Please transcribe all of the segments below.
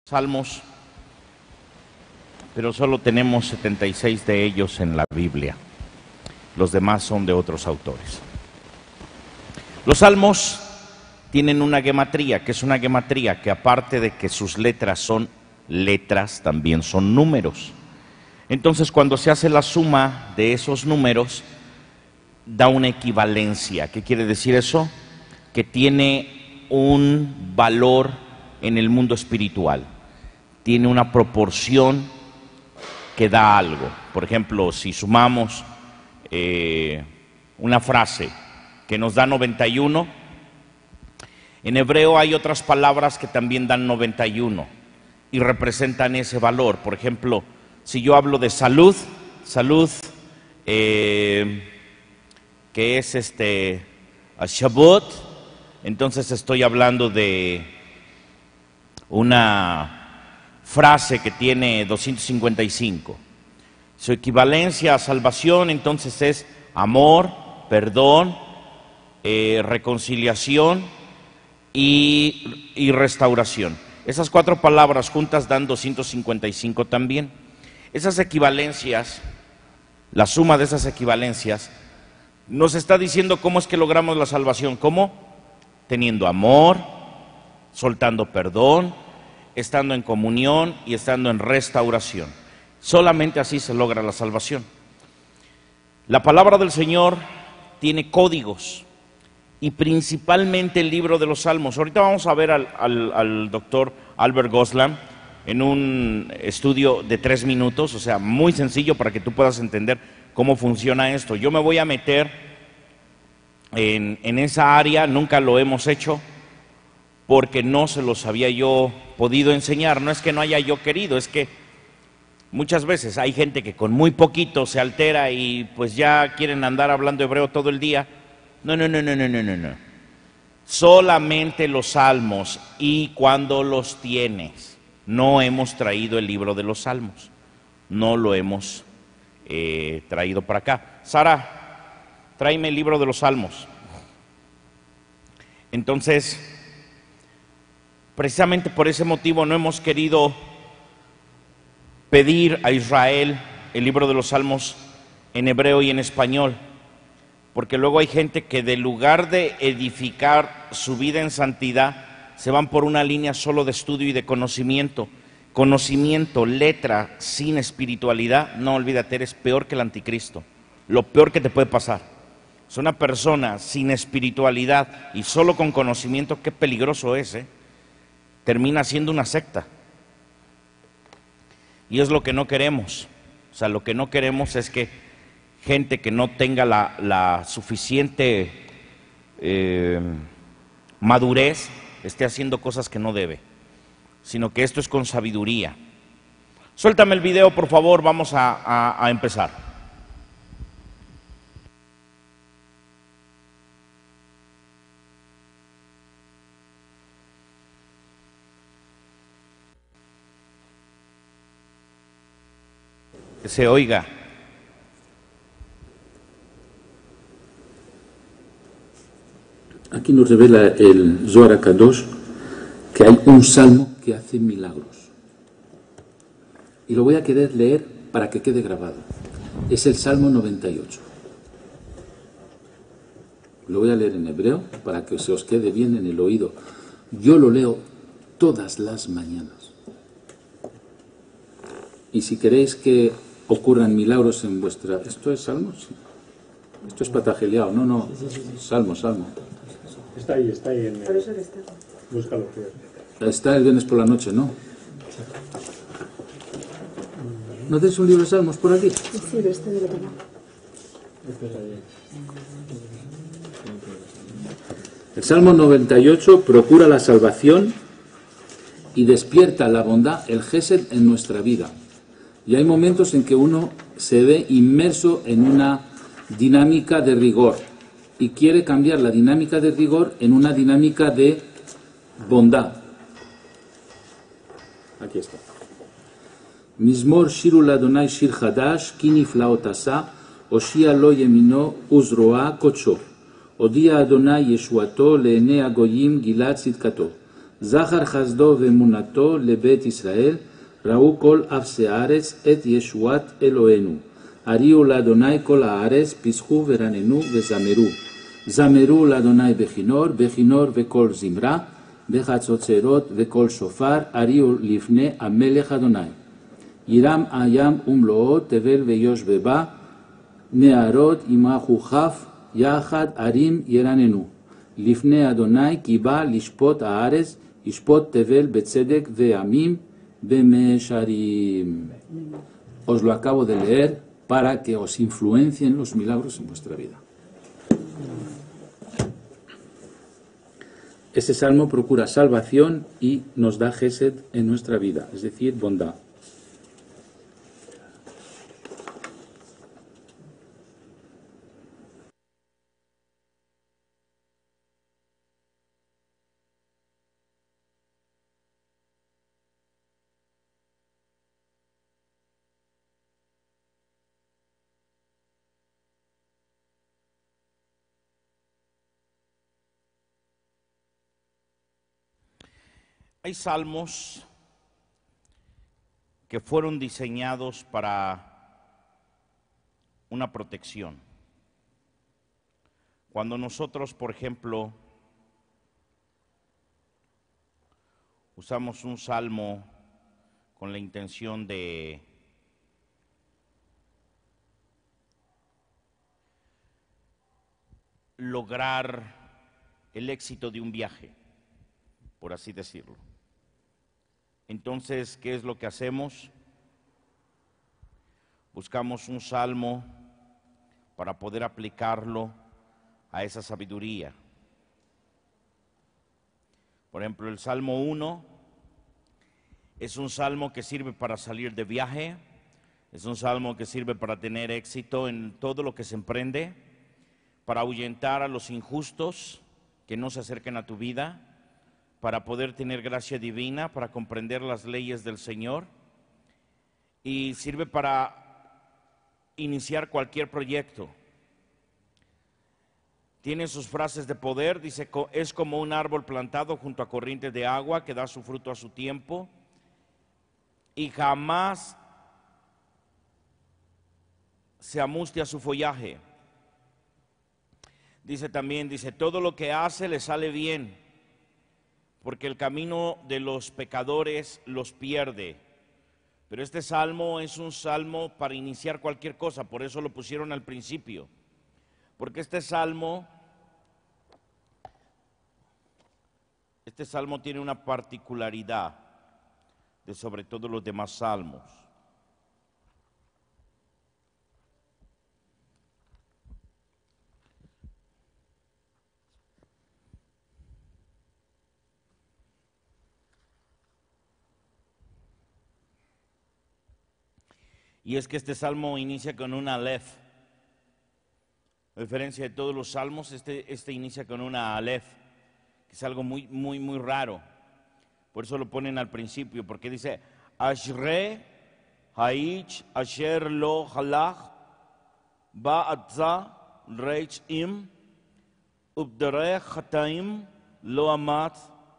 salmos, pero solo tenemos 76 de ellos en la Biblia. Los demás son de otros autores. Los salmos tienen una gematría, que es una gematría que aparte de que sus letras son letras, también son números. Entonces, cuando se hace la suma de esos números, da una equivalencia. ¿Qué quiere decir eso? Que tiene un valor en el mundo espiritual. Tiene una proporción que da algo. Por ejemplo, si sumamos una frase que nos da 91, en hebreo hay otras palabras que también dan 91 y representan ese valor. Por ejemplo, si yo hablo de salud, que es Shabbat, entonces estoy hablando de una frase que tiene 255. Su equivalencia a salvación entonces es amor, perdón, reconciliación y restauración. Esas cuatro palabras juntas dan 255 también. Esas equivalencias, la suma de esas equivalencias, nos está diciendo cómo es que logramos la salvación. ¿Cómo? Teniendo amor, soltando perdón, estando en comunión y estando en restauración. Solamente así se logra la salvación. La palabra del Señor tiene códigos y principalmente el libro de los Salmos. Ahorita vamos a ver al doctor Albert Goslam en un estudio de 3 minutos, o sea, muy sencillo para que tú puedas entender cómo funciona esto. Yo me voy a meter en esa área, nunca lo hemos hecho, porque no se los había yo podido enseñar. No es que no haya yo querido, es que muchas veces hay gente que con muy poquito se altera y pues ya quieren andar hablando hebreo todo el día. No. Solamente los salmos, y cuando los tienes. No hemos traído el libro de los salmos, no lo hemos traído para acá. Sara, tráeme el libro de los salmos. Entonces, precisamente por ese motivo no hemos querido pedir a Israel el libro de los salmos en hebreo y en español, porque luego hay gente que de lugar de edificar su vida en santidad, se van por una línea solo de estudio y de conocimiento. Conocimiento, letra, sin espiritualidad, no, olvídate, eres peor que el anticristo. Lo peor que te puede pasar es una persona sin espiritualidad y solo con conocimiento. Qué peligroso es, termina siendo una secta. Y es lo que no queremos. O sea, lo que no queremos es que gente que no tenga la suficiente madurez esté haciendo cosas que no debe, sino que esto es con sabiduría. Suéltame el video, por favor, vamos a empezar. Que se oiga. Aquí nos revela el Zohar HaKadosh que hay un salmo que hace milagros. Y lo voy a querer leer para que quede grabado. Es el Salmo 98. Lo voy a leer en hebreo para que se os quede bien en el oído. Yo lo leo todas las mañanas. Y si queréis que ocurran milagros en vuestra... ¿Esto es Salmo? Sí. Esto es patageliao. No. Salmo. Está ahí en... Por eso que está. Búscalo. Está el viernes por la noche, ¿no? ¿No tenéis un libro de Salmos por aquí? Sí, pero este de lo tengo. El Salmo 98 procura la salvación y despierta la bondad, el Gesed, en nuestra vida. Y hay momentos en que uno se ve inmerso en una dinámica de rigor y quiere cambiar la dinámica de rigor en una dinámica de bondad. Aquí está. Mizmor shiru ladonai shir hadash ki niflaot asa oshia lo yemino uzroa kocho odia Adonai yeshuato leene agoyim gilad tzidkato Zahar Hasdo vemunato lebet Israel, Raú kol afseares et yeshuat Eloenu. Ariu ladonai kol haares, pishu veranenu vezameru. Zameru ladonai bechinor, bechinor vekol zimra, bechatzotserot vekol shofar, ariu lifne amelech Adonai. Yiram ayam umloot tevel veyosh beba, nearot imahu chaf, yachad arim yeranenu. Lifne Adonai kiba lishpot haares, ishpot tevel betzedek veamim bemesharim. Os lo acabo de leer para que os influencien los milagros en vuestra vida. Este salmo procura salvación y nos da gesed en nuestra vida, es decir, bondad. Hay salmos que fueron diseñados para una protección. Cuando nosotros, por ejemplo, usamos un salmo con la intención de lograr el éxito de un viaje, por así decirlo. Entonces, ¿qué es lo que hacemos? Buscamos un salmo para poder aplicarlo a esa sabiduría. Por ejemplo, el Salmo 1 es un salmo que sirve para salir de viaje, es un salmo que sirve para tener éxito en todo lo que se emprende, para ahuyentar a los injustos que no se acerquen a tu vida, para poder tener gracia divina, para comprender las leyes del Señor, y sirve para iniciar cualquier proyecto. Tiene sus frases de poder, dice, es como un árbol plantado junto a corrientes de agua que da su fruto a su tiempo y jamás se amustia su follaje. Dice también, todo lo que hace le sale bien, porque el camino de los pecadores los pierde. Pero este salmo es un salmo para iniciar cualquier cosa, por eso lo pusieron al principio. Porque este salmo tiene una particularidad de sobre todo los demás salmos. Y es que este salmo inicia con una alef. A diferencia de todos los salmos, este inicia con una alef, que es algo muy raro. Por eso lo ponen al principio, porque dice, Ashre haich asher lo halach ba'atza reich im ubderech hataim lo amat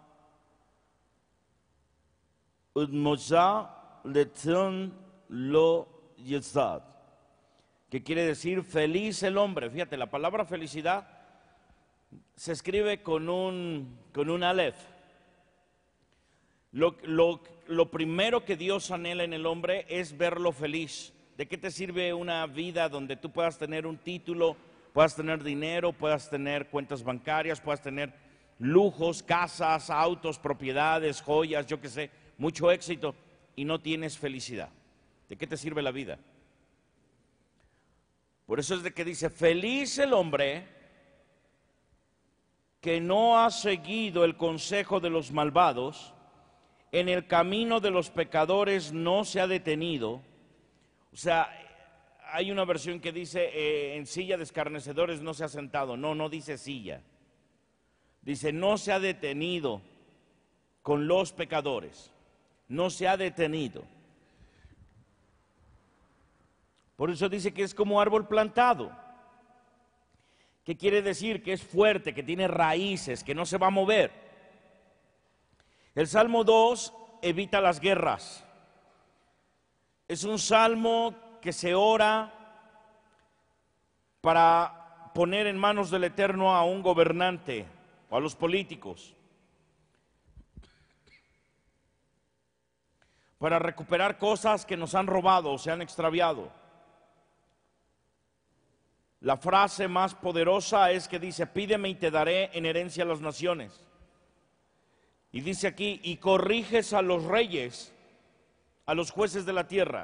udmoza letzon lo yesad, que quiere decir feliz el hombre. Fíjate, la palabra felicidad se escribe con un alef. Lo primero que Dios anhela en el hombre es verlo feliz. ¿De qué te sirve una vida donde tú puedas tener un título, puedas tener dinero, puedas tener cuentas bancarias, puedas tener lujos, casas, autos, propiedades, joyas, yo qué sé, mucho éxito y no tienes felicidad? ¿De qué te sirve la vida? Por eso es de que dice, feliz el hombre que no ha seguido el consejo de los malvados, en el camino de los pecadores no se ha detenido. O sea, hay una versión que dice, en silla de escarnecedores no se ha sentado. No dice silla. Dice, no se ha detenido con los pecadores. No se ha detenido. Por eso dice que es como árbol plantado. ¿Qué quiere decir? Que es fuerte, que tiene raíces, que no se va a mover. El Salmo 2 evita las guerras. Es un salmo que se ora para poner en manos del Eterno a un gobernante o a los políticos, para recuperar cosas que nos han robado o se han extraviado. La frase más poderosa es que dice: pídeme y te daré en herencia a las naciones. Y dice aquí: y corriges a los reyes, a los jueces de la tierra.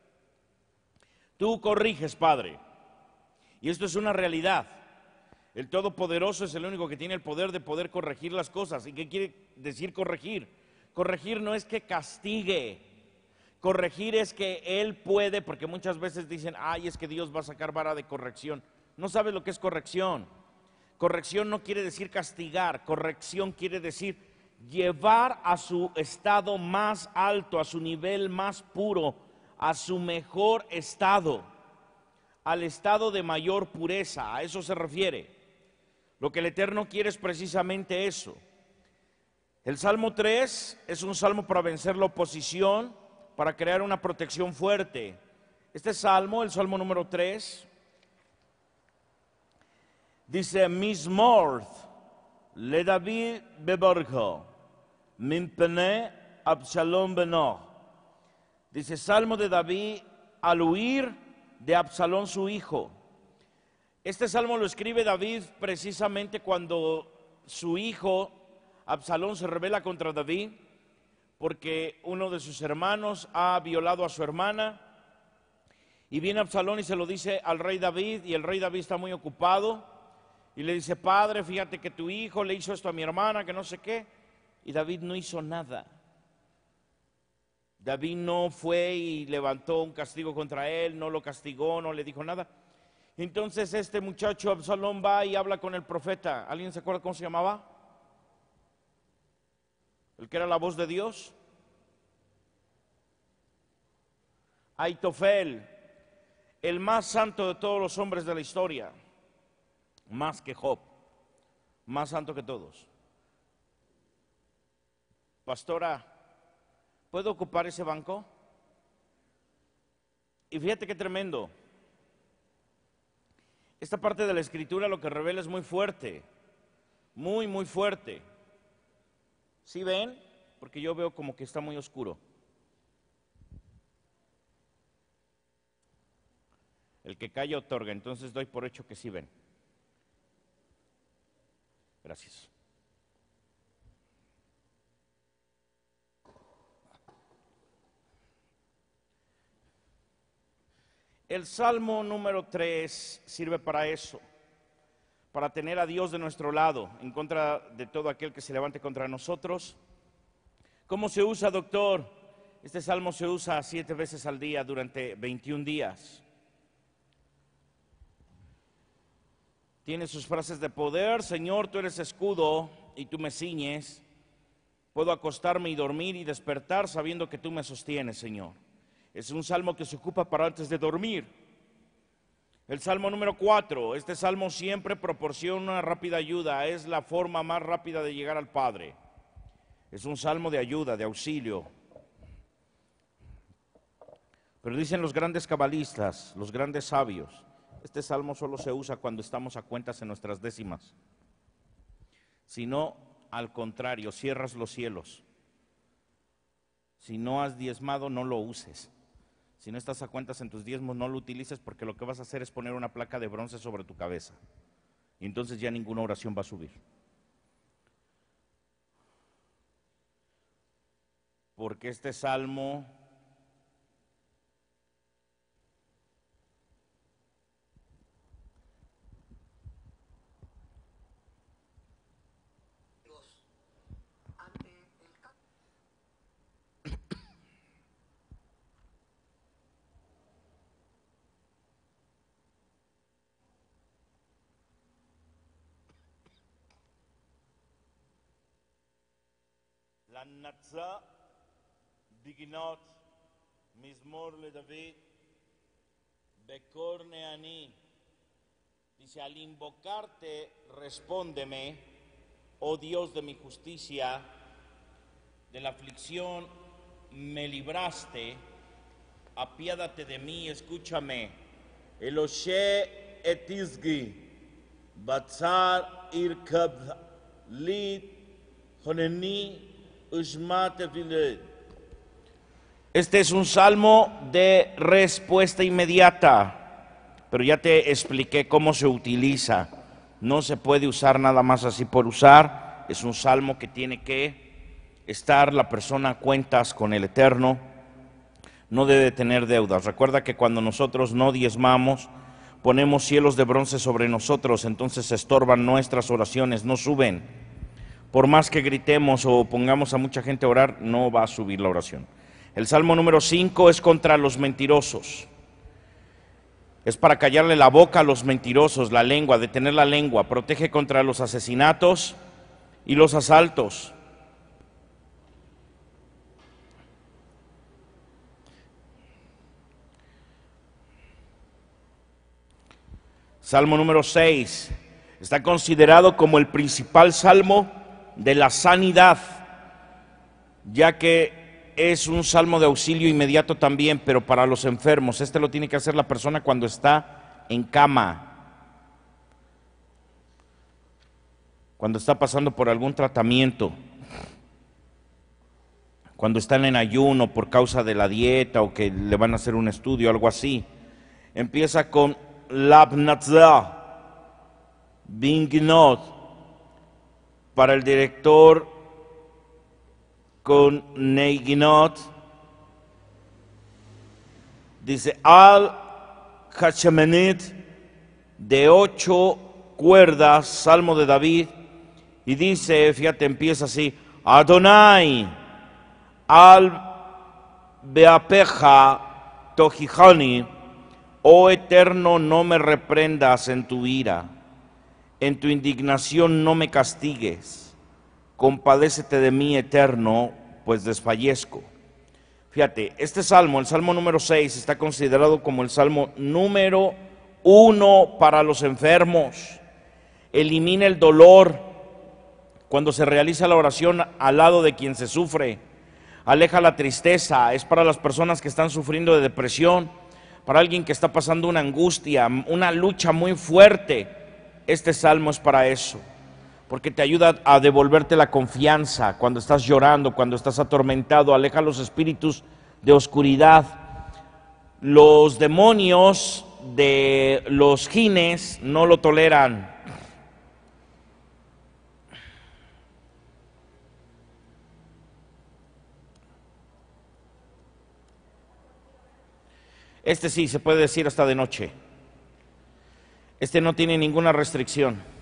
Tú corriges, Padre. Y esto es una realidad. El Todopoderoso es el único que tiene el poder de poder corregir las cosas. ¿Y qué quiere decir corregir? Corregir no es que castigue. Corregir es que Él puede, porque muchas veces dicen: ay, es que Dios va a sacar vara de corrección. No sabes lo que es corrección. Corrección no quiere decir castigar. Corrección quiere decir llevar a su estado más alto, a su nivel más puro, a su mejor estado, al estado de mayor pureza. A eso se refiere. Lo que el Eterno quiere es precisamente eso. El Salmo 3 es un salmo para vencer la oposición, para crear una protección fuerte. Este salmo, el salmo número 3, dice: Mismorth le David beborjo, mimpene Absalom beno. Dice: salmo de David al huir de Absalón su hijo. Este salmo lo escribe David precisamente cuando su hijo Absalón se rebela contra David, porque uno de sus hermanos ha violado a su hermana, y viene Absalón y se lo dice al rey David, y el rey David está muy ocupado, y le dice: padre, fíjate que tu hijo le hizo esto a mi hermana, que no sé qué, y David no hizo nada. David no fue y levantó un castigo contra él, no lo castigó, no le dijo nada. Entonces este muchacho Absalón va y habla con el profeta. ¿Alguien se acuerda cómo se llamaba? El que era la voz de Dios. Aitofel, el más santo de todos los hombres de la historia, más que Job, más santo que todos. Pastora, ¿puedo ocupar ese banco? Y fíjate qué tremendo. Esta parte de la escritura lo que revela es muy fuerte, muy, muy fuerte. ¿Sí ven? Porque yo veo como que está muy oscuro. El que calla otorga, entonces doy por hecho que sí ven. Gracias. El Salmo número 3 sirve para eso, para tener a Dios de nuestro lado, en contra de todo aquel que se levante contra nosotros. ¿Cómo se usa, doctor? Este salmo se usa 7 veces al día durante 21 días. Tiene sus frases de poder: Señor, tú eres escudo y tú me ciñes. Puedo acostarme y dormir y despertar sabiendo que tú me sostienes, Señor. Es un salmo que se ocupa para antes de dormir. El salmo número 4, este salmo siempre proporciona una rápida ayuda, es la forma más rápida de llegar al Padre. Es un salmo de ayuda, de auxilio. Pero dicen los grandes cabalistas, los grandes sabios, este salmo solo se usa cuando estamos a cuentas en nuestras décimas. Si no, al contrario, cierras los cielos. Si no has diezmado, no lo uses. Si no estás a cuentas en tus diezmos, no lo utilices, porque lo que vas a hacer es poner una placa de bronce sobre tu cabeza. Y entonces ya ninguna oración va a subir. Porque este salmo la Natza Diginot Mismor le David Becorne Ani. Dice: al invocarte, respóndeme, oh Dios de mi justicia, de la aflicción me libraste, apiádate de mí, escúchame. Eloshe etizgi, batzar irkab lit, honeni ushmate viled. Este es un salmo de respuesta inmediata, pero ya te expliqué cómo se utiliza. No se puede usar nada más así por usar. Es un salmo que tiene que estar la persona a cuentas con el Eterno. No debe tener deudas. Recuerda que cuando nosotros no diezmamos, ponemos cielos de bronce sobre nosotros, entonces se estorban nuestras oraciones, no suben. Por más que gritemos o pongamos a mucha gente a orar, no va a subir la oración. El Salmo número 5 es contra los mentirosos. Es para callarle la boca a los mentirosos, la lengua, detener la lengua. Protege contra los asesinatos y los asaltos. Salmo número 6 está considerado como el principal salmo de la sanidad, ya que es un salmo de auxilio inmediato también, pero para los enfermos. Este lo tiene que hacer la persona cuando está en cama, cuando está pasando por algún tratamiento, cuando están en ayuno por causa de la dieta o que le van a hacer un estudio, algo así. Empieza con Labnatzah, Bingnot, para el director con Neiginot, dice Al Hachamenit, de 8 cuerdas, Salmo de David, y dice, fíjate, empieza así, Adonai, Al Beapeja Tojihani, oh Eterno, no me reprendas en tu ira, en tu indignación no me castigues. Compadécete de mí, Eterno, pues desfallezco. Fíjate, este salmo, el salmo número 6, está considerado como el salmo número 1 para los enfermos. Elimina el dolor cuando se realiza la oración al lado de quien se sufre. Aleja la tristeza, es para las personas que están sufriendo de depresión, para alguien que está pasando una angustia, una lucha muy fuerte. Este salmo es para eso, porque te ayuda a devolverte la confianza cuando estás llorando, cuando estás atormentado. Aleja los espíritus de oscuridad. Los demonios de los jines no lo toleran. Este sí, se puede decir hasta de noche. Este no tiene ninguna restricción.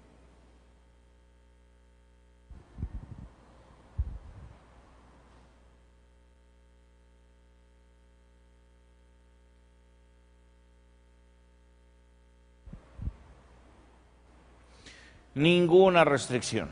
Ninguna restricción.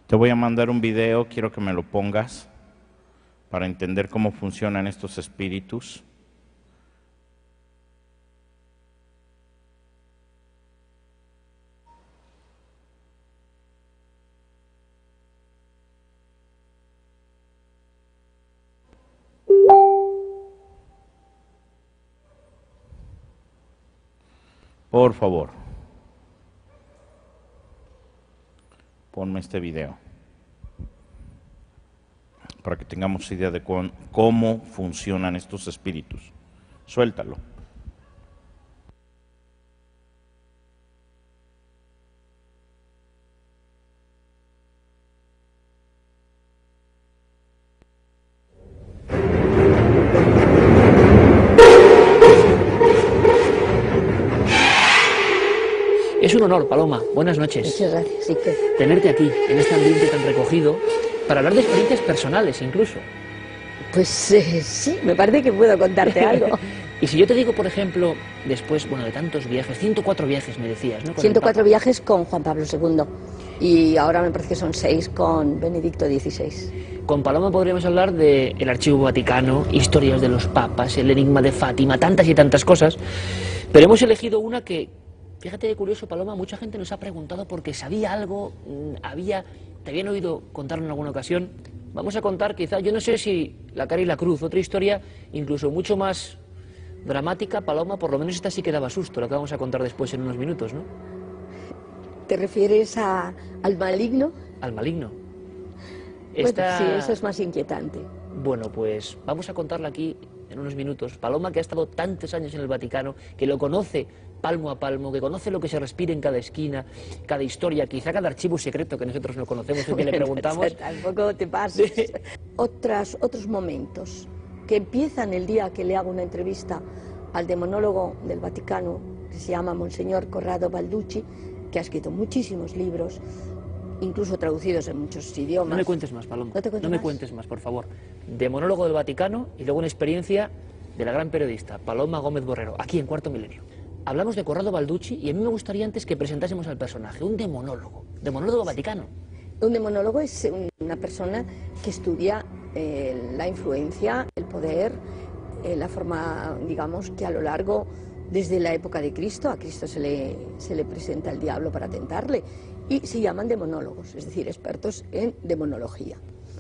Te voy a mandar un video, quiero que me lo pongas para entender cómo funcionan estos espíritus. Por favor, ponme este video para que tengamos idea de cómo funcionan estos espíritus. Suéltalo. Es un honor, Paloma. Buenas noches. Muchas gracias, Iker. Tenerte aquí, en este ambiente tan recogido, para hablar de experiencias personales incluso. Pues sí, me parece que puedo contarte algo. Y si yo te digo, por ejemplo, después, bueno, de tantos viajes, 104 viajes me decías, ¿no? Con 104 el Papa. viajes con Juan Pablo II y ahora me parece que son 6 con Benedicto XVI. Con Paloma podríamos hablar del Archivo Vaticano, historias de los papas, el enigma de Fátima, tantas y tantas cosas, pero hemos elegido una que, fíjate qué curioso, Paloma, mucha gente nos ha preguntado porque sabía algo, te habían oído contarlo en alguna ocasión. Vamos a contar quizá, yo no sé si la cara y la cruz, otra historia incluso mucho más dramática, Paloma, por lo menos esta sí que daba susto, la que vamos a contar después en unos minutos, ¿no? ¿Te refieres al maligno? Al maligno. Bueno, sí, eso es más inquietante. Bueno, pues vamos a contarla aquí en unos minutos. Paloma, que ha estado tantos años en el Vaticano, que lo conoce palmo a palmo, que conoce lo que se respira en cada esquina, cada historia, quizá cada archivo secreto que nosotros no conocemos y que le preguntamos. Tampoco te pases. Otros momentos que empiezan el día que le hago una entrevista al demonólogo del Vaticano, que se llama Monseñor Corrado Balducci, que ha escrito muchísimos libros, incluso traducidos en muchos idiomas. No me cuentes más, Paloma. No me cuentes más, por favor. Demonólogo del Vaticano y luego una experiencia de la gran periodista Paloma Gómez Borrero, aquí en Cuarto Milenio. Hablamos de Corrado Balducci y a mí me gustaría antes que presentásemos al personaje, un demonólogo vaticano. Un demonólogo es una persona que estudia la influencia, el poder, la forma, digamos, que a lo largo, desde la época de Cristo, a Cristo se le presenta el diablo para tentarle, y se llaman demonólogos, es decir, expertos en demonología.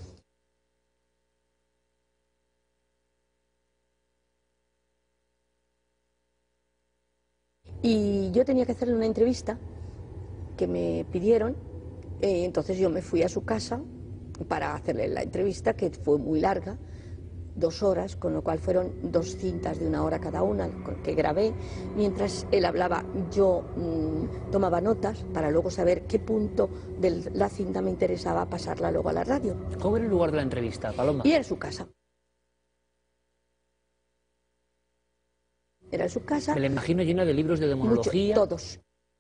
Y yo tenía que hacerle una entrevista que me pidieron, entonces yo me fui a su casa para hacerle la entrevista, que fue muy larga, 2 horas, con lo cual fueron 2 cintas de 1 hora cada una que grabé. Mientras él hablaba, yo tomaba notas para luego saber qué punto de la cinta me interesaba pasarla luego a la radio. ¿Cómo era el lugar de la entrevista, Paloma? Y era su casa. Era su casa. Me la imagino llena de libros de demonología. Todos.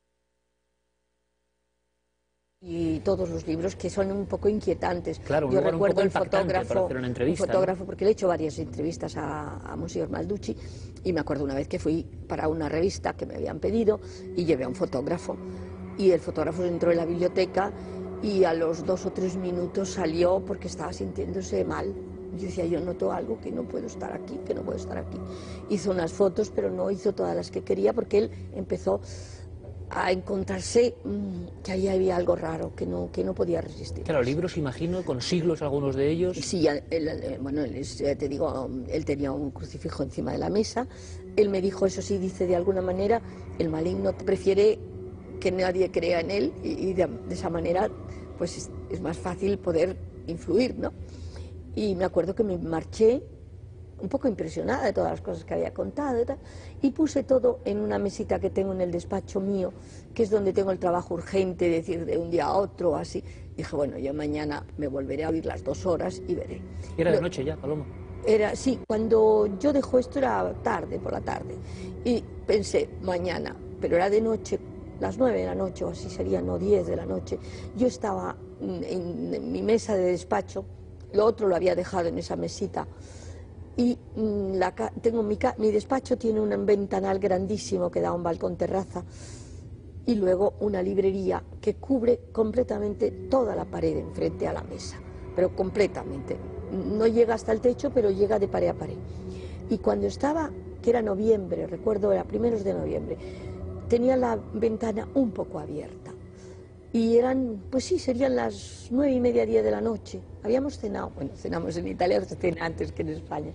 Y todos los libros que son un poco inquietantes. Claro, yo recuerdo el fotógrafo, para hacer una entrevista, un fotógrafo, porque le he hecho varias entrevistas a Monseñor Balducci, y me acuerdo una vez que fui para una revista que me habían pedido y llevé a un fotógrafo, y el fotógrafo entró en la biblioteca y a los 2 o 3 minutos salió porque estaba sintiéndose mal. Yo decía, yo noto algo, que no puedo estar aquí, que no puedo estar aquí. Hizo unas fotos, pero no hizo todas las que quería, porque él empezó a encontrarse que ahí había algo raro, que no podía resistir. Claro, libros, imagino, con siglos algunos de ellos. Sí, bueno, te digo, él tenía un crucifijo encima de la mesa. Él me dijo, eso sí, dice, de alguna manera, el maligno prefiere que nadie crea en él, y de esa manera pues es más fácil poder influir, ¿no? Y me acuerdo que me marché un poco impresionada de todas las cosas que había contado y tal, y puse todo en una mesita que tengo en el despacho mío, que es donde tengo el trabajo urgente, es decir, de un día a otro o así. Dije, bueno, yo mañana me volveré a oír las 2 horas y veré. ¿Era de noche ya, Paloma? Sí, cuando yo dejo esto era tarde, por la tarde, y pensé, mañana, pero era de noche, las 9 de la noche o así sería, no 10 de la noche. Yo estaba en mi mesa de despacho, lo otro lo había dejado en esa mesita, y mi despacho tiene un ventanal grandísimo que da a un balcón terraza, y luego una librería que cubre completamente toda la pared enfrente a la mesa, pero completamente. No llega hasta el techo, pero llega de pared a pared. Y cuando estaba, que era noviembre, recuerdo, era primeros de noviembre, tenía la ventana un poco abierta. Y eran, pues sí, serían las 9:30, 10 de la noche. Habíamos cenado, bueno, cenamos en Italia, se cena antes que en España.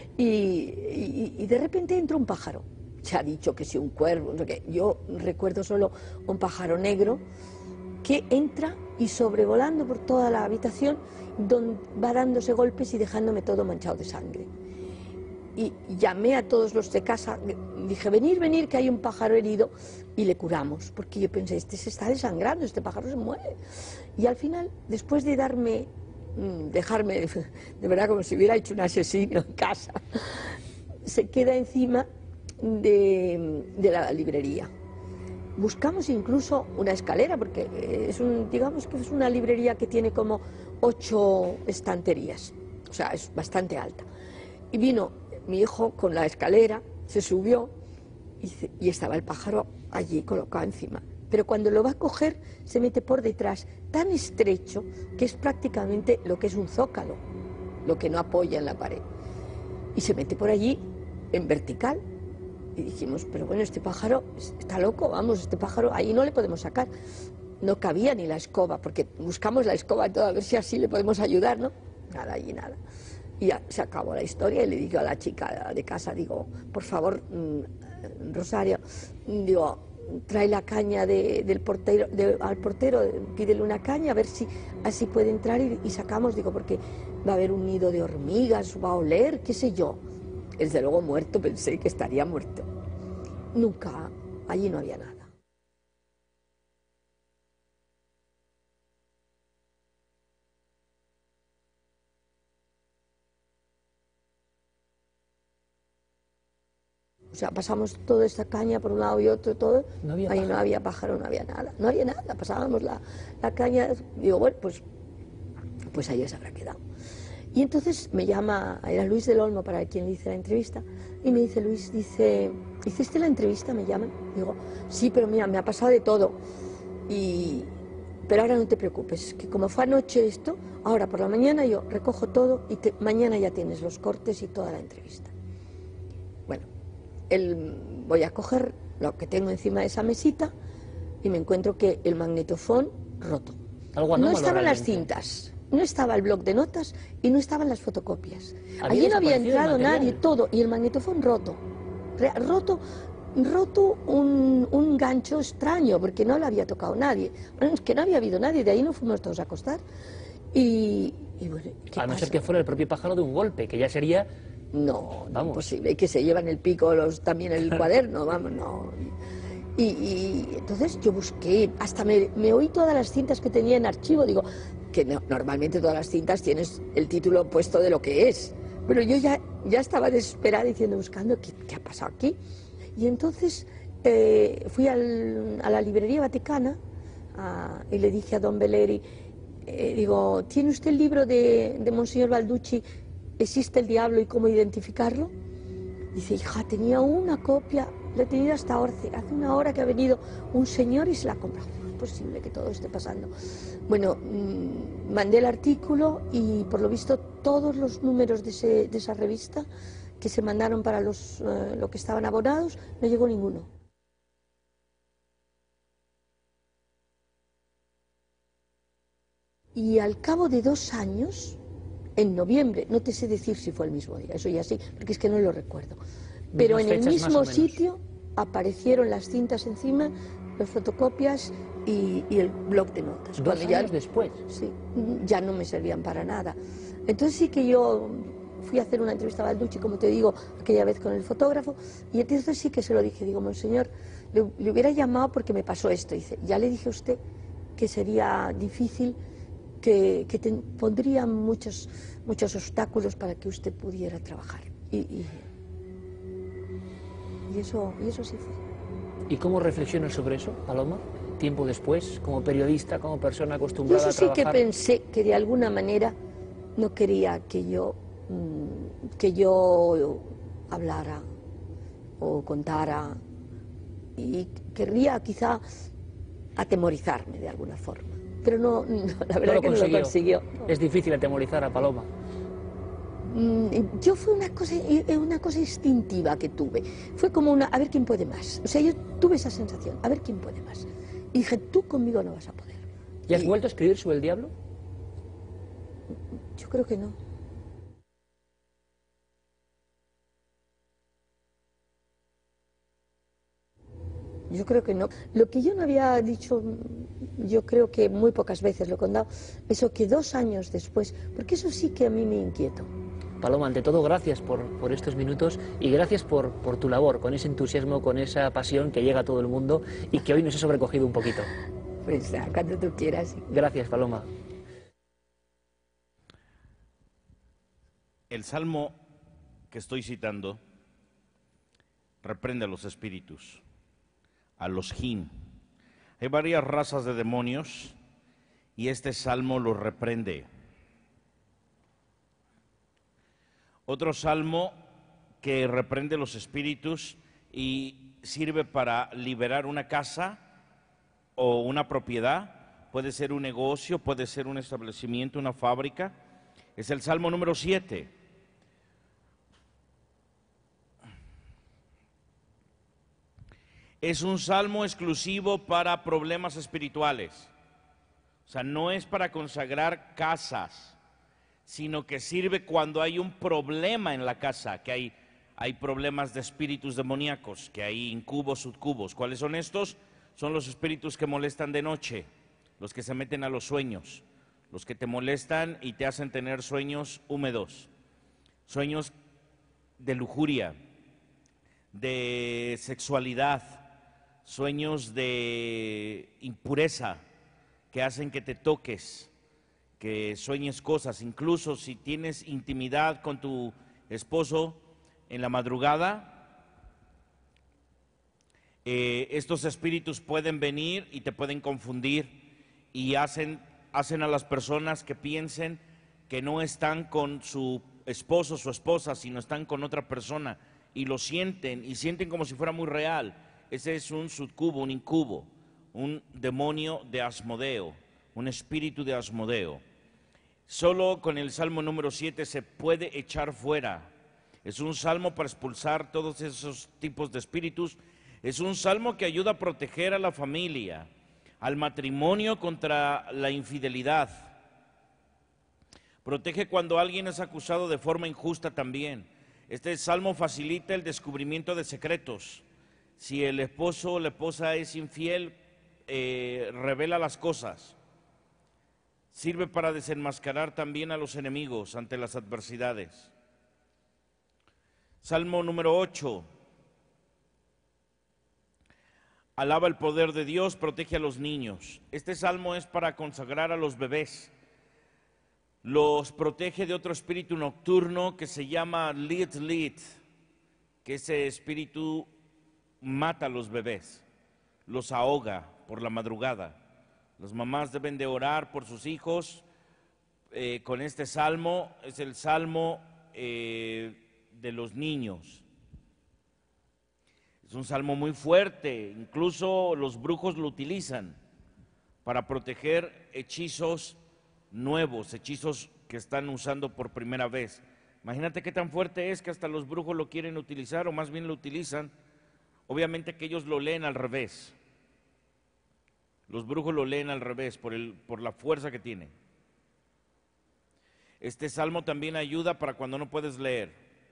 Y de repente entra un pájaro. Se ha dicho que sí, un cuervo, no sé qué. Yo recuerdo solo un pájaro negro que entra y sobrevolando por toda la habitación va dándose golpes y dejándome todo manchado de sangre. Y llamé a todos los de casa, dije, venir, que hay un pájaro herido, y le curamos, porque yo pensé, este se está desangrando, este pájaro se muere. Y al final, después de dejarme, de verdad, como si hubiera hecho un asesino en casa, se queda encima de la librería. Buscamos incluso una escalera, porque digamos que es una librería que tiene como 8 estanterías, o sea, es bastante alta. Y vino mi hijo con la escalera, se subió y estaba el pájaro allí colocado encima. Pero cuando lo va a coger, se mete por detrás, tan estrecho que es prácticamente lo que es un zócalo, lo que no apoya en la pared. Y se mete por allí en vertical. Y dijimos, pero bueno, este pájaro está loco, vamos, este pájaro ahí no le podemos sacar. No cabía ni la escoba, porque buscamos la escoba y todo, a ver si así le podemos ayudar, ¿no? Nada, allí nada. Y ya se acabó la historia y le digo a la chica de casa, digo, por favor, Rosario, digo, trae la caña al portero, pídele una caña a ver si así puede entrar y sacamos, digo, porque va a haber un nido de hormigas, va a oler, qué sé yo. Desde luego muerto, pensé que estaría muerto. Nunca, allí no había nada. O sea, pasamos toda esta caña por un lado y otro, todo. Ahí no había pájaro, no había nada. No había nada, pasábamos la caña. Digo, bueno, pues ahí se habrá quedado. Y entonces me llama, era Luis del Olmo, para quien le hice la entrevista, y me dice, Luis, dice, ¿hiciste la entrevista? Me llaman. Digo, sí, pero mira, me ha pasado de todo. Pero ahora no te preocupes, que como fue anoche esto, ahora por la mañana yo recojo todo y mañana ya tienes los cortes y toda la entrevista. Bueno, voy a coger lo que tengo encima de esa mesita y me encuentro que el magnetofón roto. No estaban las cintas. No estaba el bloc de notas y no estaban las fotocopias. Allí no había entrado nadie, todo. Y el magnetofón roto. Roto un gancho extraño, porque no lo había tocado nadie. Bueno, es que no había habido nadie, de ahí nos fuimos todos a acostar. Y bueno, ¿qué a no pasa? ser que fuera el propio pájaro de un golpe, que ya sería... No, imposible, que se llevan el pico también el cuaderno, vamos, no. Y entonces yo busqué, hasta me oí todas las cintas que tenía en archivo, digo, que normalmente todas las cintas tienes el título puesto de lo que es, pero yo ya estaba desesperada diciendo, buscando, ¿qué ha pasado aquí? Y entonces fui a la librería Vaticana y le dije a don Beleri, digo, ¿tiene usted el libro de Monseñor Balducci, ¿Existe el diablo y cómo identificarlo? Dice, hija, tenía una copia, la he tenido hasta ahora, hace una hora que ha venido un señor y se la ha comprado. No es posible que todo esté pasando. Bueno, mandé el artículo y por lo visto todos los números de esa revista que se mandaron para lo que estaban abonados, no llegó ninguno. Y al cabo de 2 años, en noviembre, no te sé decir si fue el mismo día, eso ya sí, porque es que no lo recuerdo, pero en el mismo sitio aparecieron las cintas encima, las fotocopias y el bloc de notas. 2 años después. Sí, ya no me servían para nada. Entonces sí que yo fui a hacer una entrevista a Balducci, como te digo, aquella vez con el fotógrafo, y entonces sí que se lo dije, digo, monseñor, le hubiera llamado porque me pasó esto. Dice, ya le dije a usted que sería difícil, que pondría muchos obstáculos para que usted pudiera trabajar. Y eso sí fue. ¿Y cómo reflexionas sobre eso, Paloma? Tiempo después, como periodista, como persona acostumbrada Yo a trabajar. sí que pensé que de alguna manera no quería que yo hablara o contara, y querría quizá atemorizarme de alguna forma. Pero no, la verdad No lo que no lo consiguió. Es difícil atemorizar a Paloma. Yo fue una cosa instintiva que tuve. Fue como a ver quién puede más. O sea, yo tuve esa sensación, a ver quién puede más. Y dije, tú conmigo no vas a poder. ¿Y has vuelto a escribir sobre el diablo? Yo creo que no. Yo creo que no. Lo que yo no había dicho, yo creo que muy pocas veces lo he contado, eso que 2 años después, porque eso sí que a mí me inquietó. Paloma, ante todo, gracias por estos minutos y gracias por tu labor, con ese entusiasmo, con esa pasión que llega a todo el mundo y que hoy nos ha sobrecogido un poquito. Pues cuando tú quieras. Gracias, Paloma. El salmo que estoy citando reprende a los espíritus, a los jinn. Hay varias razas de demonios y este salmo los reprende. Otro salmo que reprende los espíritus y sirve para liberar una casa o una propiedad, puede ser un negocio, puede ser un establecimiento, una fábrica, es el Salmo número 7. Es un salmo exclusivo para problemas espirituales, o sea, no es para consagrar casas, sino que sirve cuando hay un problema en la casa, que hay problemas de espíritus demoníacos, que hay incubos, subcubos. ¿Cuáles son estos? Son los espíritus que molestan de noche, los que se meten a los sueños, los que te molestan y te hacen tener sueños húmedos, sueños de lujuria, de sexualidad, sueños de impureza, que hacen que te toques, que sueñes cosas, incluso si tienes intimidad con tu esposo en la madrugada, estos espíritus pueden venir y te pueden confundir y hacen a las personas que piensen que no están con su esposo o su esposa, sino están con otra persona y lo sienten y sienten como si fuera muy real. Ese es un subcubo, un incubo, un demonio de Asmodeo, un espíritu de Asmodeo. Solo con el Salmo número 7 se puede echar fuera. Es un salmo para expulsar todos esos tipos de espíritus. Es un salmo que ayuda a proteger a la familia, al matrimonio contra la infidelidad. Protege cuando alguien es acusado de forma injusta también. Este salmo facilita el descubrimiento de secretos. Si el esposo o la esposa es infiel, revela las cosas. Sirve para desenmascarar también a los enemigos ante las adversidades. Salmo número 8. Alaba el poder de Dios, protege a los niños. Este salmo es para consagrar a los bebés. Los protege de otro espíritu nocturno que se llama Lit, que ese espíritu mata a los bebés, los ahoga por la madrugada. Las mamás deben de orar por sus hijos con este salmo. Es el salmo de los niños. Es un salmo muy fuerte, incluso los brujos lo utilizan para proteger hechizos nuevos, hechizos que están usando por primera vez. Imagínate qué tan fuerte es que hasta los brujos lo quieren utilizar, o más bien lo utilizan. Obviamente que ellos lo leen al revés. Los brujos lo leen al revés por la fuerza que tiene. Este salmo también ayuda para cuando no puedes leer,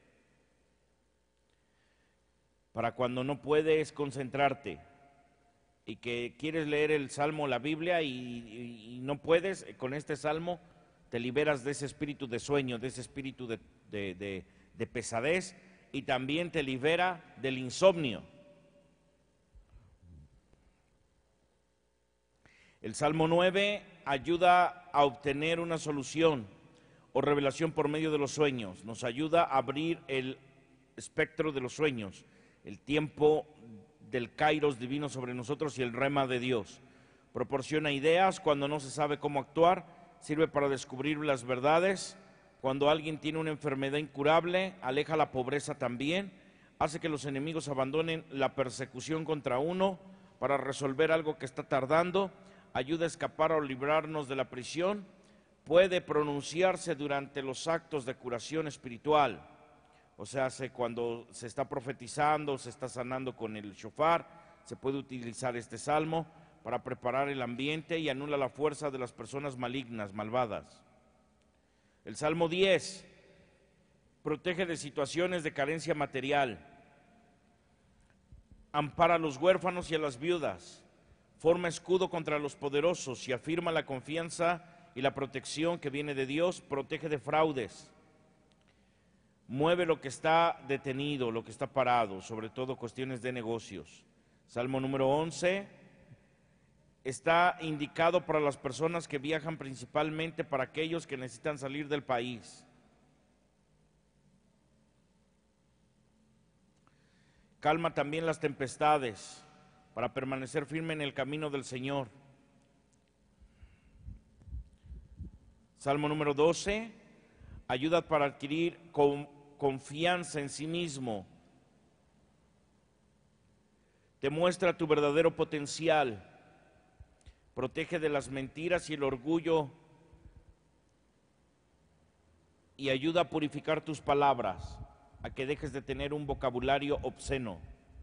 para cuando no puedes concentrarte y que quieres leer el salmo, la Biblia y no puedes. Con este salmo te liberas de ese espíritu de sueño, de ese espíritu de pesadez, y también te libera del insomnio. El Salmo 9 ayuda a obtener una solución o revelación por medio de los sueños. Nos ayuda a abrir el espectro de los sueños, el tiempo del kairos divino sobre nosotros y el rema de Dios. Proporciona ideas cuando no se sabe cómo actuar, sirve para descubrir las verdades. Cuando alguien tiene una enfermedad incurable, aleja la pobreza también, hace que los enemigos abandonen la persecución contra uno, para resolver algo que está tardando, ayuda a escapar o librarnos de la prisión, puede pronunciarse durante los actos de curación espiritual, o sea, cuando se está profetizando, se está sanando con el shofar, se puede utilizar este salmo para preparar el ambiente y anula la fuerza de las personas malignas, malvadas. El Salmo 10 protege de situaciones de carencia material, ampara a los huérfanos y a las viudas, forma escudo contra los poderosos y afirma la confianza y la protección que viene de Dios, protege de fraudes, mueve lo que está detenido, lo que está parado, sobre todo cuestiones de negocios. Salmo número 11 está indicado para las personas que viajan, principalmente para aquellos que necesitan salir del país. Calma también las tempestades para permanecer firme en el camino del Señor. Salmo número 12, ayuda para adquirir confianza en sí mismo. Te muestra tu verdadero potencial. Protege de las mentiras y el orgullo y ayuda a purificar tus palabras, a que dejes de tener un vocabulario obsceno.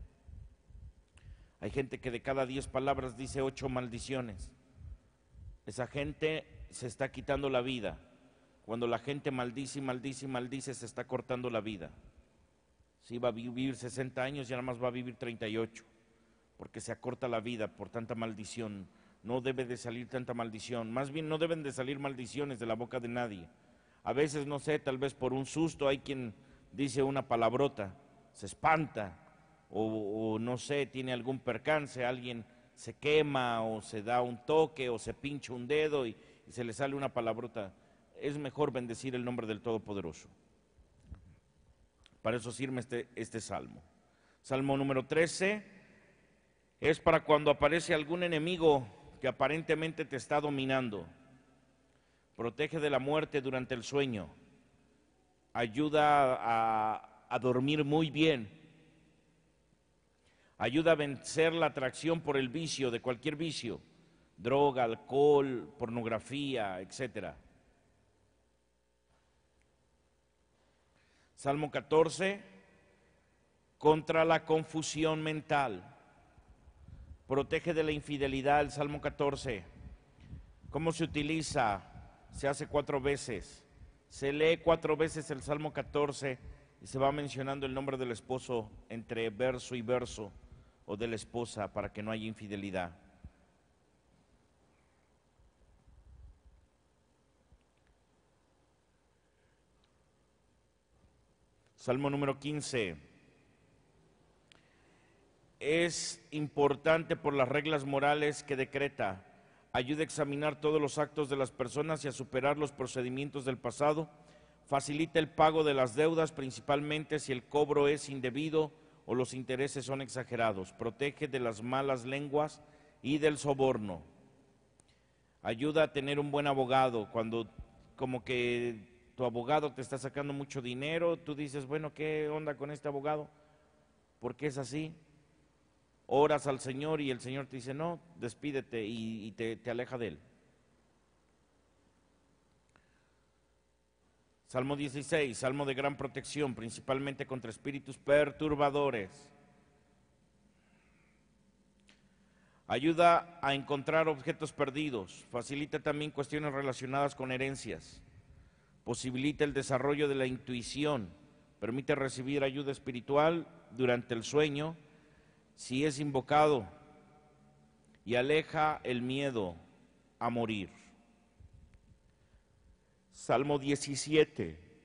Hay gente que de cada 10 palabras dice 8 maldiciones. Esa gente se está quitando la vida. Cuando la gente maldice y maldice y maldice, se está cortando la vida. Si va a vivir 60 años, ya nada más va a vivir 38, porque se acorta la vida por tanta maldición. No debe de salir tanta maldición. Más bien no deben de salir maldiciones de la boca de nadie. A veces, no sé, tal vez por un susto hay quien dice una palabrota, se espanta, o no sé, tiene algún percance, alguien se quema o se da un toque o se pincha un dedo y se le sale una palabrota. Es mejor bendecir el nombre del Todopoderoso. Para eso sirve este salmo. Salmo número 13 es para cuando aparece algún enemigo que aparentemente te está dominando. Protege de la muerte durante el sueño. Ayuda a dormir muy bien. Ayuda a vencer la atracción por el vicio, de cualquier vicio, droga, alcohol, pornografía, etc. Salmo 14, contra la confusión mental. Protege de la infidelidad el Salmo 14. ¿Cómo se utiliza? Se hace 4 veces. Se lee 4 veces el Salmo 14 y se va mencionando el nombre del esposo entre verso y verso, o de la esposa, para que no haya infidelidad. Salmo número 15. Es importante por las reglas morales que decreta. Ayuda a examinar todos los actos de las personas y a superar los procedimientos del pasado. Facilita el pago de las deudas, principalmente si el cobro es indebido o los intereses son exagerados. Protege de las malas lenguas y del soborno. Ayuda a tener un buen abogado. Cuando como que tu abogado te está sacando mucho dinero, tú dices, bueno, ¿qué onda con este abogado? ¿Por qué es así? Oras al Señor y el Señor te dice, no, despídete, y te aleja de él. Salmo 16, salmo de gran protección, principalmente contra espíritus perturbadores. Ayuda a encontrar objetos perdidos, facilita también cuestiones relacionadas con herencias, posibilita el desarrollo de la intuición, permite recibir ayuda espiritual durante el sueño, si es invocado, y aleja el miedo a morir. Salmo 17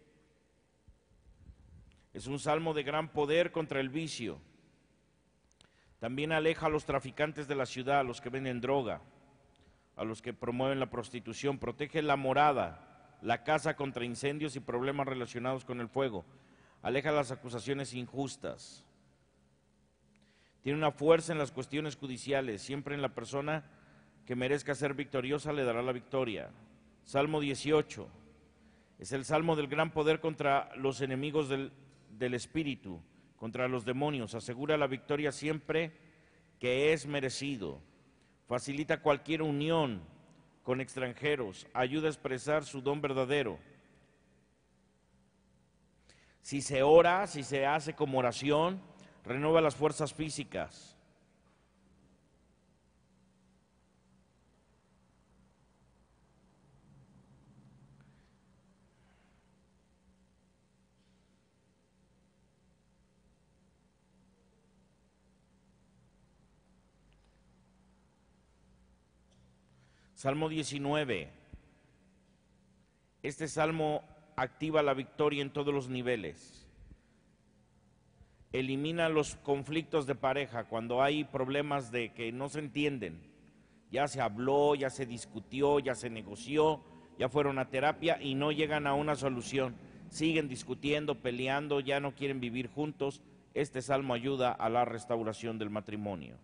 es un salmo de gran poder contra el vicio. También aleja a los traficantes de la ciudad, a los que venden droga, a los que promueven la prostitución. Protege la morada, la casa contra incendios y problemas relacionados con el fuego. Aleja las acusaciones injustas. Tiene una fuerza en las cuestiones judiciales. Siempre en la persona que merezca ser victoriosa le dará la victoria. Salmo 18 es el salmo del gran poder contra los enemigos del espíritu, contra los demonios. Asegura la victoria siempre que es merecido. Facilita cualquier unión con extranjeros, ayuda a expresar su don verdadero. Si se ora, si se hace como oración, renueva las fuerzas físicas. Salmo 19. Este salmo activa la victoria en todos los niveles. Elimina los conflictos de pareja cuando hay problemas de que no se entienden. Ya se habló, ya se discutió, ya se negoció, ya fueron a terapia y no llegan a una solución. Siguen discutiendo, peleando, ya no quieren vivir juntos. Este salmo ayuda a la restauración del matrimonio.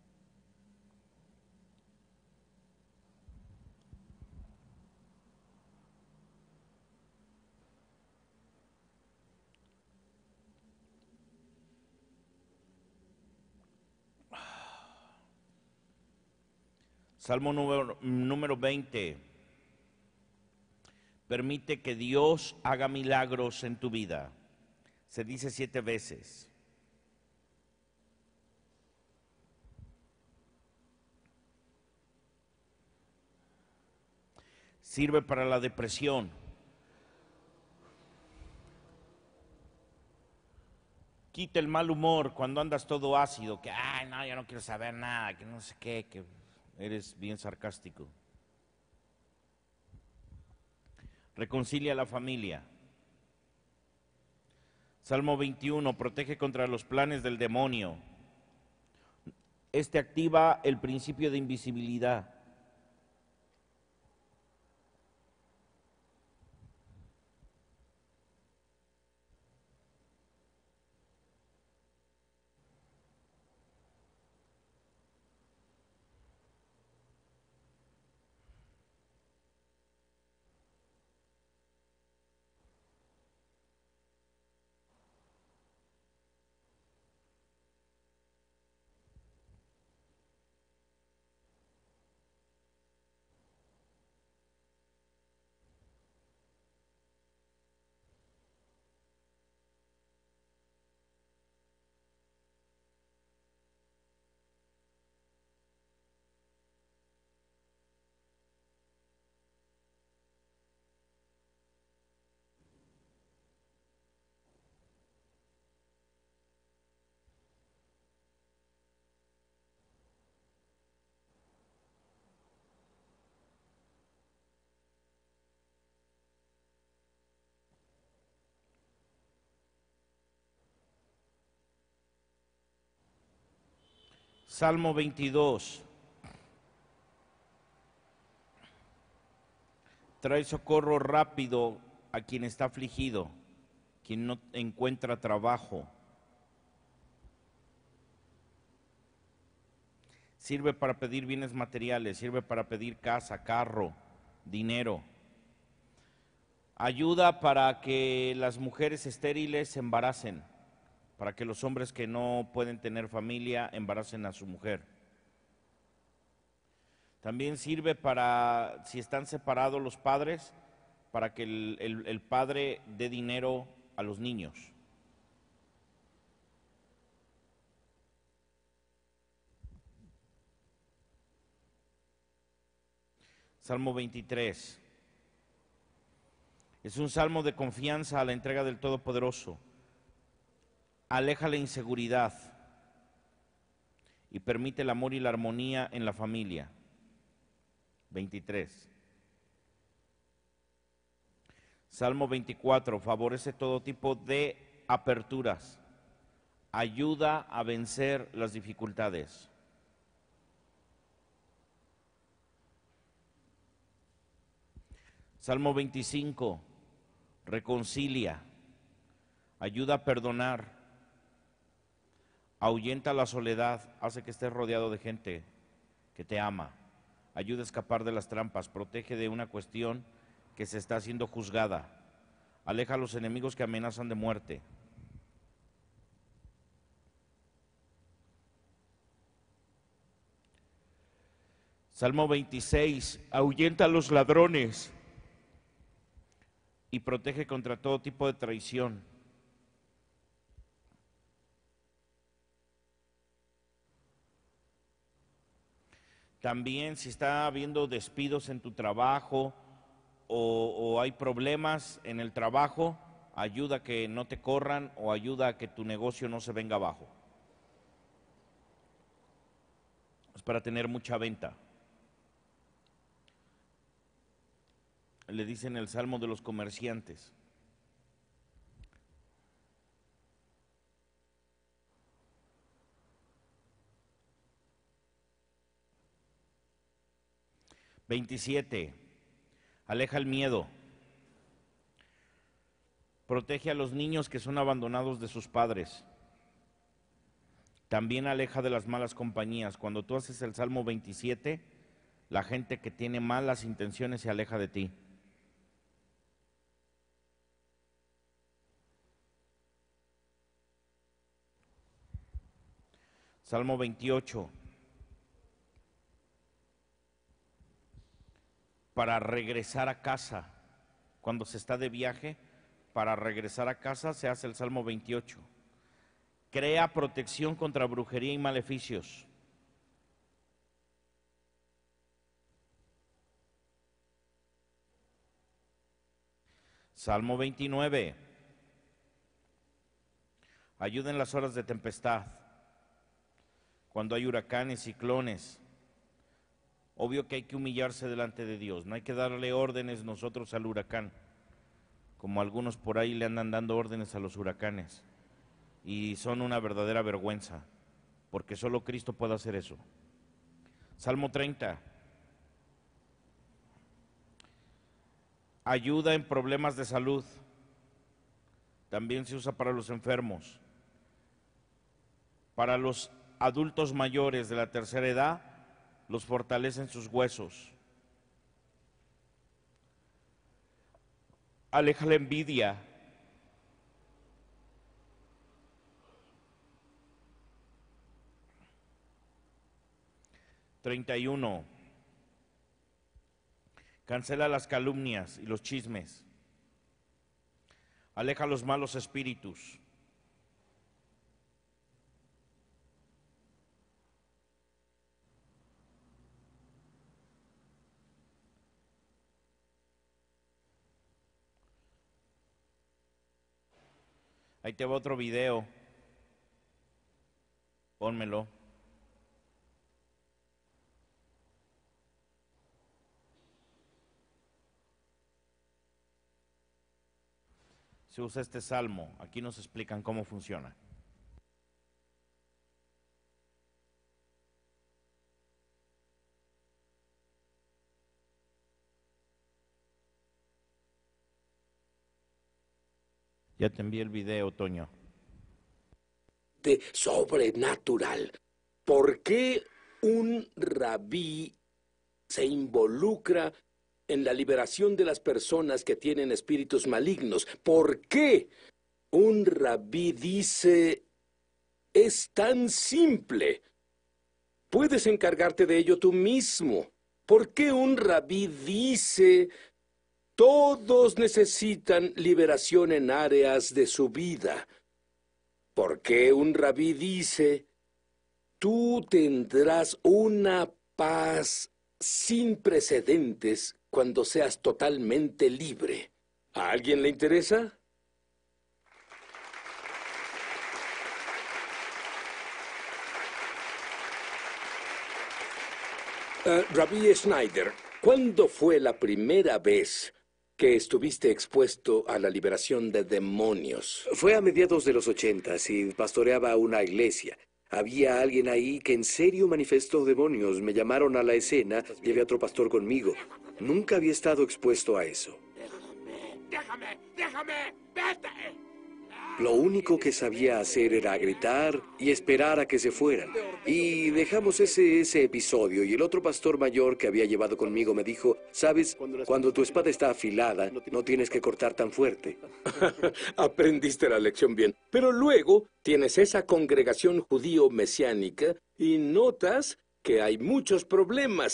Salmo número 20. Permite que Dios haga milagros en tu vida. Se dice 7 veces. Sirve para la depresión. Quita el mal humor cuando andas todo ácido, que, ay, no, yo no quiero saber nada, que no sé qué, que eres bien sarcástico. Reconcilia a la familia. Salmo 21, protege contra los planes del demonio. Este activa el principio de invisibilidad. Salmo 22. Trae socorro rápido a quien está afligido, quien no encuentra trabajo. Sirve para pedir bienes materiales, sirve para pedir casa, carro, dinero. Ayuda para que las mujeres estériles se embaracen, para que los hombres que no pueden tener familia embaracen a su mujer. También sirve para, si están separados los padres, para que el padre dé dinero a los niños. Salmo 23. Es un salmo de confianza a la entrega del Todopoderoso. Aleja la inseguridad y permite el amor y la armonía en la familia. 23. Salmo 24, favorece todo tipo de aperturas, ayuda a vencer las dificultades. Salmo 25, reconcilia, ayuda a perdonar, ahuyenta la soledad, hace que estés rodeado de gente que te ama, ayuda a escapar de las trampas, protege de una cuestión que se está siendo juzgada, aleja a los enemigos que amenazan de muerte. . Salmo 26, ahuyenta a los ladrones y protege contra todo tipo de traición. También si está habiendo despidos en tu trabajo o hay problemas en el trabajo, ayuda a que no te corran o ayuda a que tu negocio no se venga abajo. Es para tener mucha venta. Le dicen el Salmo de los comerciantes. (27) Aleja el miedo. Protege a los niños que son abandonados de sus padres. También aleja de las malas compañías. Cuando tú haces el Salmo 27, la gente que tiene malas intenciones se aleja de ti. Salmo 28. Para regresar a casa, cuando se está de viaje, para regresar a casa se hace el Salmo 28. Crea protección contra brujería y maleficios. Salmo 29. Ayuda en las horas de tempestad, cuando hay huracanes, ciclones. Obvio que hay que humillarse delante de Dios, no hay que darle órdenes nosotros al huracán, como algunos por ahí le andan dando órdenes a los huracanes, y son una verdadera vergüenza, porque solo Cristo puede hacer eso. Salmo 30. Ayuda en problemas de salud, también se usa para los enfermos, para los adultos mayores de la tercera edad, los fortalecen sus huesos. Aleja la envidia. (31) Cancela las calumnias y los chismes. Aleja los malos espíritus. Ahí te va otro video. Pónmelo. Se usa este salmo. Aquí nos explican cómo funciona. Ya te envié el video, Toño. De sobrenatural. ¿Por qué un rabí se involucra en la liberación de las personas que tienen espíritus malignos? ¿Por qué un rabí dice, es tan simple, puedes encargarte de ello tú mismo? ¿Por qué un rabí dice, todos necesitan liberación en áreas de su vida? ¿Por qué un rabí dice, tú tendrás una paz sin precedentes cuando seas totalmente libre? ¿A alguien le interesa? Rabí Schneider, ¿cuándo fue la primera vez que estuviste expuesto a la liberación de demonios? Fue a mediados de los 80 y pastoreaba una iglesia. Había alguien ahí que en serio manifestó demonios. Me llamaron a la escena, llevé a otro pastor conmigo. Nunca había estado expuesto a eso. ¡Déjame! ¡Vete! Lo único que sabía hacer era gritar y esperar a que se fueran. Y dejamos ese episodio, y el otro pastor mayor que había llevado conmigo me dijo, ¿sabes? Cuando tu espada está afilada, no tienes que cortar tan fuerte. Aprendiste la lección bien. Pero luego tienes esa congregación judío mesiánica y notas que hay muchos problemas.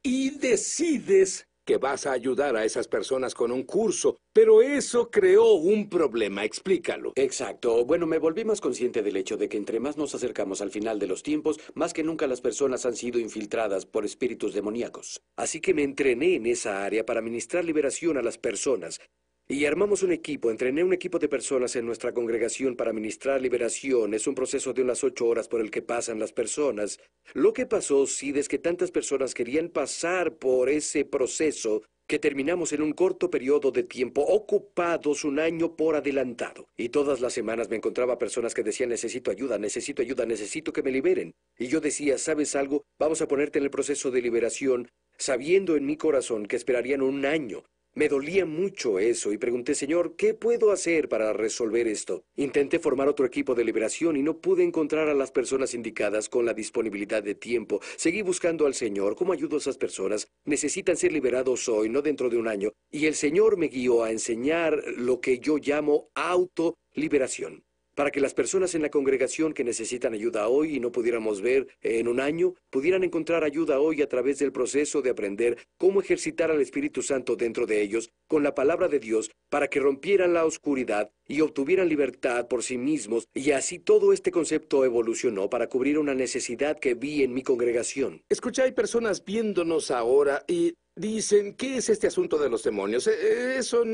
y decides que vas a ayudar a esas personas con un curso, pero eso creó un problema. Explícalo. Exacto. Bueno, me volví más consciente del hecho de que entre más nos acercamos al final de los tiempos, más que nunca las personas han sido infiltradas por espíritus demoníacos. Así que me entrené en esa área para ministrar liberación a las personas. Y armamos un equipo, entrené un equipo de personas en nuestra congregación para ministrar liberación. Es un proceso de unas 8 horas por el que pasan las personas. Lo que pasó, Sid, es que tantas personas querían pasar por ese proceso que terminamos en un corto periodo de tiempo, ocupados un año por adelantado. Y todas las semanas me encontraba personas que decían, necesito ayuda, necesito que me liberen. Y yo decía, ¿sabes algo? Vamos a ponerte en el proceso de liberación, sabiendo en mi corazón que esperarían un año. Me dolía mucho eso y pregunté, Señor, ¿qué puedo hacer para resolver esto? Intenté formar otro equipo de liberación y no pude encontrar a las personas indicadas con la disponibilidad de tiempo. Seguí buscando al Señor. ¿Cómo ayudo a esas personas? Necesitan ser liberados hoy, no dentro de un año. Y el Señor me guió a enseñar lo que yo llamo autoliberación. Para que las personas en la congregación que necesitan ayuda hoy y no pudiéramos ver en un año, pudieran encontrar ayuda hoy a través del proceso de aprender cómo ejercitar al Espíritu Santo dentro de ellos con la palabra de Dios para que rompieran la oscuridad y obtuvieran libertad por sí mismos. Y así todo este concepto evolucionó para cubrir una necesidad que vi en mi congregación. Escucha, hay personas viéndonos ahora y dicen, ¿qué es este asunto de los demonios? Eso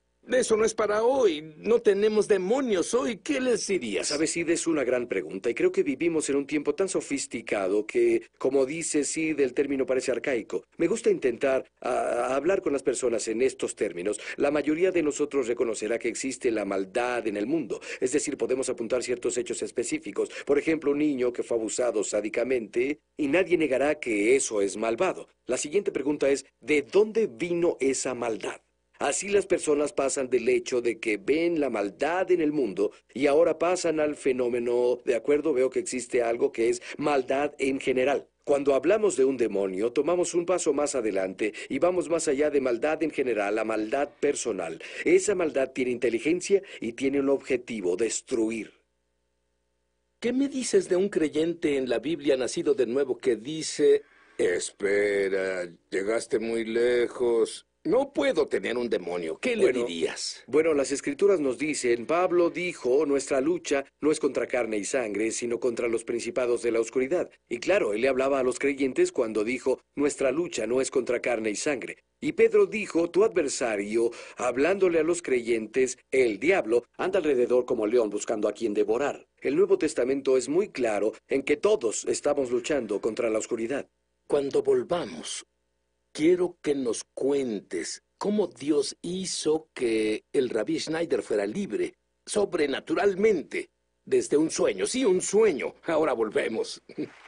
no es para hoy. No tenemos demonios hoy. ¿Qué les dirías? Sabes, Sid, es una gran pregunta y creo que vivimos en un tiempo tan sofisticado que, como dice Sid, el término parece arcaico. Me gusta intentar hablar con las personas en estos términos. La mayoría de nosotros reconocerá que existe la maldad en el mundo. Es decir, podemos apuntar ciertos hechos específicos. Por ejemplo, un niño que fue abusado sádicamente y nadie negará que eso es malvado. La siguiente pregunta es, ¿de dónde vino esa maldad? Así las personas pasan del hecho de que ven la maldad en el mundo y ahora pasan al fenómeno, de acuerdo, veo que existe algo que es maldad en general. Cuando hablamos de un demonio, tomamos un paso más adelante y vamos más allá de maldad en general a maldad personal. Esa maldad tiene inteligencia y tiene un objetivo, destruir. ¿Qué me dices de un creyente en la Biblia nacido de nuevo que dice, espera, llegaste muy lejos? No puedo tener un demonio. ¿Qué le dirías? Bueno, las Escrituras nos dicen, Pablo dijo, nuestra lucha no es contra carne y sangre, sino contra los principados de la oscuridad. Y claro, él le hablaba a los creyentes cuando dijo, nuestra lucha no es contra carne y sangre. Y Pedro dijo, tu adversario, hablándole a los creyentes, el diablo, anda alrededor como león buscando a quien devorar. El Nuevo Testamento es muy claro en que todos estamos luchando contra la oscuridad. Cuando volvamos, quiero que nos cuentes cómo Dios hizo que el Rabí Schneider fuera libre, sobrenaturalmente, desde un sueño. Sí, un sueño. Ahora volvemos.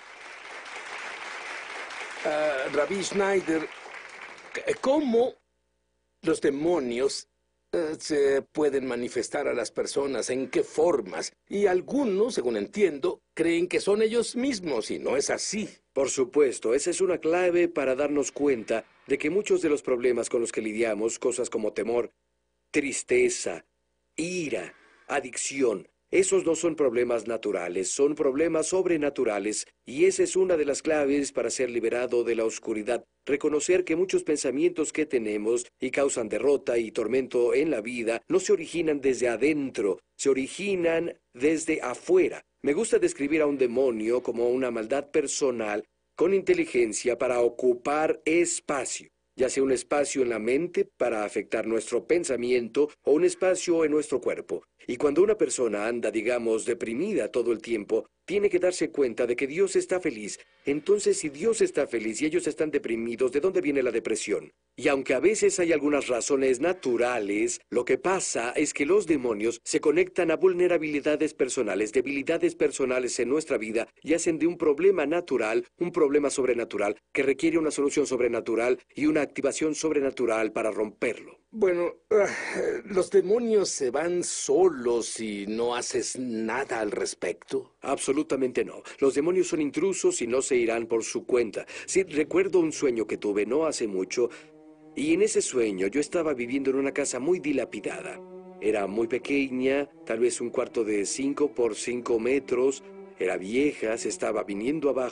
Rabí Schneider, ¿cómo los demonios se pueden manifestar a las personas? ¿En qué formas? Y algunos, según entiendo, creen que son ellos mismos, y no es así. Por supuesto, esa es una clave para darnos cuenta de que muchos de los problemas con los que lidiamos, cosas como temor, tristeza, ira, adicción, esos no son problemas naturales, son problemas sobrenaturales, y esa es una de las claves para ser liberado de la oscuridad. Reconocer que muchos pensamientos que tenemos y causan derrota y tormento en la vida no se originan desde adentro, se originan desde afuera. Me gusta describir a un demonio como una maldad personal con inteligencia para ocupar espacio, ya sea un espacio en la mente para afectar nuestro pensamiento o un espacio en nuestro cuerpo. Y cuando una persona anda, digamos, deprimida todo el tiempo, tiene que darse cuenta de que Dios está feliz. Entonces, si Dios está feliz y ellos están deprimidos, ¿de dónde viene la depresión? Y aunque a veces hay algunas razones naturales, lo que pasa es que los demonios se conectan a vulnerabilidades personales, debilidades personales en nuestra vida y hacen de un problema natural un problema sobrenatural que requiere una solución sobrenatural y una activación sobrenatural para romperlo. Bueno, ¿los demonios se van solos si no haces nada al respecto? Absolutamente no. Los demonios son intrusos y no se irán por su cuenta. Sí, recuerdo un sueño que tuve no hace mucho, y en ese sueño yo estaba viviendo en una casa muy dilapidada. Era muy pequeña, tal vez un cuarto de 5 por 5 metros, era vieja, se estaba viniendo abajo,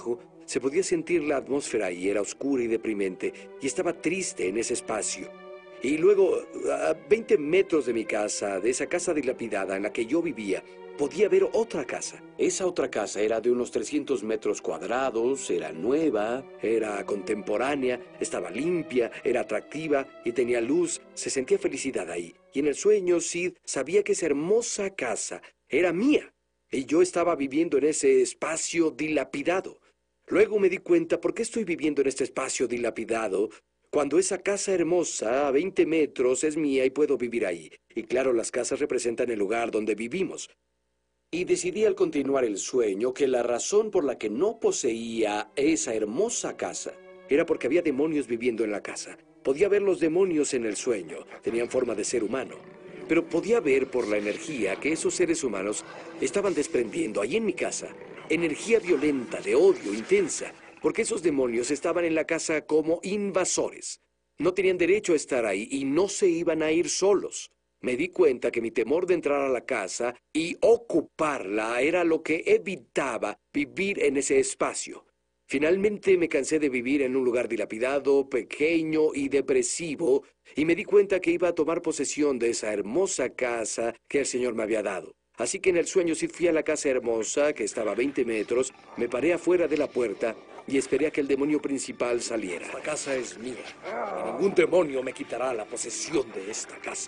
Se podía sentir la atmósfera y era oscura y deprimente, y estaba triste en ese espacio. Y luego, a 20 metros de mi casa, de esa casa dilapidada en la que yo vivía, podía ver otra casa. Esa otra casa era de unos 300 metros cuadrados, era nueva, era contemporánea, estaba limpia, era atractiva y tenía luz. Se sentía felicidad ahí. Y en el sueño, Sid sabía que esa hermosa casa era mía. Y yo estaba viviendo en ese espacio dilapidado. Luego me di cuenta por qué estoy viviendo en este espacio dilapidado, cuando esa casa hermosa a 20 metros es mía y puedo vivir ahí. Y claro, las casas representan el lugar donde vivimos. Y decidí al continuar el sueño que la razón por la que no poseía esa hermosa casa era porque había demonios viviendo en la casa. Podía ver los demonios en el sueño, tenían forma de ser humano. Pero podía ver por la energía que esos seres humanos estaban desprendiendo ahí en mi casa. Energía violenta, de odio, intensa. Porque esos demonios estaban en la casa como invasores. No tenían derecho a estar ahí y no se iban a ir solos. Me di cuenta que mi temor de entrar a la casa y ocuparla era lo que evitaba vivir en ese espacio. Finalmente me cansé de vivir en un lugar dilapidado, pequeño y depresivo, y me di cuenta que iba a tomar posesión de esa hermosa casa que el Señor me había dado. Así que en el sueño sí fui a la casa hermosa, que estaba a 20 metros, me paré afuera de la puerta y esperé a que el demonio principal saliera. La casa es mía, y ningún demonio me quitará la posesión de esta casa.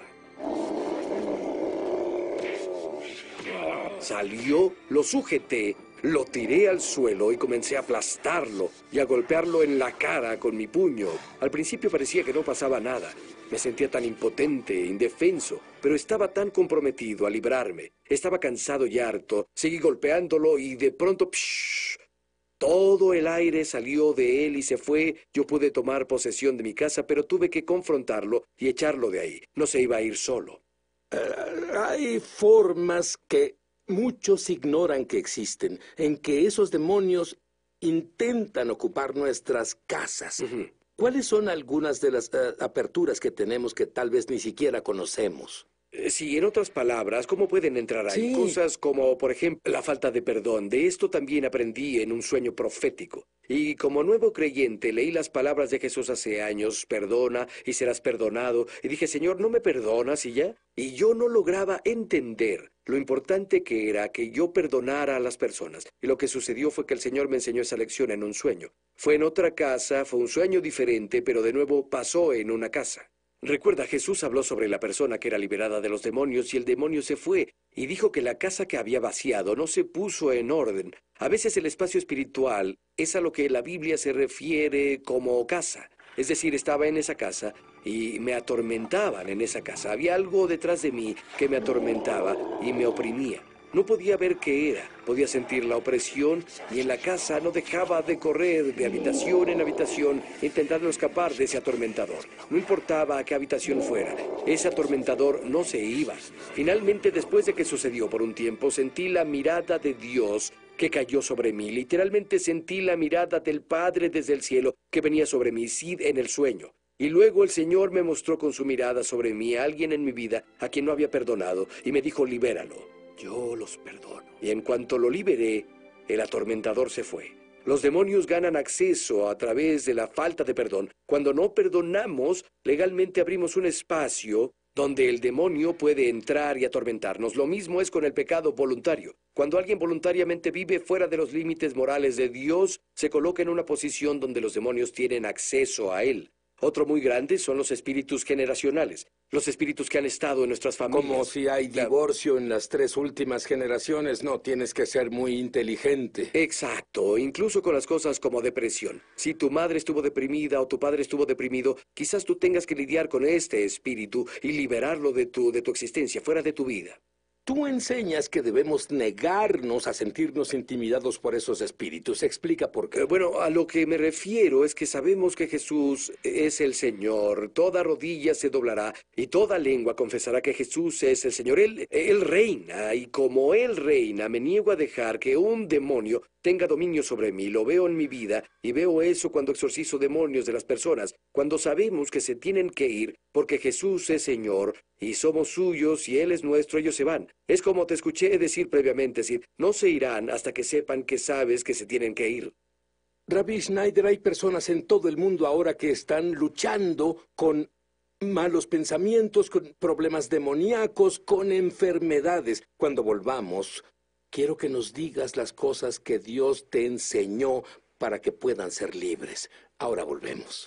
Salió, lo sujeté, lo tiré al suelo y comencé a aplastarlo y a golpearlo en la cara con mi puño. Al principio parecía que no pasaba nada. Me sentía tan impotente, indefenso, pero estaba tan comprometido a librarme. Estaba cansado y harto. Seguí golpeándolo y de pronto, ¡psh! Todo el aire salió de él y se fue. Yo pude tomar posesión de mi casa, pero tuve que confrontarlo y echarlo de ahí. No se iba a ir solo. Hay formas que muchos ignoran que existen, en que esos demonios intentan ocupar nuestras casas. ¿Cuáles son algunas de las aperturas que tenemos que tal vez ni siquiera conocemos? Sí, en otras palabras, ¿cómo pueden entrar ahí? Sí. Cosas como, por ejemplo, la falta de perdón. De esto también aprendí en un sueño profético. Y como nuevo creyente, leí las palabras de Jesús hace años, perdona y serás perdonado. Y dije, Señor, ¿no me perdonas y ya? Y yo no lograba entender lo importante que era que yo perdonara a las personas. Y lo que sucedió fue que el Señor me enseñó esa lección en un sueño. Fue en otra casa, fue un sueño diferente, pero de nuevo pasó en una casa. Recuerda, Jesús habló sobre la persona que era liberada de los demonios y el demonio se fue, y dijo que la casa que había vaciado no se puso en orden. A veces el espacio espiritual es a lo que la Biblia se refiere como casa. Es decir, estaba en esa casa y me atormentaban en esa casa. Había algo detrás de mí que me atormentaba y me oprimía. No podía ver qué era, podía sentir la opresión y en la casa no dejaba de correr de habitación en habitación intentando escapar de ese atormentador. No importaba a qué habitación fuera, ese atormentador no se iba. Finalmente, después de que sucedió por un tiempo, sentí la mirada de Dios que cayó sobre mí. Literalmente sentí la mirada del Padre desde el cielo que venía sobre mí, Sid, en el sueño. Y luego el Señor me mostró con su mirada sobre mí a alguien en mi vida a quien no había perdonado y me dijo, libéralo. Yo los perdono. Y en cuanto lo liberé, el atormentador se fue. Los demonios ganan acceso a través de la falta de perdón. Cuando no perdonamos, legalmente abrimos un espacio donde el demonio puede entrar y atormentarnos. Lo mismo es con el pecado voluntario. Cuando alguien voluntariamente vive fuera de los límites morales de Dios, se coloca en una posición donde los demonios tienen acceso a él. Otro muy grande son los espíritus generacionales, los espíritus que han estado en nuestras familias. Como si hay divorcio en las 3 últimas generaciones, no, tienes que ser muy inteligente. Exacto, incluso con las cosas como depresión. Si tu madre estuvo deprimida o tu padre estuvo deprimido, quizás tú tengas que lidiar con este espíritu y liberarlo de tu existencia, fuera de tu vida. Tú enseñas que debemos negarnos a sentirnos intimidados por esos espíritus. Explica por qué. Bueno, a lo que me refiero es que sabemos que Jesús es el Señor. Toda rodilla se doblará y toda lengua confesará que Jesús es el Señor. Él reina, y como Él reina, me niego a dejar que un demonio tenga dominio sobre mí. Lo veo en mi vida y veo eso cuando exorcizo demonios de las personas, cuando sabemos que se tienen que ir porque Jesús es Señor y somos suyos y Él es nuestro, ellos se van. Es como te escuché decir previamente, Sid, no se irán hasta que sepan que sabes que se tienen que ir. Rabbi Schneider, hay personas en todo el mundo ahora que están luchando con malos pensamientos, con problemas demoníacos, con enfermedades. Cuando volvamos, quiero que nos digas las cosas que Dios te enseñó para que puedan ser libres. Ahora volvemos.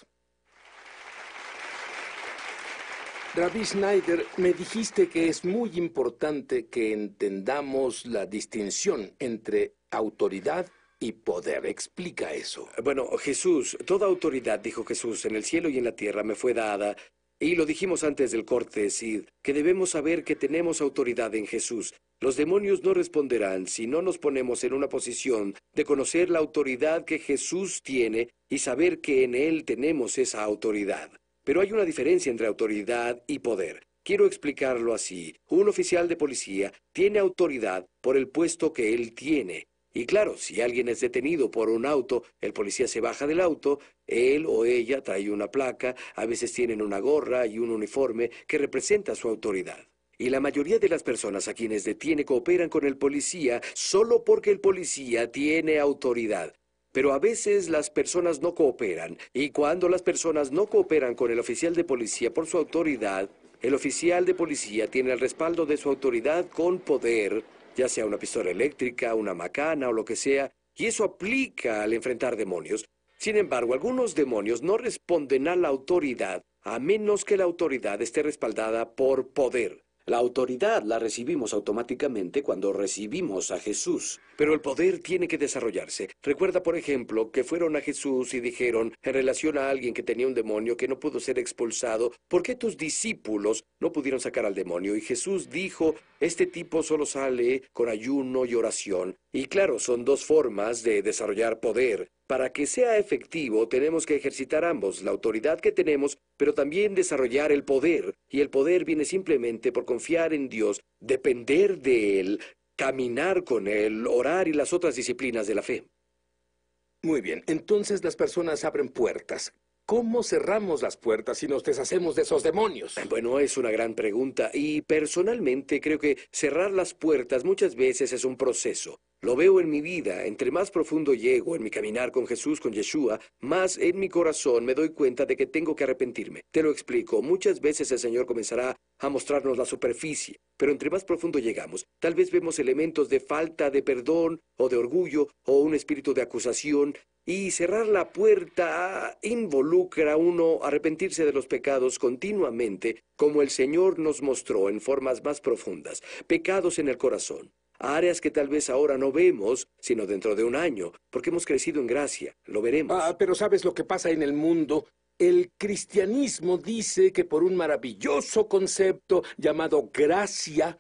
Rabbi Schneider, me dijiste que es muy importante que entendamos la distinción entre autoridad y poder. Explica eso. Bueno, Jesús, toda autoridad, dijo Jesús, en el cielo y en la tierra me fue dada. Y lo dijimos antes del corte, Sid, que debemos saber que tenemos autoridad en Jesús. Los demonios no responderán si no nos ponemos en una posición de conocer la autoridad que Jesús tiene y saber que en Él tenemos esa autoridad. Pero hay una diferencia entre autoridad y poder. Quiero explicarlo así. Un oficial de policía tiene autoridad por el puesto que él tiene. Y claro, si alguien es detenido por un auto, el policía se baja del auto, él o ella trae una placa, a veces tienen una gorra y un uniforme que representa su autoridad. Y la mayoría de las personas a quienes detiene cooperan con el policía solo porque el policía tiene autoridad. Pero a veces las personas no cooperan, y cuando las personas no cooperan con el oficial de policía por su autoridad, el oficial de policía tiene el respaldo de su autoridad con poder, ya sea una pistola eléctrica, una macana o lo que sea, y eso aplica al enfrentar demonios. Sin embargo, algunos demonios no responden a la autoridad, a menos que la autoridad esté respaldada por poder. La autoridad la recibimos automáticamente cuando recibimos a Jesús, pero el poder tiene que desarrollarse. Recuerda, por ejemplo, que fueron a Jesús y dijeron, en relación a alguien que tenía un demonio que no pudo ser expulsado, ¿por qué tus discípulos no pudieron sacar al demonio? Y Jesús dijo, este tipo solo sale con ayuno y oración. Y claro, son dos formas de desarrollar poder. Para que sea efectivo, tenemos que ejercitar ambos, la autoridad que tenemos, pero también desarrollar el poder. Y el poder viene simplemente por confiar en Dios, depender de Él, caminar con Él, orar y las otras disciplinas de la fe. Muy bien, entonces las personas abren puertas. ¿Cómo cerramos las puertas y nos deshacemos de esos demonios? Bueno, es una gran pregunta y personalmente creo que cerrar las puertas muchas veces es un proceso. Lo veo en mi vida, entre más profundo llego en mi caminar con Jesús, con Yeshua, más en mi corazón me doy cuenta de que tengo que arrepentirme. Te lo explico, muchas veces el Señor comenzará a mostrarnos la superficie, pero entre más profundo llegamos, tal vez vemos elementos de falta de perdón o de orgullo o un espíritu de acusación. Y cerrar la puerta involucra a uno arrepentirse de los pecados continuamente, como el Señor nos mostró en formas más profundas. Pecados en el corazón. Áreas que tal vez ahora no vemos, sino dentro de un año, porque hemos crecido en gracia. Lo veremos. Pero ¿sabes lo que pasa en el mundo? El cristianismo dice que por un maravilloso concepto llamado gracia,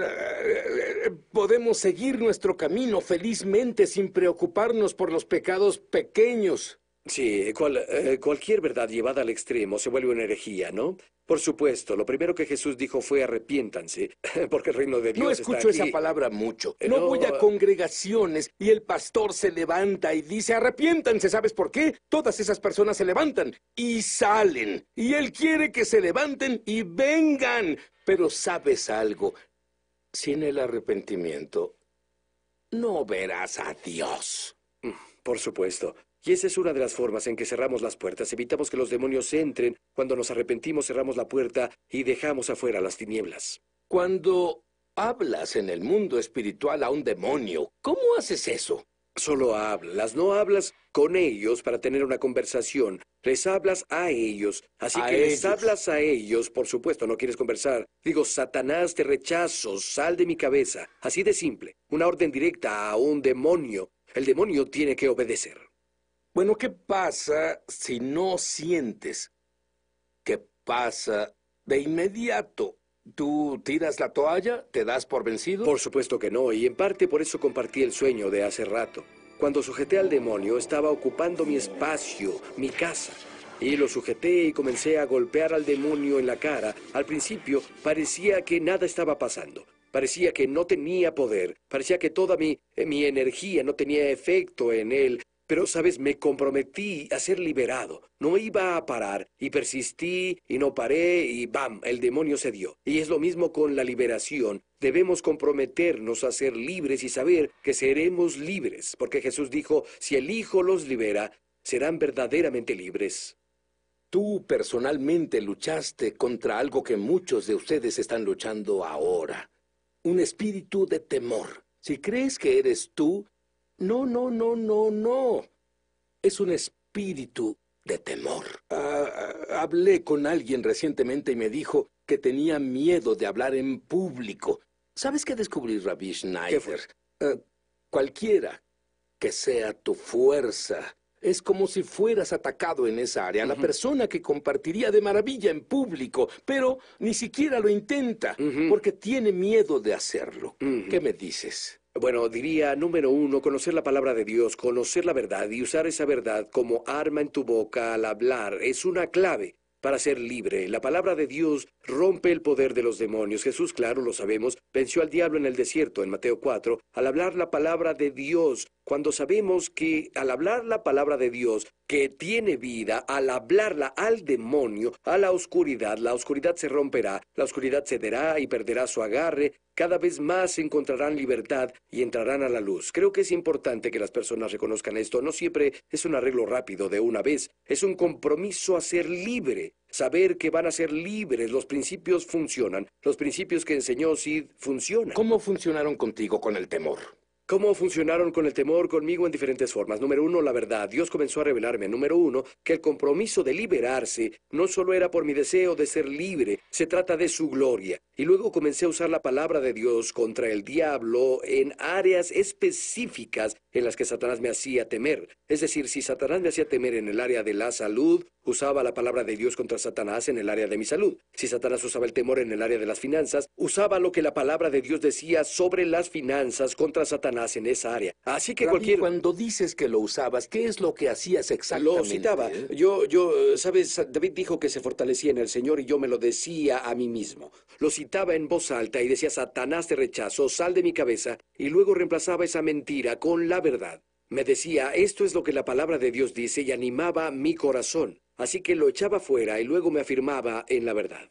podemos seguir nuestro camino felizmente sin preocuparnos por los pecados pequeños. Sí, cualquier verdad llevada al extremo se vuelve una herejía, ¿no? Por supuesto, lo primero que Jesús dijo fue arrepiéntanse, porque el reino de Dios No está escucho aquí. esa palabra mucho. No, No voy a congregaciones y el pastor se levanta y dice arrepiéntanse. ¿Sabes por qué? Todas esas personas se levantan y salen. Y él quiere que se levanten y vengan. Pero ¿sabes algo? Sin el arrepentimiento, no verás a Dios. Por supuesto. Y esa es una de las formas en que cerramos las puertas. Evitamos que los demonios entren. Cuando nos arrepentimos, cerramos la puerta y dejamos afuera las tinieblas. Cuando hablas en el mundo espiritual a un demonio, ¿cómo haces eso? Solo hablas, no hablas con ellos para tener una conversación. Les hablas a ellos. Así A que les ellos. hablas a ellos, por supuesto, no quieres conversar. Digo, Satanás, te rechazo, sal de mi cabeza. Así de simple. Una orden directa a un demonio. El demonio tiene que obedecer. Bueno, ¿qué pasa si no sientes? ¿Qué pasa de inmediato? ¿Tú tiras la toalla? ¿Te das por vencido? Por supuesto que no, y en parte por eso compartí el sueño de hace rato. Cuando sujeté al demonio, estaba ocupando mi espacio, mi casa. Y lo sujeté y comencé a golpear al demonio en la cara. Al principio parecía que nada estaba pasando. Parecía que no tenía poder. Parecía que toda mi energía no tenía efecto en él. Pero, ¿sabes? Me comprometí a ser liberado. No iba a parar. Y persistí y no paré y ¡bam! El demonio se dio. Y es lo mismo con la liberación. Debemos comprometernos a ser libres y saber que seremos libres. Porque Jesús dijo, si el Hijo los libera, serán verdaderamente libres. Tú personalmente luchaste contra algo que muchos de ustedes están luchando ahora. Un espíritu de temor. Si crees que eres tú, no. Es un espíritu de temor. Hablé con alguien recientemente y me dijo que tenía miedo de hablar en público. ¿Sabes qué descubrí, Rabbi Schneider? ¿Qué fue? Cualquiera que sea tu fuerza, es como si fueras atacado en esa área. La persona que compartiría de maravilla en público, pero ni siquiera lo intenta, porque tiene miedo de hacerlo. ¿Qué me dices? Bueno, diría, número 1, conocer la palabra de Dios, conocer la verdad y usar esa verdad como arma en tu boca al hablar es una clave para ser libre. La palabra de Dios rompe el poder de los demonios. Jesús, claro, lo sabemos, venció al diablo en el desierto, en Mateo 4, al hablar la palabra de Dios. Cuando sabemos que al hablar la palabra de Dios, que tiene vida, al hablarla al demonio, a la oscuridad se romperá, la oscuridad cederá y perderá su agarre, cada vez más encontrarán libertad y entrarán a la luz. Creo que es importante que las personas reconozcan esto. No siempre es un arreglo rápido de una vez, es un compromiso a ser libre. Saber que van a ser libres, los principios funcionan, los principios que enseñó Sid funcionan. ¿Cómo funcionaron contigo con el temor? ¿Cómo funcionaron con el temor conmigo en diferentes formas? Número 1, la verdad. Dios comenzó a revelarme, número 1, que el compromiso de liberarse no solo era por mi deseo de ser libre, se trata de su gloria. Y luego comencé a usar la palabra de Dios contra el diablo en áreas específicas en las que Satanás me hacía temer. Es decir, si Satanás me hacía temer en el área de la salud, usaba la palabra de Dios contra Satanás en el área de mi salud. Si Satanás usaba el temor en el área de las finanzas, usaba lo que la palabra de Dios decía sobre las finanzas contra Satanás en esa área. Así que Rabí, cuando dices que lo usabas, ¿qué es lo que hacías exactamente? Lo citaba. ¿Sabes? David dijo que se fortalecía en el Señor y yo me lo decía a mí mismo. Lo citaba en voz alta y decía, Satanás te rechazo, sal de mi cabeza, y luego reemplazaba esa mentira con la verdad. Me decía, esto es lo que la palabra de Dios dice y animaba mi corazón. Así que lo echaba fuera y luego me afirmaba en la verdad.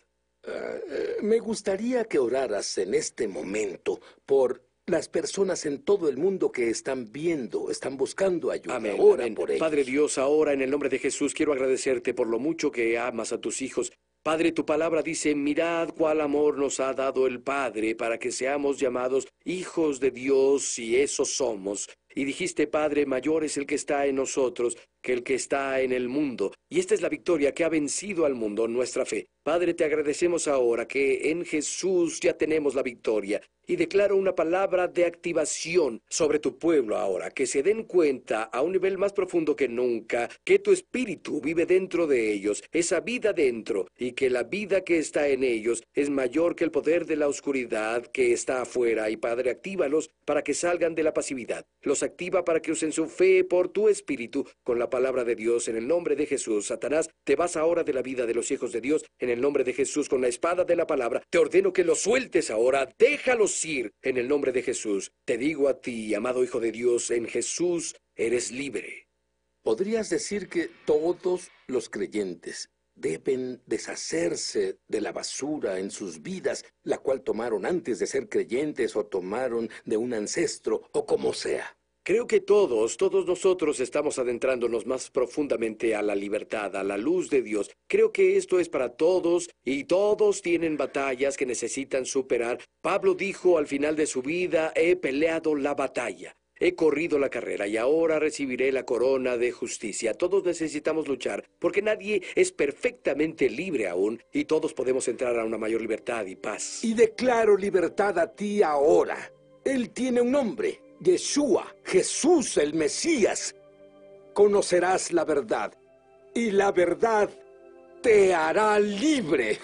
Me gustaría que oraras en este momento por las personas en todo el mundo que están viendo, están buscando ayuda. Amén, Ora amén. por ellos. Padre Dios, ahora en el nombre de Jesús quiero agradecerte por lo mucho que amas a tus hijos. Padre, tu palabra dice, mirad cuál amor nos ha dado el Padre para que seamos llamados hijos de Dios, y eso somos. Y dijiste, Padre, mayor es el que está en nosotros que el que está en el mundo. Y esta es la victoria que ha vencido al mundo, nuestra fe. Padre, te agradecemos ahora que en Jesús ya tenemos la victoria. Y declaro una palabra de activación sobre tu pueblo ahora, que se den cuenta a un nivel más profundo que nunca, que tu espíritu vive dentro de ellos, esa vida dentro, y que la vida que está en ellos es mayor que el poder de la oscuridad que está afuera. Y Padre, actívalos para que salgan de la pasividad. Los activa para que usen su fe por tu espíritu con la palabra de Dios en el nombre de Jesús. Satanás, te vas ahora de la vida de los hijos de Dios en el nombre de Jesús con la espada de la palabra. Te ordeno que los sueltes ahora, déjalos ir en el nombre de Jesús. Te digo a ti, amado hijo de Dios, en Jesús eres libre. ¿Podrías decir que todos los creyentes deben deshacerse de la basura en sus vidas, la cual tomaron antes de ser creyentes o tomaron de un ancestro o como sea? Creo que todos nosotros estamos adentrándonos más profundamente a la libertad, a la luz de Dios. Creo que esto es para todos y todos tienen batallas que necesitan superar. Pablo dijo al final de su vida, he peleado la batalla. He corrido la carrera y ahora recibiré la corona de justicia. Todos necesitamos luchar, porque nadie es perfectamente libre aún, y todos podemos entrar a una mayor libertad y paz. Y declaro libertad a ti ahora. Él tiene un nombre, Yeshua, Jesús el Mesías. Conocerás la verdad, y la verdad te hará libre.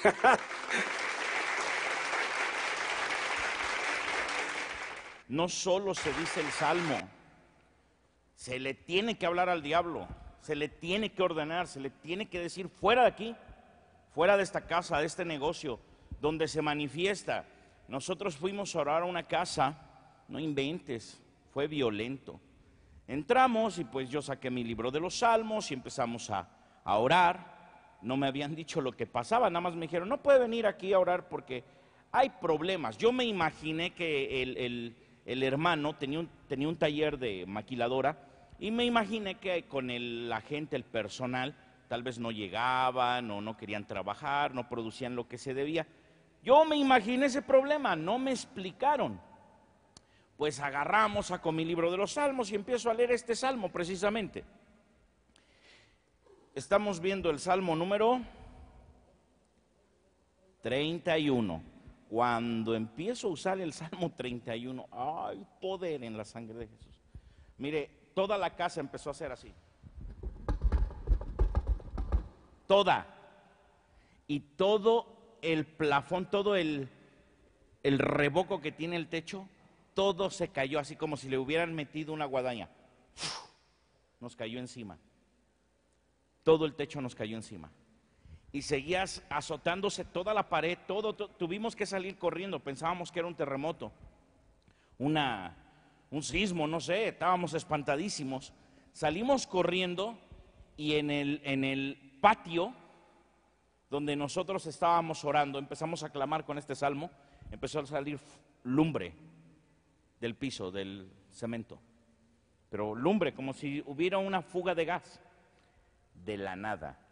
No solo se dice el Salmo, se le tiene que hablar al diablo, se le tiene que ordenar, se le tiene que decir fuera de aquí, fuera de esta casa, de este negocio, donde se manifiesta. Nosotros fuimos a orar a una casa, no inventes, fue violento. Entramos y pues yo saqué mi libro de los Salmos y empezamos a orar. No me habían dicho lo que pasaba, nada más me dijeron, no puede venir aquí a orar porque hay problemas. Yo me imaginé que el hermano tenía un taller de maquiladora y me imaginé que con la gente, el personal, tal vez no llegaban o no querían trabajar, no producían lo que se debía. Yo me imaginé ese problema, no me explicaron. Pues agarramos, saco mi libro de los Salmos y empiezo a leer este salmo precisamente. Estamos viendo el salmo número 31. Cuando empiezo a usar el salmo 31, ¡ay, poder en la sangre de Jesús! Mire, toda la casa empezó a hacer así. Toda. Y todo el plafón, todo el revoco que tiene el techo, todo se cayó así como si le hubieran metido una guadaña. Nos cayó encima. Todo el techo nos cayó encima. Y seguía azotándose toda la pared, todo. Tuvimos que salir corriendo, pensábamos que era un terremoto, un sismo, no sé, estábamos espantadísimos. Salimos corriendo y en el patio donde nosotros estábamos orando, empezamos a clamar con este salmo, empezó a salir lumbre del piso, del cemento, pero lumbre, como si hubiera una fuga de gas, de la nada.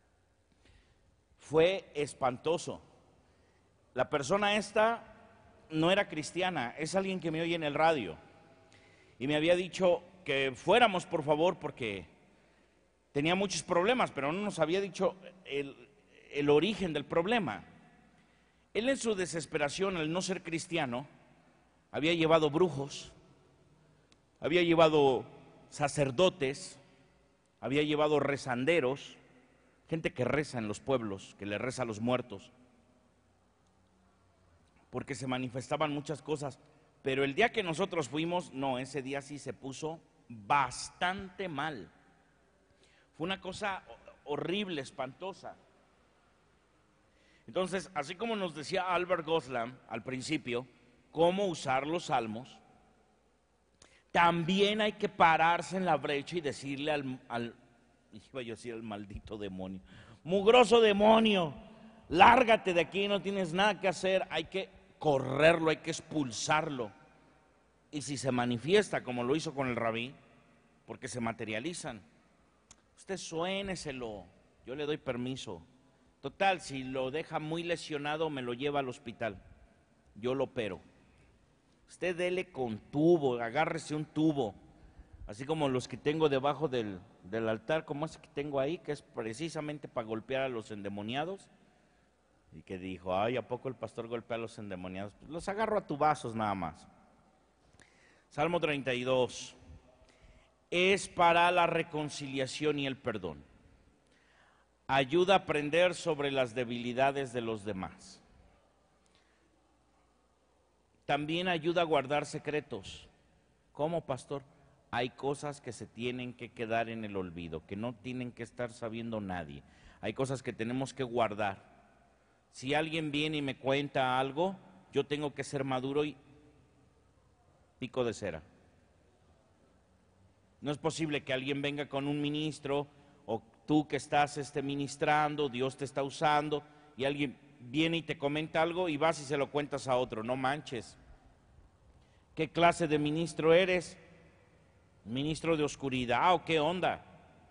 Fue espantoso. La persona esta no era cristiana, es alguien que me oye en el radio y me había dicho que fuéramos por favor porque tenía muchos problemas, pero no nos había dicho el origen del problema. Él en su desesperación, al no ser cristiano, había llevado brujos, había llevado sacerdotes, había llevado rezanderos, gente que reza en los pueblos, que le reza a los muertos, porque se manifestaban muchas cosas. Pero el día que nosotros fuimos, no, ese día sí se puso bastante mal. Fue una cosa horrible, espantosa. Entonces, así como nos decía Albert Goslam al principio, cómo usar los salmos, también hay que pararse en la brecha y decirle iba yo a decir al maldito demonio, mugroso demonio, lárgate de aquí, no tienes nada que hacer. Hay que correrlo, hay que expulsarlo. Y si se manifiesta como lo hizo con el rabí, porque se materializan, usted suéneselo, yo le doy permiso. Total, si lo deja muy lesionado, me lo lleva al hospital, yo lo opero. Usted dele con tubo, agárrese un tubo, así como los que tengo debajo del altar, como ese que tengo ahí, que es precisamente para golpear a los endemoniados. Y que dijo, ay, ¿a poco el pastor golpea a los endemoniados? Pues los agarro a tubazos nada más. Salmo 32, es para la reconciliación y el perdón. Ayuda a aprender sobre las debilidades de los demás. También ayuda a guardar secretos. ¿Cómo, pastor? Hay cosas que se tienen que quedar en el olvido, que no tienen que estar sabiendo nadie. Hay cosas que tenemos que guardar. Si alguien viene y me cuenta algo, yo tengo que ser maduro y pico de cera. No es posible que alguien venga con un ministro o tú que estás ministrando, Dios te está usando y alguien viene y te comenta algo y vas y se lo cuentas a otro. No manches. ¿Qué clase de ministro eres? Ministro de oscuridad, ¿o qué onda?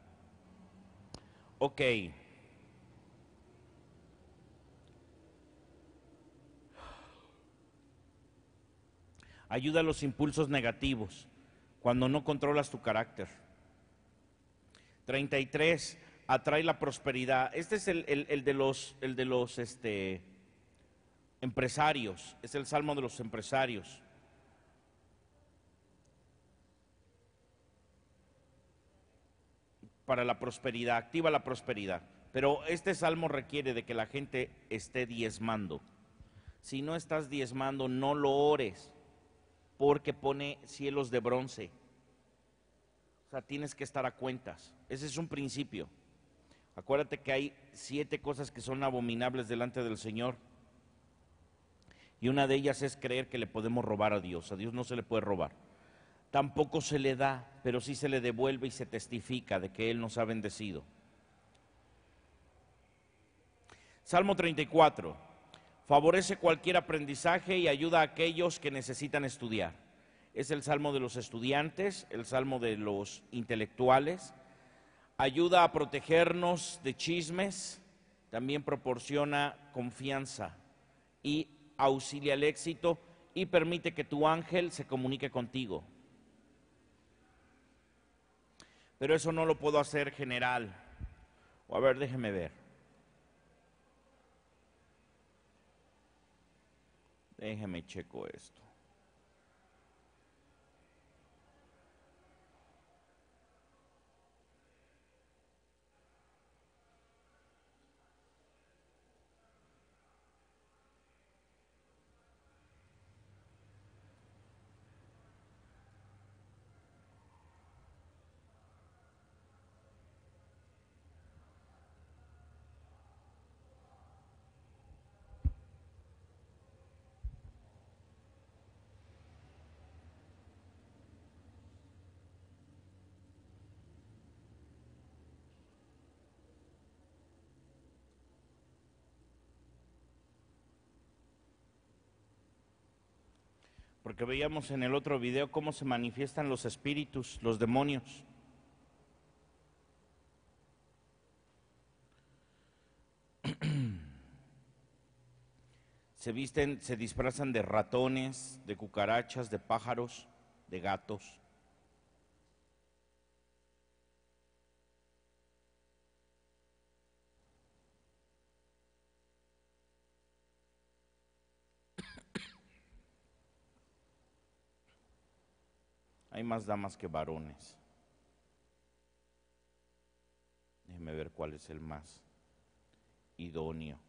Ok. Ayuda a los impulsos negativos cuando no controlas tu carácter. 33, atrae la prosperidad. Este es el de los empresarios, es el salmo de los empresarios. Para la prosperidad, activa la prosperidad. Pero este salmo requiere de que la gente esté diezmando. Si no estás diezmando, no lo ores, porque pone cielos de bronce. O sea, tienes que estar a cuentas. Ese es un principio. Acuérdate que hay 7 cosas que son abominables delante del Señor. Y una de ellas es creer que le podemos robar a Dios. A Dios no se le puede robar. tampoco se le da, pero sí se le devuelve y se testifica de que Él nos ha bendecido. Salmo 34. Favorece cualquier aprendizaje y ayuda a aquellos que necesitan estudiar. Es el salmo de los estudiantes, el salmo de los intelectuales. Ayuda a protegernos de chismes, también proporciona confianza y auxilia el éxito y permite que tu ángel se comunique contigo. Pero eso no lo puedo hacer general. O a ver, déjeme ver. Déjeme checo esto. Porque veíamos en el otro video cómo se manifiestan los espíritus, los demonios. Se visten, se disfrazan de ratones, de cucarachas, de pájaros, de gatos. Hay más damas que varones. Déjeme ver cuál es el más idóneo.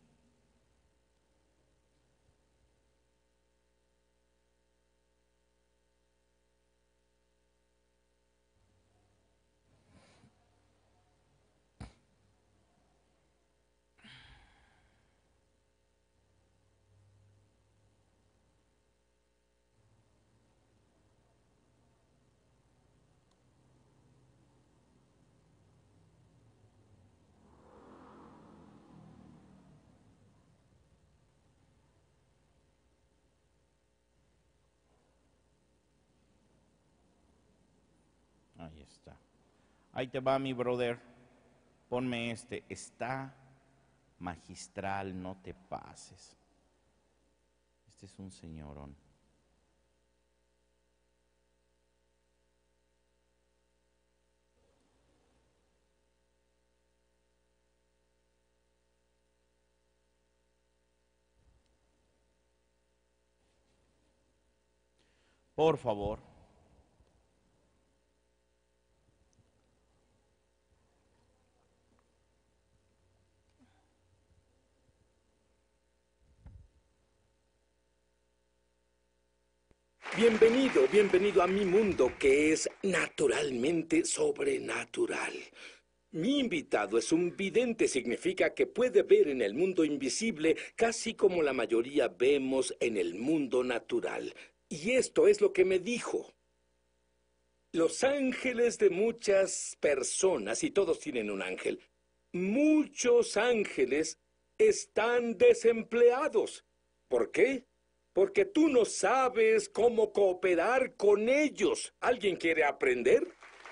Ahí está. Ahí te va, mi brother. Ponme este. Está magistral, no te pases. Este es un señorón. Por favor. Bienvenido, bienvenido a mi mundo que es naturalmente sobrenatural. Mi invitado es un vidente, significa que puede ver en el mundo invisible casi como la mayoría vemos en el mundo natural. Y esto es lo que me dijo. Los ángeles de muchas personas, y todos tienen un ángel, muchos ángeles están desempleados. ¿Por qué? Porque tú no sabes cómo cooperar con ellos. ¿Alguien quiere aprender?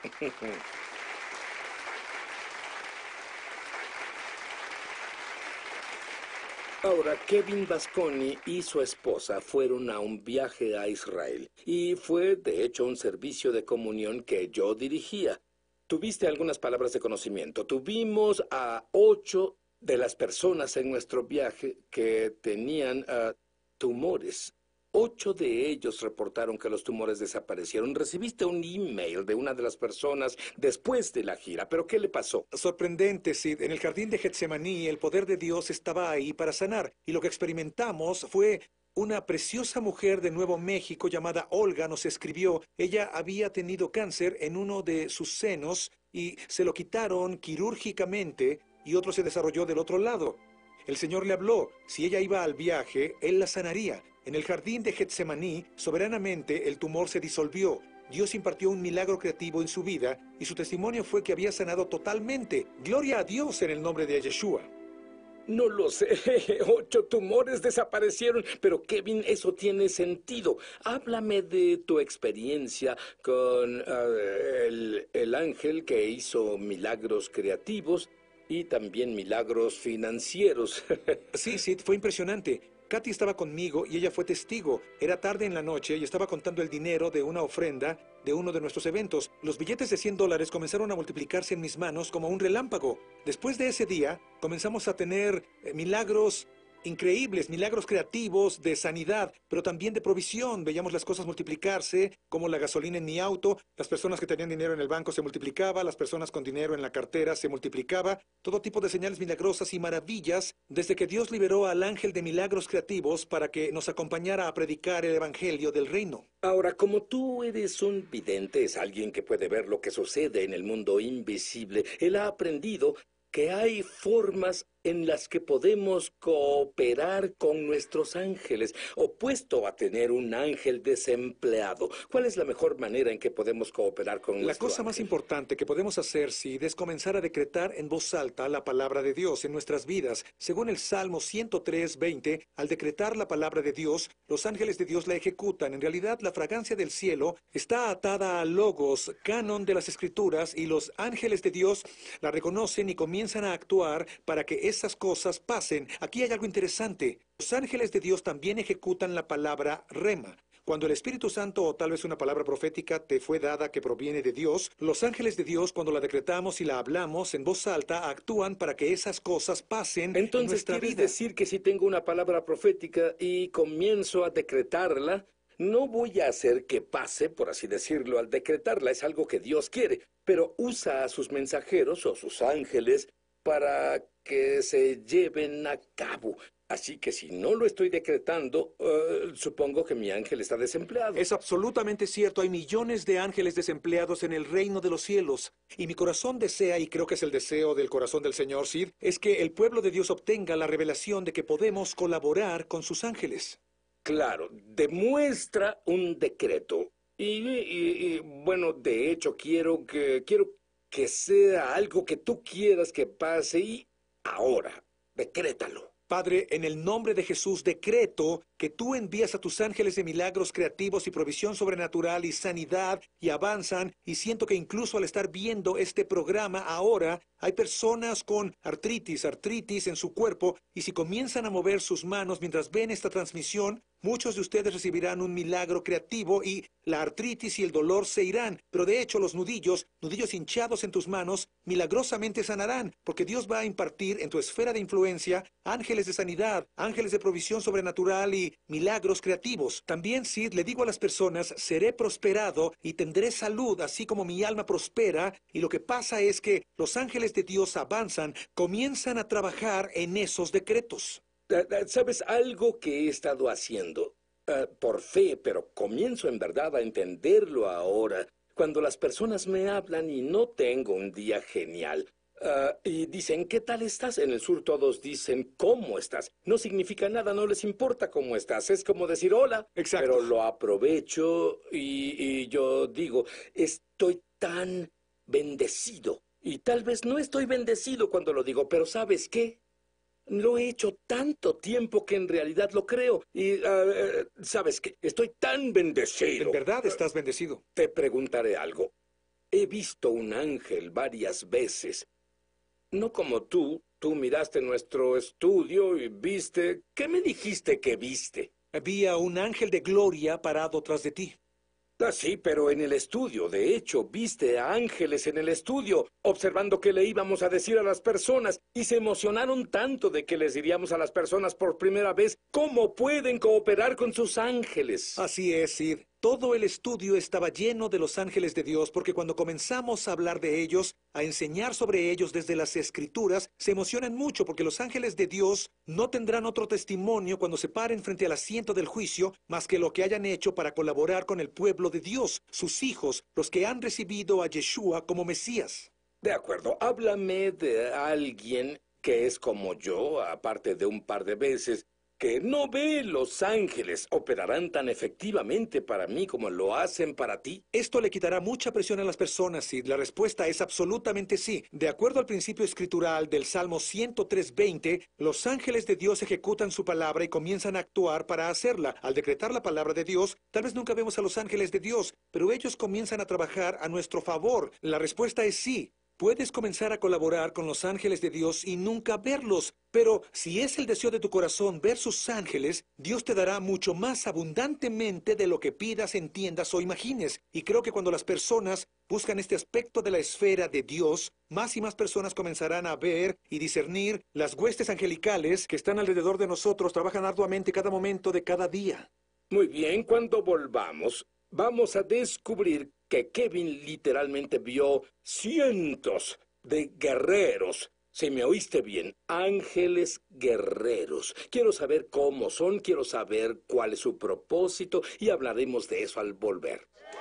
Ahora, Kevin Vasconi y su esposa fueron a un viaje a Israel y fue, de hecho, un servicio de comunión que yo dirigía. Tuviste algunas palabras de conocimiento. Tuvimos a 8 de las personas en nuestro viaje que tenían tumores. 8 de ellos reportaron que los tumores desaparecieron. Recibiste un email de una de las personas después de la gira, pero ¿qué le pasó? Sorprendente, Sid. En el jardín de Getsemaní, el poder de Dios estaba ahí para sanar. Y lo que experimentamos fue una preciosa mujer de Nuevo México llamada Olga nos escribió. Ella había tenido cáncer en uno de sus senos y se lo quitaron quirúrgicamente y otro se desarrolló del otro lado. El Señor le habló. Si ella iba al viaje, Él la sanaría. En el jardín de Getsemaní, soberanamente, el tumor se disolvió. Dios impartió un milagro creativo en su vida y su testimonio fue que había sanado totalmente. Gloria a Dios en el nombre de Yeshua. No lo sé, 8 tumores desaparecieron, pero Kevin, eso tiene sentido. Háblame de tu experiencia con el ángel que hizo milagros creativos y también milagros financieros. Sí, Sid, fue impresionante. Katy estaba conmigo y ella fue testigo. Era tarde en la noche y estaba contando el dinero de una ofrenda de uno de nuestros eventos. Los billetes de $100 comenzaron a multiplicarse en mis manos como un relámpago. Después de ese día, comenzamos a tener milagros increíbles, milagros creativos de sanidad, pero también de provisión. Veíamos las cosas multiplicarse, como la gasolina en mi auto, las personas que tenían dinero en el banco se multiplicaba, las personas con dinero en la cartera se multiplicaba, todo tipo de señales milagrosas y maravillas, desde que Dios liberó al ángel de milagros creativos para que nos acompañara a predicar el evangelio del reino. Ahora, como tú eres un vidente, es alguien que puede ver lo que sucede en el mundo invisible. Él ha aprendido que hay formas en las que podemos cooperar con nuestros ángeles, opuesto a tener un ángel desempleado. ¿Cuál es la mejor manera en que podemos cooperar con nuestro La cosa más ángel? importante que podemos hacer, Sid, es comenzar a decretar en voz alta la palabra de Dios en nuestras vidas. Según el Salmo 103:20, al decretar la palabra de Dios, los ángeles de Dios la ejecutan. En realidad, la fragancia del cielo está atada al logos, canon de las Escrituras, y los ángeles de Dios la reconocen y comienzan a actuar para que esas cosas pasen. Aquí hay algo interesante. Los ángeles de Dios también ejecutan la palabra rema. Cuando el Espíritu Santo o tal vez una palabra profética te fue dada que proviene de Dios, los ángeles de Dios, cuando la decretamos y la hablamos en voz alta, actúan para que esas cosas pasen en Entonces, nuestra ¿quieres vida. decir que si tengo una palabra profética y comienzo a decretarla, no voy a hacer que pase, por así decirlo, al decretarla? Es algo que Dios quiere, pero usa a sus mensajeros o sus ángeles para que se lleven a cabo. Así que si no lo estoy decretando, supongo que mi ángel está desempleado. Es absolutamente cierto, hay millones de ángeles desempleados en el reino de los cielos. Y mi corazón desea, y creo que es el deseo del corazón del Señor, Sid, es que el pueblo de Dios obtenga la revelación de que podemos colaborar con sus ángeles. Claro, demuestra un decreto. Bueno, de hecho, quiero que sea algo que tú quieras que pase y ahora, decrétalo. Padre, en el nombre de Jesús decreto que tú envías a tus ángeles de milagros creativos y provisión sobrenatural y sanidad y avanzan, y siento que incluso al estar viendo este programa ahora, hay personas con artritis en su cuerpo, y si comienzan a mover sus manos mientras ven esta transmisión, muchos de ustedes recibirán un milagro creativo y la artritis y el dolor se irán. Pero de hecho los nudillos hinchados en tus manos, milagrosamente sanarán, porque Dios va a impartir en tu esfera de influencia ángeles de sanidad, ángeles de provisión sobrenatural y milagros creativos. También, Sid, le digo a las personas, seré prosperado y tendré salud, así como mi alma prospera. Y lo que pasa es que los ángeles de Dios avanzan, comienzan a trabajar en esos decretos. ¿Sabes algo que he estado haciendo? Por fe, pero comienzo en verdad a entenderlo ahora. Cuando las personas me hablan y no tengo un día genial, y dicen, ¿qué tal estás? En el sur todos dicen, ¿cómo estás? No significa nada, no les importa cómo estás. Es como decir hola. Exacto. Pero lo aprovecho y yo digo, estoy tan bendecido. Y tal vez no estoy bendecido cuando lo digo, pero ¿sabes qué? Lo he hecho tanto tiempo que en realidad lo creo. Y, ¿sabes qué? Estoy tan bendecido. En verdad estás bendecido. Te preguntaré algo. He visto un ángel varias veces. No como tú miraste nuestro estudio y viste... ¿Qué me dijiste que viste? Había un ángel de gloria parado tras de ti. Sí, pero en el estudio. De hecho, viste a ángeles en el estudio, observando qué le íbamos a decir a las personas, y se emocionaron tanto de que les diríamos a las personas por primera vez cómo pueden cooperar con sus ángeles. Así es, Sid. Todo el estudio estaba lleno de los ángeles de Dios, porque cuando comenzamos a hablar de ellos, a enseñar sobre ellos desde las Escrituras, se emocionan mucho porque los ángeles de Dios no tendrán otro testimonio cuando se paren frente al asiento del juicio, más que lo que hayan hecho para colaborar con el pueblo de Dios, sus hijos, los que han recibido a Yeshua como Mesías. De acuerdo, háblame de alguien que es como yo, aparte de un par de veces, que no ve los ángeles operarán tan efectivamente para mí como lo hacen para ti? Esto le quitará mucha presión a las personas, Sid. La respuesta es absolutamente sí. De acuerdo al principio escritural del Salmo 103:20, los ángeles de Dios ejecutan su palabra y comienzan a actuar para hacerla. Al decretar la palabra de Dios, tal vez nunca vemos a los ángeles de Dios, pero ellos comienzan a trabajar a nuestro favor. La respuesta es sí. Puedes comenzar a colaborar con los ángeles de Dios y nunca verlos, pero si es el deseo de tu corazón ver sus ángeles, Dios te dará mucho más abundantemente de lo que pidas, entiendas o imagines. Y creo que cuando las personas buscan este aspecto de la esfera de Dios, más y más personas comenzarán a ver y discernir las huestes angelicales que están alrededor de nosotros, trabajan arduamente cada momento de cada día. Muy bien, cuando volvamos, vamos a descubrir que Kevin literalmente vio cientos de guerreros. Si me oíste bien, ángeles guerreros. Quiero saber cómo son, quiero saber cuál es su propósito y hablaremos de eso al volver.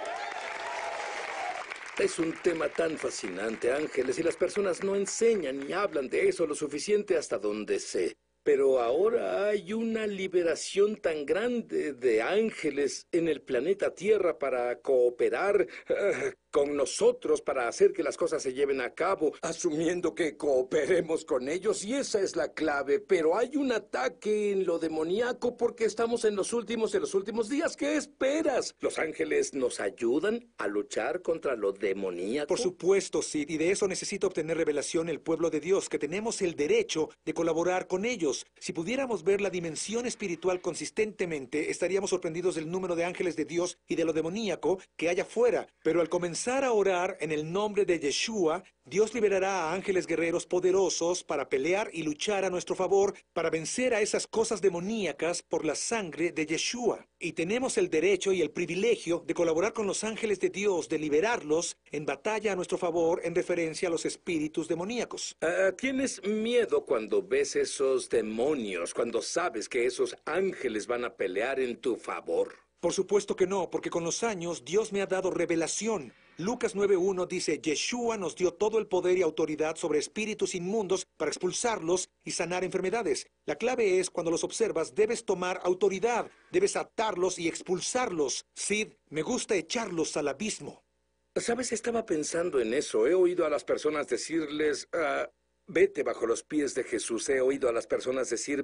Es un tema tan fascinante, ángeles, y las personas no enseñan ni hablan de eso lo suficiente hasta donde sé. Pero ahora hay una liberación tan grande de ángeles en el planeta Tierra para cooperar con nosotros, para hacer que las cosas se lleven a cabo, asumiendo que cooperemos con ellos, y esa es la clave. Pero hay un ataque en lo demoníaco porque estamos en los últimos de los últimos días. ¿Qué esperas? ¿Los ángeles nos ayudan a luchar contra lo demoníaco? Por supuesto, Sid, y de eso necesita obtener revelación el pueblo de Dios, que tenemos el derecho de colaborar con ellos. Si pudiéramos ver la dimensión espiritual consistentemente, estaríamos sorprendidos del número de ángeles de Dios y de lo demoníaco que hay afuera. Pero al comenzar a orar en el nombre de Yeshua, Dios liberará a ángeles guerreros poderosos para pelear y luchar a nuestro favor, para vencer a esas cosas demoníacas por la sangre de Yeshua. Y tenemos el derecho y el privilegio de colaborar con los ángeles de Dios, de liberarlos en batalla a nuestro favor en referencia a los espíritus demoníacos. ¿Tienes miedo cuando ves esos demonios, cuando sabes que esos ángeles van a pelear en tu favor? Por supuesto que no, porque con los años Dios me ha dado revelación. Lucas 9:1 dice, Yeshua nos dio todo el poder y autoridad sobre espíritus inmundos para expulsarlos y sanar enfermedades. La clave es, cuando los observas, debes tomar autoridad, debes atarlos y expulsarlos. Sid, me gusta echarlos al abismo. ¿Sabes? Estaba pensando en eso. He oído a las personas decirles, vete bajo los pies de Jesús. He oído a las personas decir,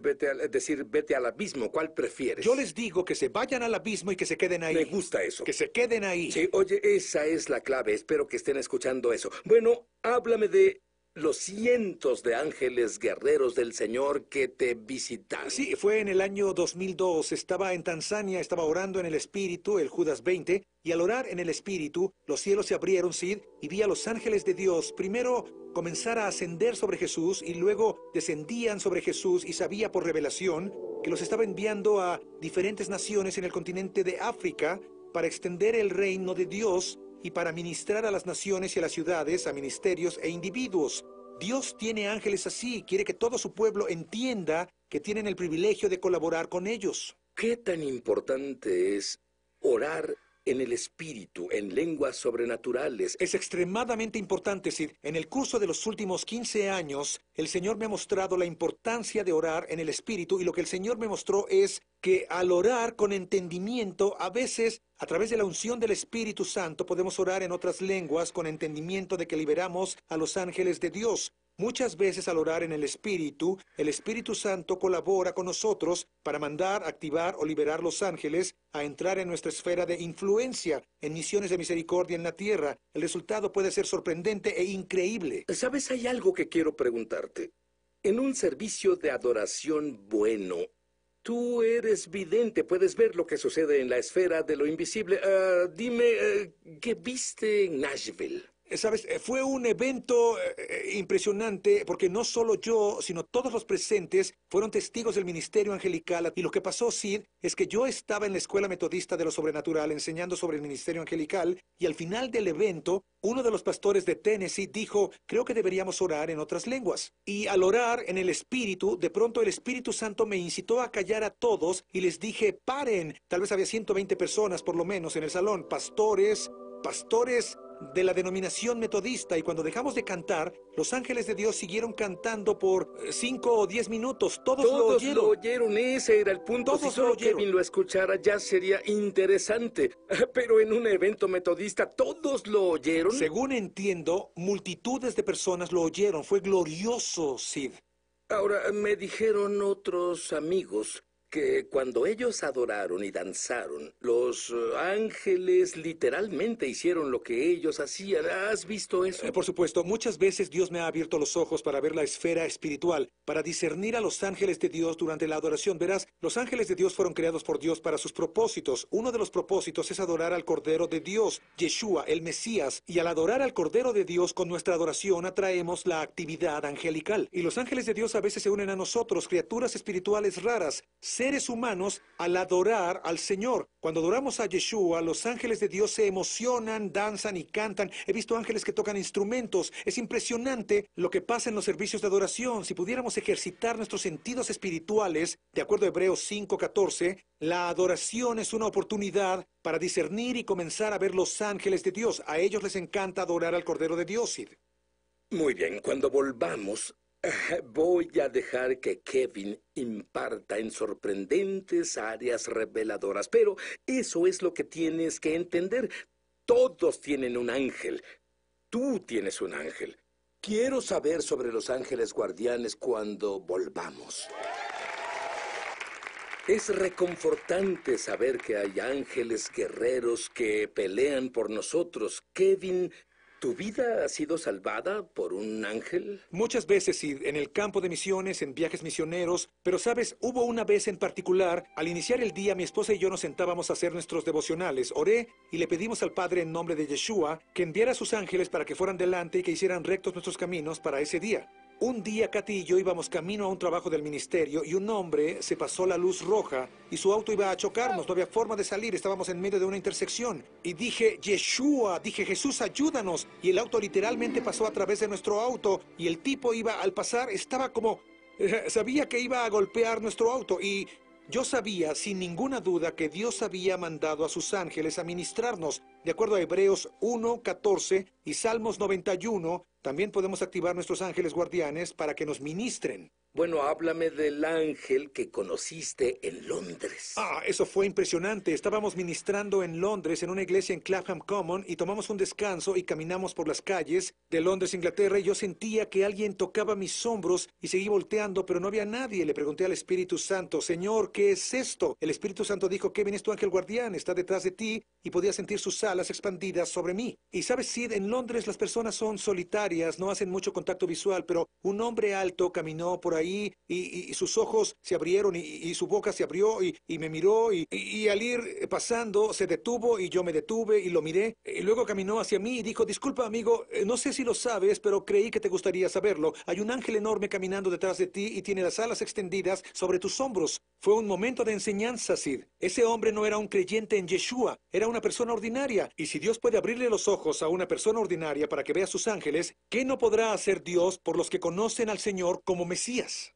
vete al abismo. ¿Cuál prefieres? Yo les digo que se vayan al abismo y que se queden ahí. Me gusta eso. Que se queden ahí. Sí, oye, esa es la clave. Espero que estén escuchando eso. Bueno, háblame de los cientos de ángeles guerreros del Señor que te visitaron. Sí, fue en el año 2002. Estaba en Tanzania, estaba orando en el Espíritu, el Judas 20, y al orar en el Espíritu, los cielos se abrieron, Sid, y vi a los ángeles de Dios primero comenzar a ascender sobre Jesús y luego descendían sobre Jesús, y sabía por revelación que los estaba enviando a diferentes naciones en el continente de África para extender el reino de Dios y para ministrar a las naciones y a las ciudades, a ministerios e individuos. Dios tiene ángeles así, quiere que todo su pueblo entienda que tienen el privilegio de colaborar con ellos. ¿Qué tan importante es orar en el Espíritu, en lenguas sobrenaturales? Es extremadamente importante, Sid. En el curso de los últimos 15 años, el Señor me ha mostrado la importancia de orar en el Espíritu, y lo que el Señor me mostró es que al orar con entendimiento, a veces, a través de la unción del Espíritu Santo, podemos orar en otras lenguas con entendimiento de que liberamos a los ángeles de Dios. Muchas veces al orar en el Espíritu Santo colabora con nosotros para mandar, activar o liberar los ángeles a entrar en nuestra esfera de influencia, en misiones de misericordia en la tierra. El resultado puede ser sorprendente e increíble. ¿Sabes? Hay algo que quiero preguntarte. En un servicio de adoración bueno, tú eres vidente, puedes ver lo que sucede en la esfera de lo invisible. Dime, ¿qué viste en Nashville? ¿Sabes? Fue un evento impresionante, porque no solo yo, sino todos los presentes fueron testigos del ministerio angelical. Y lo que pasó, Sid, es que yo estaba en la escuela metodista de lo sobrenatural enseñando sobre el ministerio angelical, y al final del evento, uno de los pastores de Tennessee dijo, creo que deberíamos orar en otras lenguas. Y al orar en el Espíritu, de pronto el Espíritu Santo me incitó a callar a todos y les dije, paren. Tal vez había 120 personas por lo menos en el salón, pastores de la denominación metodista, y cuando dejamos de cantar, los ángeles de Dios siguieron cantando por 5 o 10 minutos. Todos lo Todos oyeron. lo oyeron, ese era el punto. Todos Si solo lo oyeron. Kevin lo escuchara, ya sería interesante. Pero en un evento metodista, ¿todos lo oyeron? Según entiendo, multitudes de personas lo oyeron. Fue glorioso, Sid. Ahora, me dijeron otros amigos que cuando ellos adoraron y danzaron, los ángeles literalmente hicieron lo que ellos hacían. ¿Has visto eso? Por supuesto, muchas veces Dios me ha abierto los ojos para ver la esfera espiritual, para discernir a los ángeles de Dios durante la adoración. Verás, los ángeles de Dios fueron creados por Dios para sus propósitos. Uno de los propósitos es adorar al Cordero de Dios, Yeshua, el Mesías. Y al adorar al Cordero de Dios con nuestra adoración atraemos la actividad angelical. Y los ángeles de Dios a veces se unen a nosotros, criaturas espirituales raras, seres humanos, al adorar al Señor. Cuando adoramos a Yeshua, los ángeles de Dios se emocionan, danzan y cantan. He visto ángeles que tocan instrumentos. Es impresionante lo que pasa en los servicios de adoración. Si pudiéramos ejercitar nuestros sentidos espirituales, de acuerdo a Hebreos 5:14, la adoración es una oportunidad para discernir y comenzar a ver los ángeles de Dios. A ellos les encanta adorar al Cordero de Dios, Sid. Muy bien, cuando volvamos, voy a dejar que Kevin imparta en sorprendentes áreas reveladoras. Pero eso es lo que tienes que entender. Todos tienen un ángel. Tú tienes un ángel. Quiero saber sobre los ángeles guardianes cuando volvamos. Es reconfortante saber que hay ángeles guerreros que pelean por nosotros. Kevin, ¿tu vida ha sido salvada por un ángel? Muchas veces, Sid, en el campo de misiones, en viajes misioneros, pero sabes, hubo una vez en particular, al iniciar el día, mi esposa y yo nos sentábamos a hacer nuestros devocionales. Oré y le pedimos al Padre en nombre de Yeshua que enviara a sus ángeles para que fueran delante y que hicieran rectos nuestros caminos para ese día. Un día, Katy y yo íbamos camino a un trabajo del ministerio y un hombre se pasó la luz roja y su auto iba a chocarnos. No había forma de salir, estábamos en medio de una intersección. Y dije, Yeshua, dije, Jesús, ayúdanos. Y el auto literalmente pasó a través de nuestro auto y el tipo iba, al pasar, estaba como... sabía que iba a golpear nuestro auto y... Yo sabía, sin ninguna duda, que Dios había mandado a sus ángeles a ministrarnos. De acuerdo a Hebreos 1:14 y Salmos 91, también podemos activar nuestros ángeles guardianes para que nos ministren. Bueno, háblame del ángel que conociste en Londres. Eso fue impresionante. Estábamos ministrando en Londres, en una iglesia en Clapham Common, y tomamos un descanso y caminamos por las calles de Londres, Inglaterra, y yo sentía que alguien tocaba mis hombros y seguí volteando, pero no había nadie. Le pregunté al Espíritu Santo, Señor, ¿qué es esto? El Espíritu Santo dijo, Kevin, es tu ángel guardián, está detrás de ti, y podía sentir sus alas expandidas sobre mí. Y sabes, Sid, en Londres las personas son solitarias, no hacen mucho contacto visual, pero un hombre alto caminó por ahí y sus ojos se abrieron y su boca se abrió y me miró y al ir pasando se detuvo y yo me detuve y lo miré y luego caminó hacia mí y dijo, disculpa amigo, no sé si lo sabes, pero creí que te gustaría saberlo. Hay un ángel enorme caminando detrás de ti y tiene las alas extendidas sobre tus hombros. Fue un momento de enseñanza, Sid. Ese hombre no era un creyente en Yeshua, era una persona ordinaria. Y si Dios puede abrirle los ojos a una persona ordinaria para que vea sus ángeles, ¿qué no podrá hacer Dios por los que conocen al Señor como Mesías?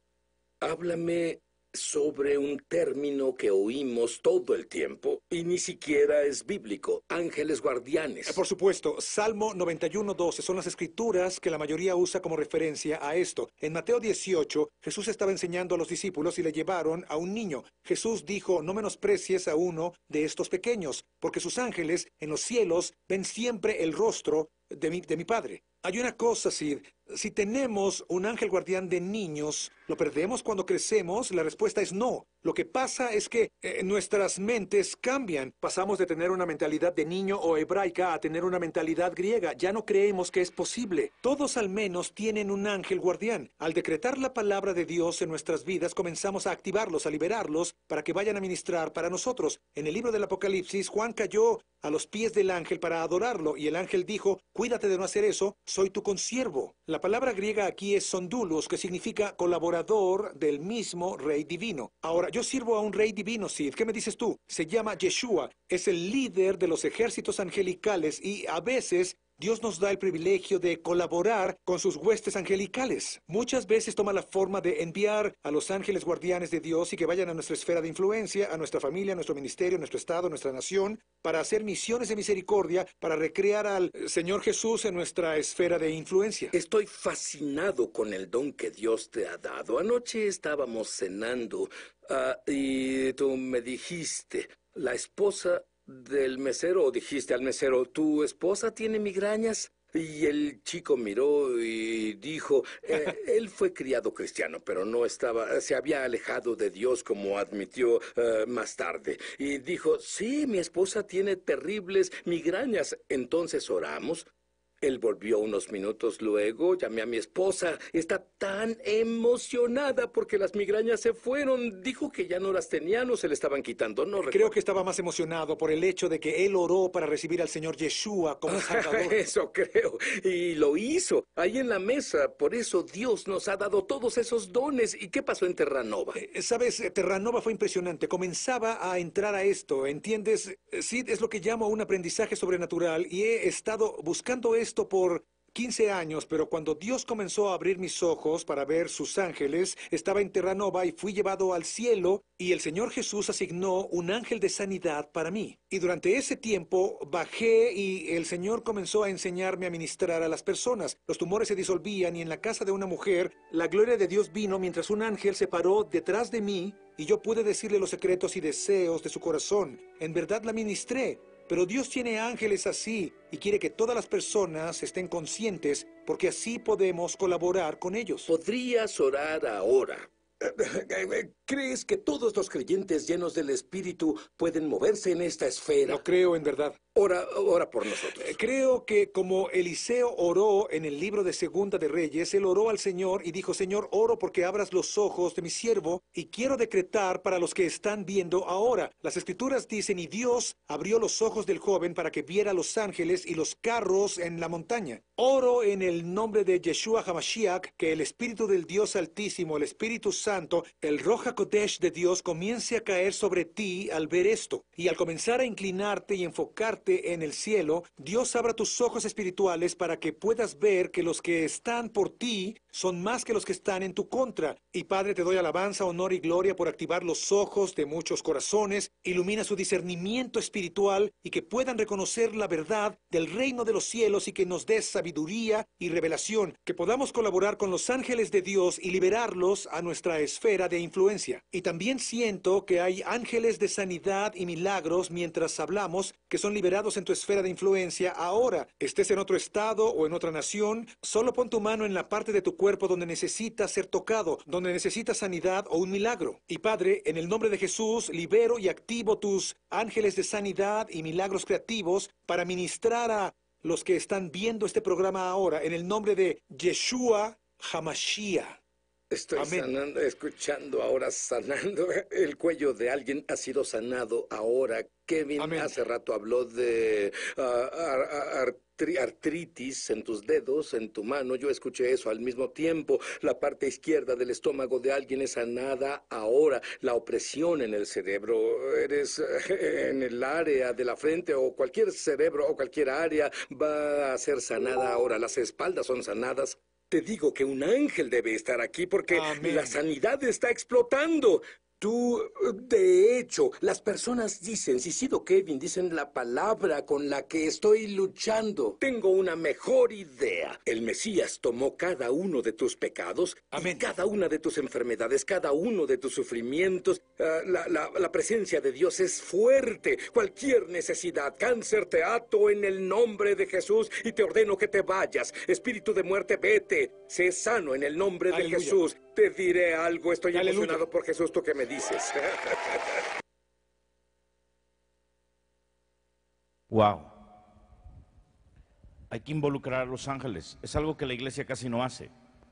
Háblame sobre un término que oímos todo el tiempo y ni siquiera es bíblico, ángeles guardianes. Por supuesto, Salmo 91:12 son las escrituras que la mayoría usa como referencia a esto. En Mateo 18, Jesús estaba enseñando a los discípulos y le llevaron a un niño. Jesús dijo, no menosprecies a uno de estos pequeños, porque sus ángeles en los cielos ven siempre el rostro de mi Padre. Hay una cosa, Sid. Si tenemos un ángel guardián de niños, ¿lo perdemos cuando crecemos? La respuesta es no. Lo que pasa es que nuestras mentes cambian. Pasamos de tener una mentalidad de niño o hebraica a tener una mentalidad griega. Ya no creemos que es posible. Todos al menos tienen un ángel guardián. Al decretar la palabra de Dios en nuestras vidas, comenzamos a activarlos, a liberarlos, para que vayan a ministrar para nosotros. En el libro del Apocalipsis, Juan cayó a los pies del ángel para adorarlo, y el ángel dijo, cuídate de no hacer eso, soy tu consiervo. La palabra griega aquí es sondulos, que significa colaborador del mismo Rey Divino. Ahora, yo sirvo a un Rey Divino, Sid. ¿Qué me dices tú? Se llama Yeshua. Es el líder de los ejércitos angelicales y a veces Dios nos da el privilegio de colaborar con sus huestes angelicales. Muchas veces toma la forma de enviar a los ángeles guardianes de Dios y que vayan a nuestra esfera de influencia, a nuestra familia, a nuestro ministerio, a nuestro estado, a nuestra nación, para hacer misiones de misericordia, para recrear al Señor Jesús en nuestra esfera de influencia. Estoy fascinado con el don que Dios te ha dado. Anoche estábamos cenando y tú me dijiste, la esposa del mesero, o dijiste al mesero, ¿tu esposa tiene migrañas? Y el chico miró y dijo, él fue criado cristiano, pero se había alejado de Dios, como admitió más tarde. Y dijo, sí, mi esposa tiene terribles migrañas. Entonces oramos. Él volvió unos minutos luego, llamé a mi esposa, está tan emocionada porque las migrañas se fueron. Dijo que ya no las tenía, no se le estaban quitando, no recuerdo. Creo que estaba más emocionado por el hecho de que él oró para recibir al Señor Yeshua como Salvador. Eso creo, y lo hizo, ahí en la mesa. Por eso Dios nos ha dado todos esos dones. ¿Y qué pasó en Terranova? Sabes, Terranova fue impresionante. Comenzaba a entrar a esto, ¿entiendes? Sí, es lo que llamo un aprendizaje sobrenatural y he estado buscando esto por 15 años, pero cuando Dios comenzó a abrir mis ojos para ver sus ángeles, estaba en Terranova y fui llevado al cielo y el Señor Jesús asignó un ángel de sanidad para mí. Y durante ese tiempo bajé y el Señor comenzó a enseñarme a ministrar a las personas. Los tumores se disolvían y en la casa de una mujer, la gloria de Dios vino mientras un ángel se paró detrás de mí y yo pude decirle los secretos y deseos de su corazón. En verdad la ministré. Pero Dios tiene ángeles así y quiere que todas las personas estén conscientes porque así podemos colaborar con ellos. ¿Podrías orar ahora? ¿Crees que todos los creyentes llenos del Espíritu pueden moverse en esta esfera? Lo creo en verdad. Ora por nosotros. Creo que como Eliseo oró en el libro de Segunda de Reyes, él oró al Señor y dijo, Señor, oro porque abras los ojos de mi siervo y quiero decretar para los que están viendo ahora. Las Escrituras dicen, y Dios abrió los ojos del joven para que viera los ángeles y los carros en la montaña. Oro en el nombre de Yeshua HaMashiach, que el Espíritu del Dios Altísimo, el Espíritu Santo, el Roja Kodesh de Dios comience a caer sobre ti al ver esto. Y al comenzar a inclinarte y enfocarte en el cielo, Dios abra tus ojos espirituales para que puedas ver que los que están por ti son más que los que están en tu contra. Y Padre, te doy alabanza, honor y gloria por activar los ojos de muchos corazones, ilumina su discernimiento espiritual y que puedan reconocer la verdad del reino de los cielos y que nos des sabiduría y revelación, que podamos colaborar con los ángeles de Dios y liberarlos a nuestra esfera de influencia. Y también siento que hay ángeles de sanidad y milagros mientras hablamos que son liberados en tu esfera de influencia ahora. Estés en otro estado o en otra nación, solo pon tu mano en la parte de tu cuerpo donde necesitas ser tocado, donde necesitas sanidad o un milagro. Y Padre, en el nombre de Jesús, libero y activo tus ángeles de sanidad y milagros creativos para ministrar a los que están viendo este programa ahora, en el nombre de Yeshua HaMashiach. Estoy sanando, escuchando ahora, sanando. El cuello de alguien ha sido sanado ahora. Kevin hace rato habló de artritis en tus dedos, en tu mano. Yo escuché eso al mismo tiempo. La parte izquierda del estómago de alguien es sanada ahora. La opresión en el cerebro, eres en el área de la frente o cualquier cerebro o cualquier área va a ser sanada ahora. Las espaldas son sanadas. Te digo que un ángel debe estar aquí porque la sanidad está explotando. Tú, de hecho, las personas dicen, Cicido Kevin, dicen la palabra con la que estoy luchando. Tengo una mejor idea. El Mesías tomó cada uno de tus pecados, y cada una de tus enfermedades, cada uno de tus sufrimientos. La presencia de Dios es fuerte. Cualquier necesidad, cáncer, te ato en el nombre de Jesús y te ordeno que te vayas. Espíritu de muerte, vete. Sé sano en el nombre de Jesús. Te diré algo, estoy emocionado por Jesús, ¿tú qué me dices? Wow. Hay que involucrar a los ángeles. Es algo que la iglesia casi no hace.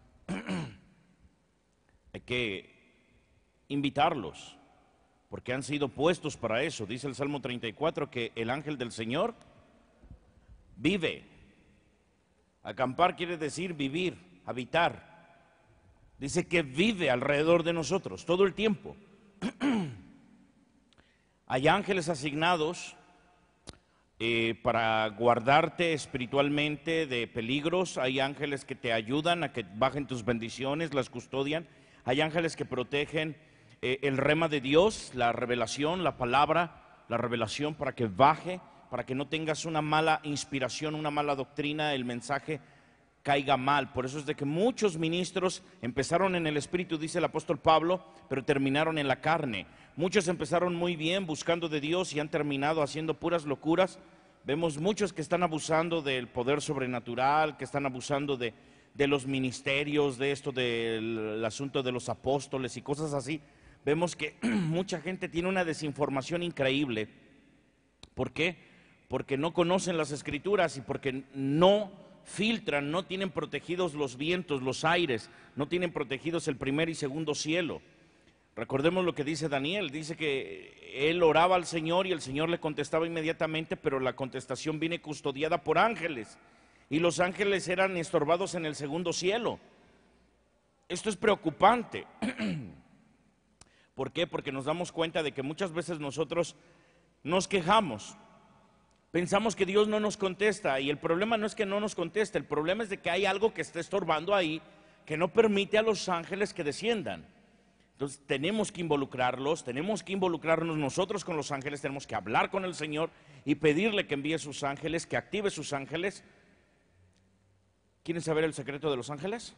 Hay que invitarlos, porque han sido puestos para eso. Dice el Salmo 34 que el ángel del Señor vive. Acampar quiere decir vivir, habitar. Dice que vive alrededor de nosotros todo el tiempo. Hay ángeles asignados para guardarte espiritualmente de peligros. Hay ángeles que te ayudan a que bajen tus bendiciones, las custodian. Hay ángeles que protegen el rema de Dios, la revelación, la palabra, la revelación, para que baje, para que no tengas una mala inspiración, una mala doctrina, el mensaje caiga mal. Por eso es de que muchos ministros empezaron en el Espíritu, dice el apóstol Pablo, pero terminaron en la carne. Muchos empezaron muy bien buscando de Dios y han terminado haciendo puras locuras. Vemos muchos que están abusando del poder sobrenatural, que están abusando de los ministerios, de esto del asunto de los apóstoles y cosas así. Vemos que mucha gente tiene una desinformación increíble. ¿Por qué? Porque no conocen las Escrituras y porque no filtran, no tienen protegidos los vientos, los aires, no tienen protegidos el primer y segundo cielo. Recordemos lo que dice Daniel, dice que él oraba al Señor y el Señor le contestaba inmediatamente, pero la contestación viene custodiada por ángeles, y los ángeles eran estorbados en el segundo cielo. Esto es preocupante. ¿Por qué? Porque nos damos cuenta de que muchas veces nosotros nos quejamos, pensamos que Dios no nos contesta, y el problema no es que no nos conteste, el problema es de que hay algo que está estorbando ahí, que no permite a los ángeles que desciendan. Entonces tenemos que involucrarlos, tenemos que involucrarnos nosotros con los ángeles, tenemos que hablar con el Señor y pedirle que envíe sus ángeles, que active sus ángeles. ¿Quieren saber el secreto de los ángeles?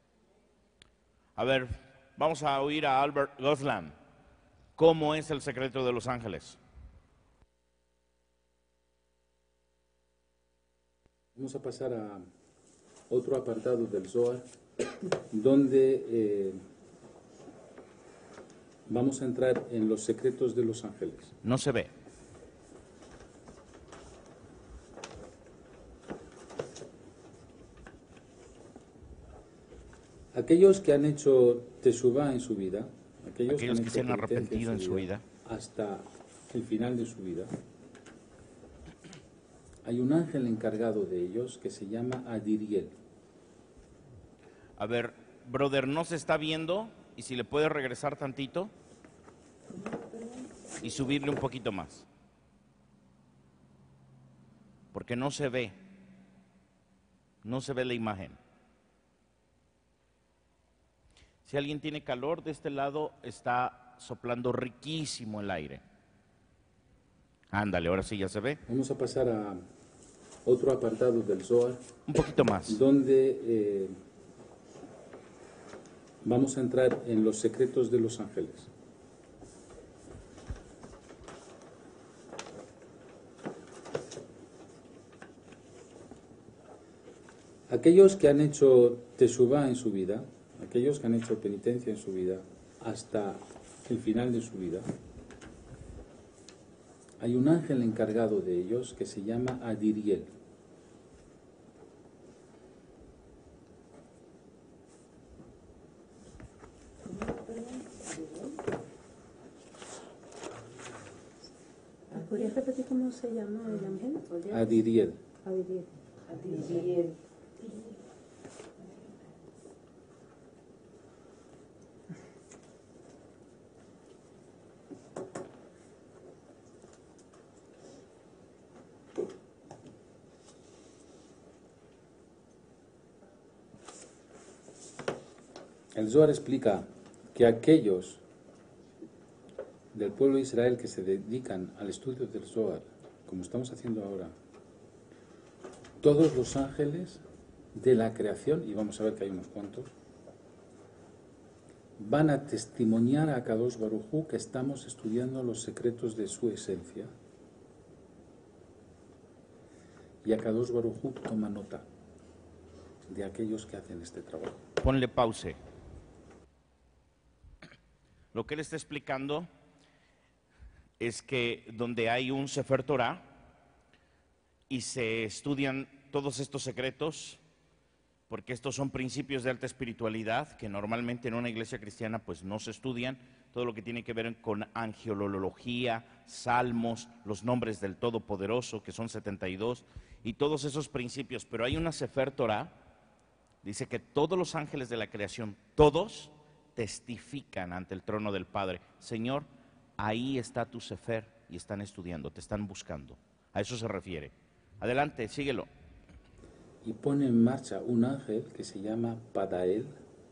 A ver, vamos a oír a Albert Gosland. ¿Cómo es el secreto de los ángeles? Vamos a pasar a otro apartado del Zohar, donde vamos a entrar en los secretos de los ángeles. No se ve. Aquellos que han hecho teshuvá en su vida, aquellos que se han arrepentido en su vida, hasta el final de su vida, hay un ángel encargado de ellos que se llama Adiriel. A ver, brother, no se está viendo, y si le puede regresar tantito y subirle un poquito más, porque no se ve la imagen. Si alguien tiene calor, de este lado está soplando riquísimo el aire. Ándale, ahora sí ya se ve. Vamos a pasar a otro apartado del Zohar, un poquito más, donde vamos a entrar en los secretos de los ángeles. Aquellos que han hecho teshuvá en su vida, aquellos que han hecho penitencia en su vida hasta el final de su vida, hay un ángel encargado de ellos que se llama Adiriel. ¿Podrías repetir cómo se llama el ángel? Adiriel. Adiriel. Adiriel. El Zohar explica que aquellos del pueblo de Israel que se dedican al estudio del Zohar, como estamos haciendo ahora, todos los ángeles de la creación, y vamos a ver que hay unos cuantos, van a testimoniar a Kadosh Baruj Hu que estamos estudiando los secretos de su esencia, y a Kadosh Baruj Hu toma nota de aquellos que hacen este trabajo. Ponle pause. Lo que él está explicando es que donde hay un Sefer Torah y se estudian todos estos secretos, porque estos son principios de alta espiritualidad que normalmente en una iglesia cristiana pues no se estudian, todo lo que tiene que ver con angelología, salmos, los nombres del Todopoderoso, que son 72, y todos esos principios. Pero hay una Sefer Torah, dice que todos los ángeles de la creación, todos testifican ante el trono del Padre: Señor, ahí está tu Sefer, y están estudiando, te están buscando. A eso se refiere. Adelante, síguelo. Y pone en marcha un ángel que se llama Padael,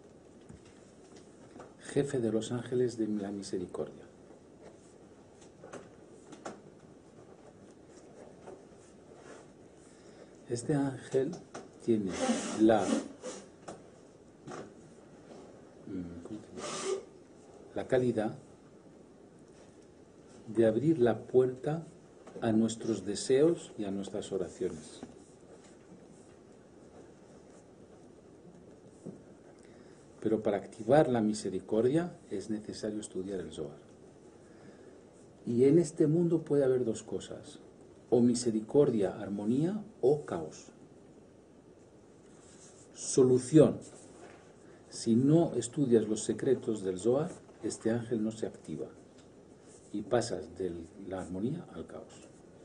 jefe de los ángeles de la misericordia. Este ángel tiene la calidad de abrir la puerta a nuestros deseos y a nuestras oraciones. Pero para activar la misericordia es necesario estudiar el Zohar. Y en este mundo puede haber dos cosas: o misericordia, armonía, o caos. Solución: si no estudias los secretos del Zohar, este ángel no se activa y pasas de la armonía al caos.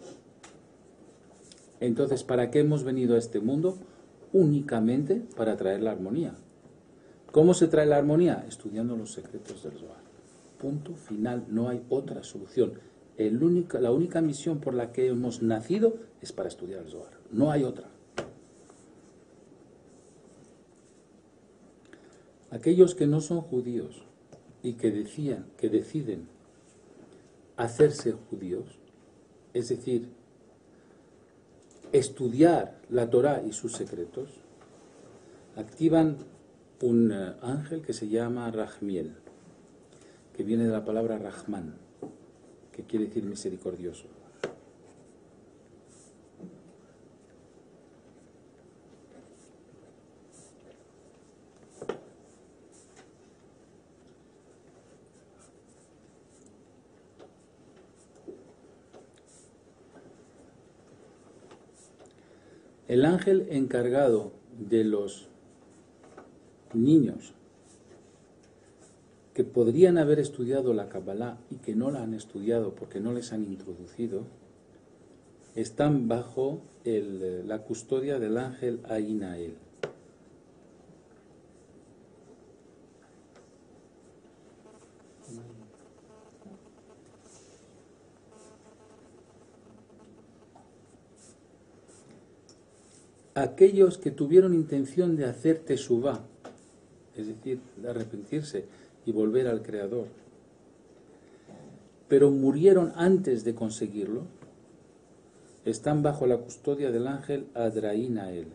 Entonces, ¿para qué hemos venido a este mundo? Únicamente para traer la armonía. ¿Cómo se trae la armonía? Estudiando los secretos del Zohar. Punto final, no hay otra solución. La única misión por la que hemos nacido es para estudiar el Zohar. No hay otra. Aquellos que no son judíos y que deciden hacerse judíos, es decir, estudiar la Torá y sus secretos, activan un ángel que se llama Rahmiel, que viene de la palabra Rahman, que quiere decir misericordioso. El ángel encargado de los niños que podrían haber estudiado la Kabbalah y que no la han estudiado porque no les han introducido, están bajo la custodia del ángel Ainael. Aquellos que tuvieron intención de hacer teshuvá, es decir, de arrepentirse y volver al Creador, pero murieron antes de conseguirlo, están bajo la custodia del ángel Adraínael.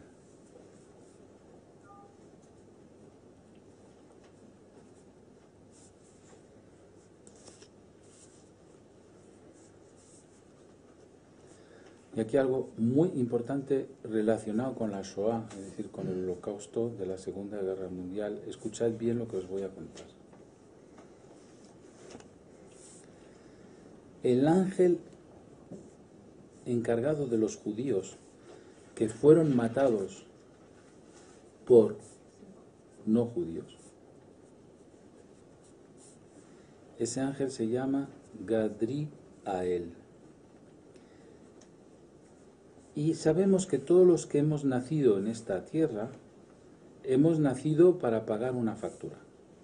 Y aquí algo muy importante relacionado con la Shoah, es decir, con el holocausto de la Segunda Guerra Mundial. Escuchad bien lo que os voy a contar. El ángel encargado de los judíos que fueron matados por no judíos, ese ángel se llama Gadriael. Y sabemos que todos los que hemos nacido en esta tierra, hemos nacido para pagar una factura.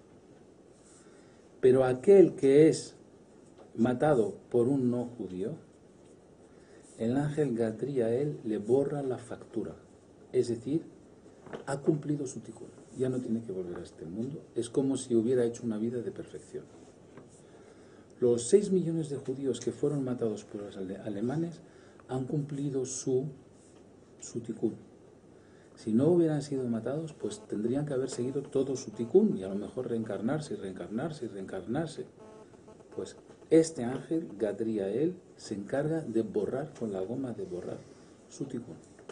Pero aquel que es matado por un no judío, el ángel Gadriael le borra la factura. Es decir, ha cumplido su tikkun. Ya no tiene que volver a este mundo. Es como si hubiera hecho una vida de perfección. Los 6 millones de judíos que fueron matados por los alemanes han cumplido su tikkun. Si no hubieran sido matados, pues tendrían que haber seguido todo su tikkun y a lo mejor reencarnarse y reencarnarse y reencarnarse. Pues este ángel, Gadriael, se encarga de borrar con la goma de borrar su tikkun.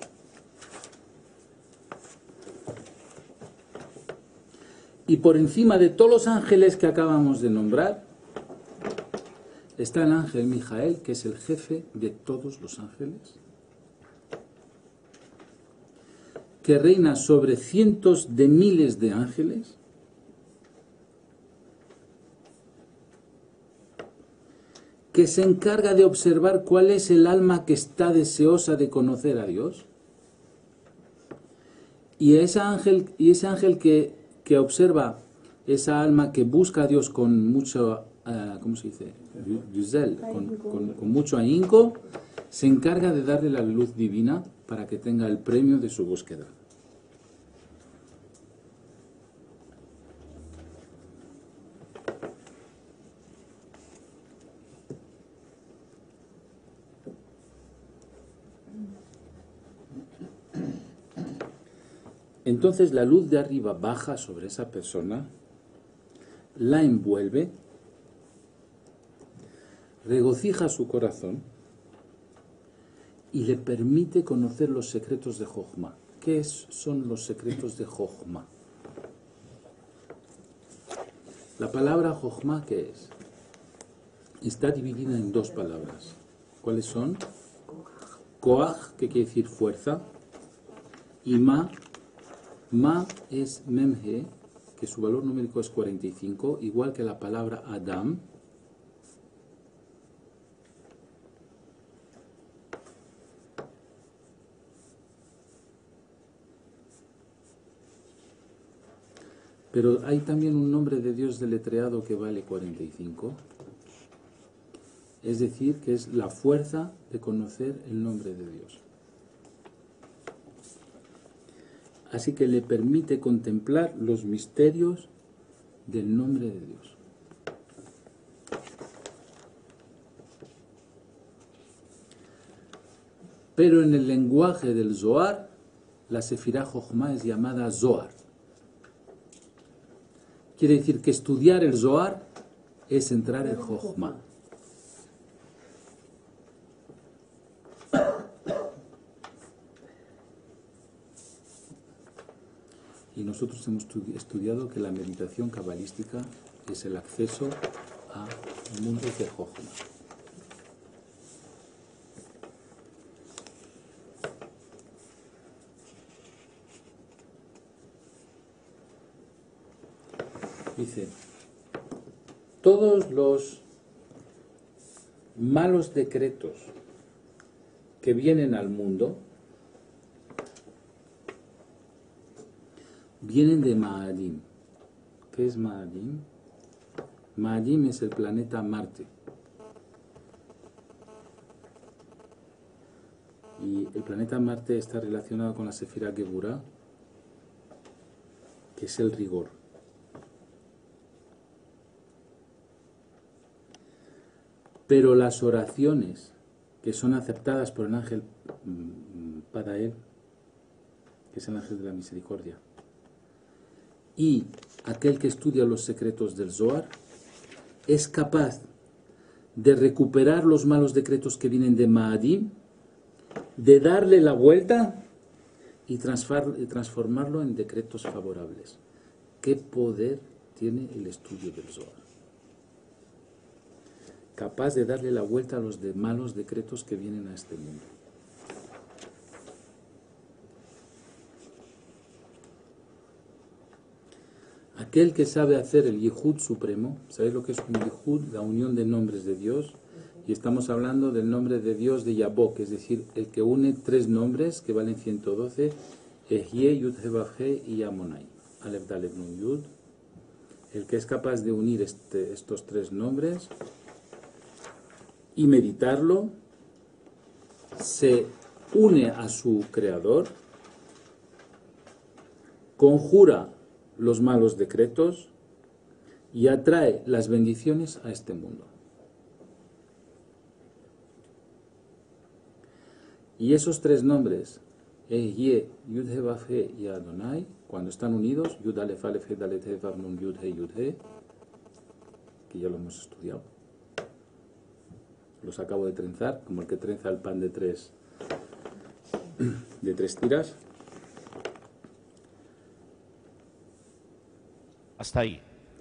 Y por encima de todos los ángeles que acabamos de nombrar, está el ángel Mijael, que es el jefe de todos los ángeles, que reina sobre cientos de miles de ángeles, que se encarga de observar cuál es el alma que está deseosa de conocer a Dios. Y ese ángel que observa esa alma que busca a Dios con mucho, ¿cómo se dice? Con mucho ahínco, se encarga de darle la luz divina para que tenga el premio de su búsqueda. Entonces la luz de arriba baja sobre esa persona, la envuelve, regocija su corazón y le permite conocer los secretos de Jochma. ¿Qué son los secretos de Jochma? La palabra Jochma, ¿qué es? Está dividida en dos palabras. ¿Cuáles son? Koach, que quiere decir fuerza, y Ma es Memhe, que su valor numérico es 45, igual que la palabra Adam. Pero hay también un nombre de Dios deletreado que vale 45. Es decir, que es la fuerza de conocer el nombre de Dios. Así que le permite contemplar los misterios del nombre de Dios. Pero en el lenguaje del Zohar, la Sefirá Jochma es llamada Zohar. Quiere decir que estudiar el Zohar es entrar en Jochma. Y nosotros hemos estudiado que la meditación cabalística es el acceso a mundos de Jochma. Dice, todos los malos decretos que vienen al mundo vienen de Ma'adim. ¿Qué es Ma'adim? Ma'adim es el planeta Marte. Y el planeta Marte está relacionado con la Sefirá Geburah, que es el rigor. Pero las oraciones que son aceptadas por el ángel Padael, que es el ángel de la misericordia, y aquel que estudia los secretos del Zohar, es capaz de recuperar los malos decretos que vienen de Ma'adim, de darle la vuelta y transformarlo en decretos favorables. ¿Qué poder tiene el estudio del Zohar? Capaz de darle la vuelta a los malos decretos que vienen a este mundo. Aquel que sabe hacer el Yihud supremo, ¿sabéis lo que es un Yihud? La unión de nombres de Dios. Y estamos hablando del nombre de Dios de Yabok, es decir, el que une tres nombres que valen 112, Ehye, Yud, He, Vav, He y Amonai. Alef, Dalef, Nun, Yud. El que es capaz de unir estos tres nombres y meditarlo, se une a su creador, conjura los malos decretos y atrae las bendiciones a este mundo. Y esos tres nombres, Ye, Yud, He, Vav, He y Adonai, cuando están unidos, Yud, Alef, Alef, He, Dalet, He, Vav, Nun, Yud, He, que ya lo hemos estudiado. Los acabo de trenzar, como el que trenza el pan de tres tiras. Hasta ahí.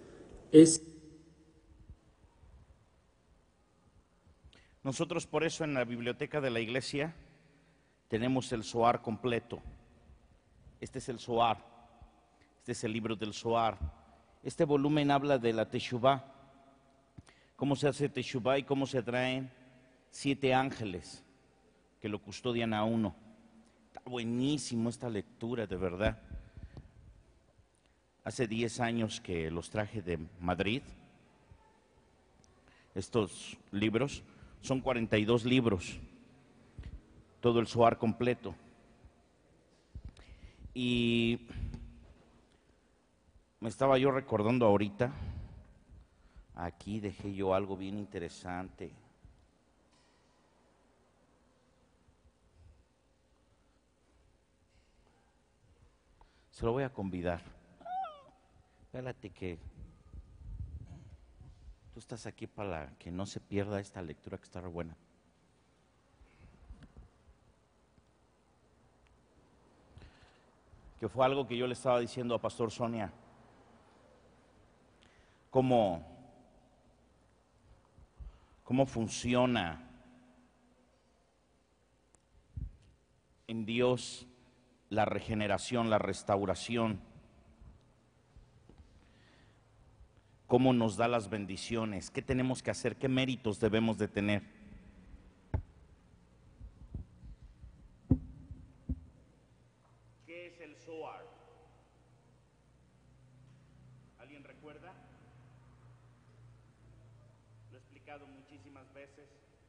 Nosotros por eso en la biblioteca de la iglesia tenemos el Zohar completo. Este es el Zohar. Este es el libro del Zohar. Este volumen habla de la Teshuvah. Cómo se hace Teshuvah y cómo se atraen 7 ángeles que lo custodian a uno. Está buenísimo esta lectura, de verdad. Hace 10 años que los traje de Madrid. Estos libros son 42 libros. todo el Zohar completo. Y me estaba yo recordando ahorita, aquí dejé yo algo bien interesante. Se lo voy a convidar. Espérate que tú estás aquí para que no se pierda esta lectura que está re buena. Que fue algo que yo le estaba diciendo a Pastor Sonia. Cómo funciona en Dios la regeneración, la restauración, cómo nos da las bendiciones, qué tenemos que hacer, qué méritos debemos de tener. ¿Qué es el Zohar? ¿Alguien recuerda? Lo he explicado muchísimas veces.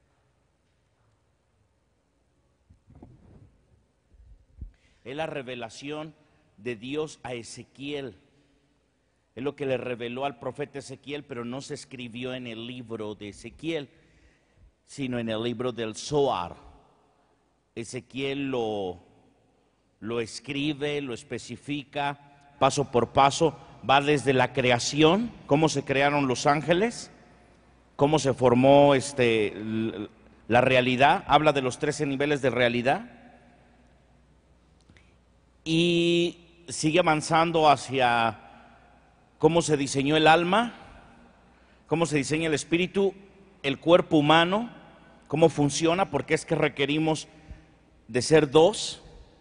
Es la revelación de Dios a Ezequiel. Es lo que le reveló al profeta Ezequiel, pero no se escribió en el libro de Ezequiel, sino en el libro del Zohar. Ezequiel lo escribe, lo especifica paso por paso, va desde la creación, cómo se crearon los ángeles, cómo se formó la realidad, habla de los 13 niveles de realidad, y sigue avanzando hacia cómo se diseñó el alma, cómo se diseña el espíritu, el cuerpo humano, cómo funciona, porque es que requerimos de ser dos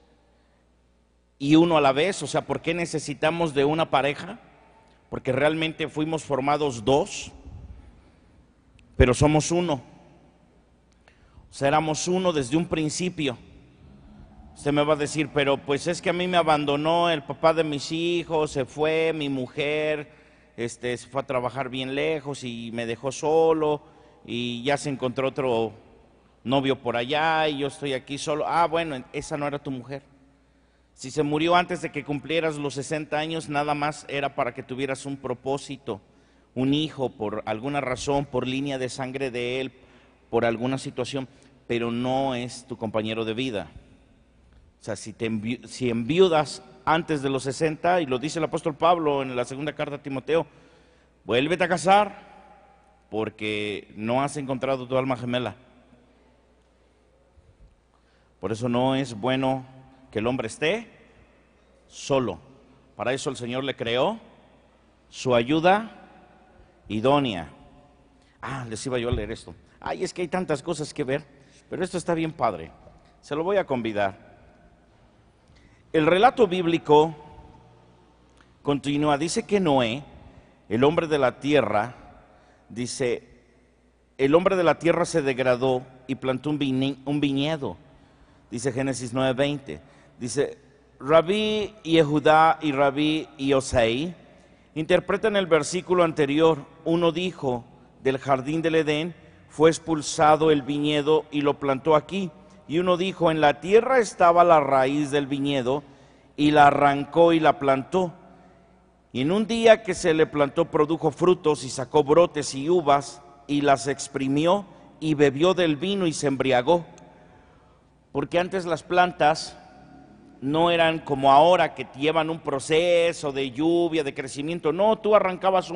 y uno a la vez. O sea, ¿por qué necesitamos de una pareja? Porque realmente fuimos formados dos, pero somos uno. O sea, éramos uno desde un principio. Usted me va a decir, pero pues es que a mí me abandonó el papá de mis hijos, se fue mi mujer, se fue a trabajar bien lejos y me dejó solo y ya se encontró otro novio por allá y yo estoy aquí solo. Ah, bueno, esa no era tu mujer. Si se murió antes de que cumplieras los 60 años, nada más era para que tuvieras un propósito, un hijo por alguna razón, por línea de sangre de él, por alguna situación, pero no es tu compañero de vida. O sea, si enviudas antes de los 60, y lo dice el apóstol Pablo en la segunda carta a Timoteo, vuélvete a casar porque no has encontrado tu alma gemela. Por eso no es bueno que el hombre esté solo. Para eso el Señor le creó su ayuda idónea. Les iba yo a leer esto. Es que hay tantas cosas que ver, pero esto está bien padre. Se lo voy a convidar. El relato bíblico continúa, dice que Noé, el hombre de la tierra, dice, el hombre de la tierra se degradó y plantó un viñedo, dice Génesis 9:20. Dice, Rabí Yehudá y Rabí Yosei interpretan el versículo anterior. Uno dijo, del jardín del Edén fue expulsado el viñedo y lo plantó aquí. Y uno dijo, en la tierra estaba la raíz del viñedo y la arrancó y la plantó. Y en un día que se le plantó produjo frutos y sacó brotes y uvas y las exprimió y bebió del vino y se embriagó. Porque antes las plantas no eran como ahora que llevan un proceso de lluvia, de crecimiento. No, tú arrancabas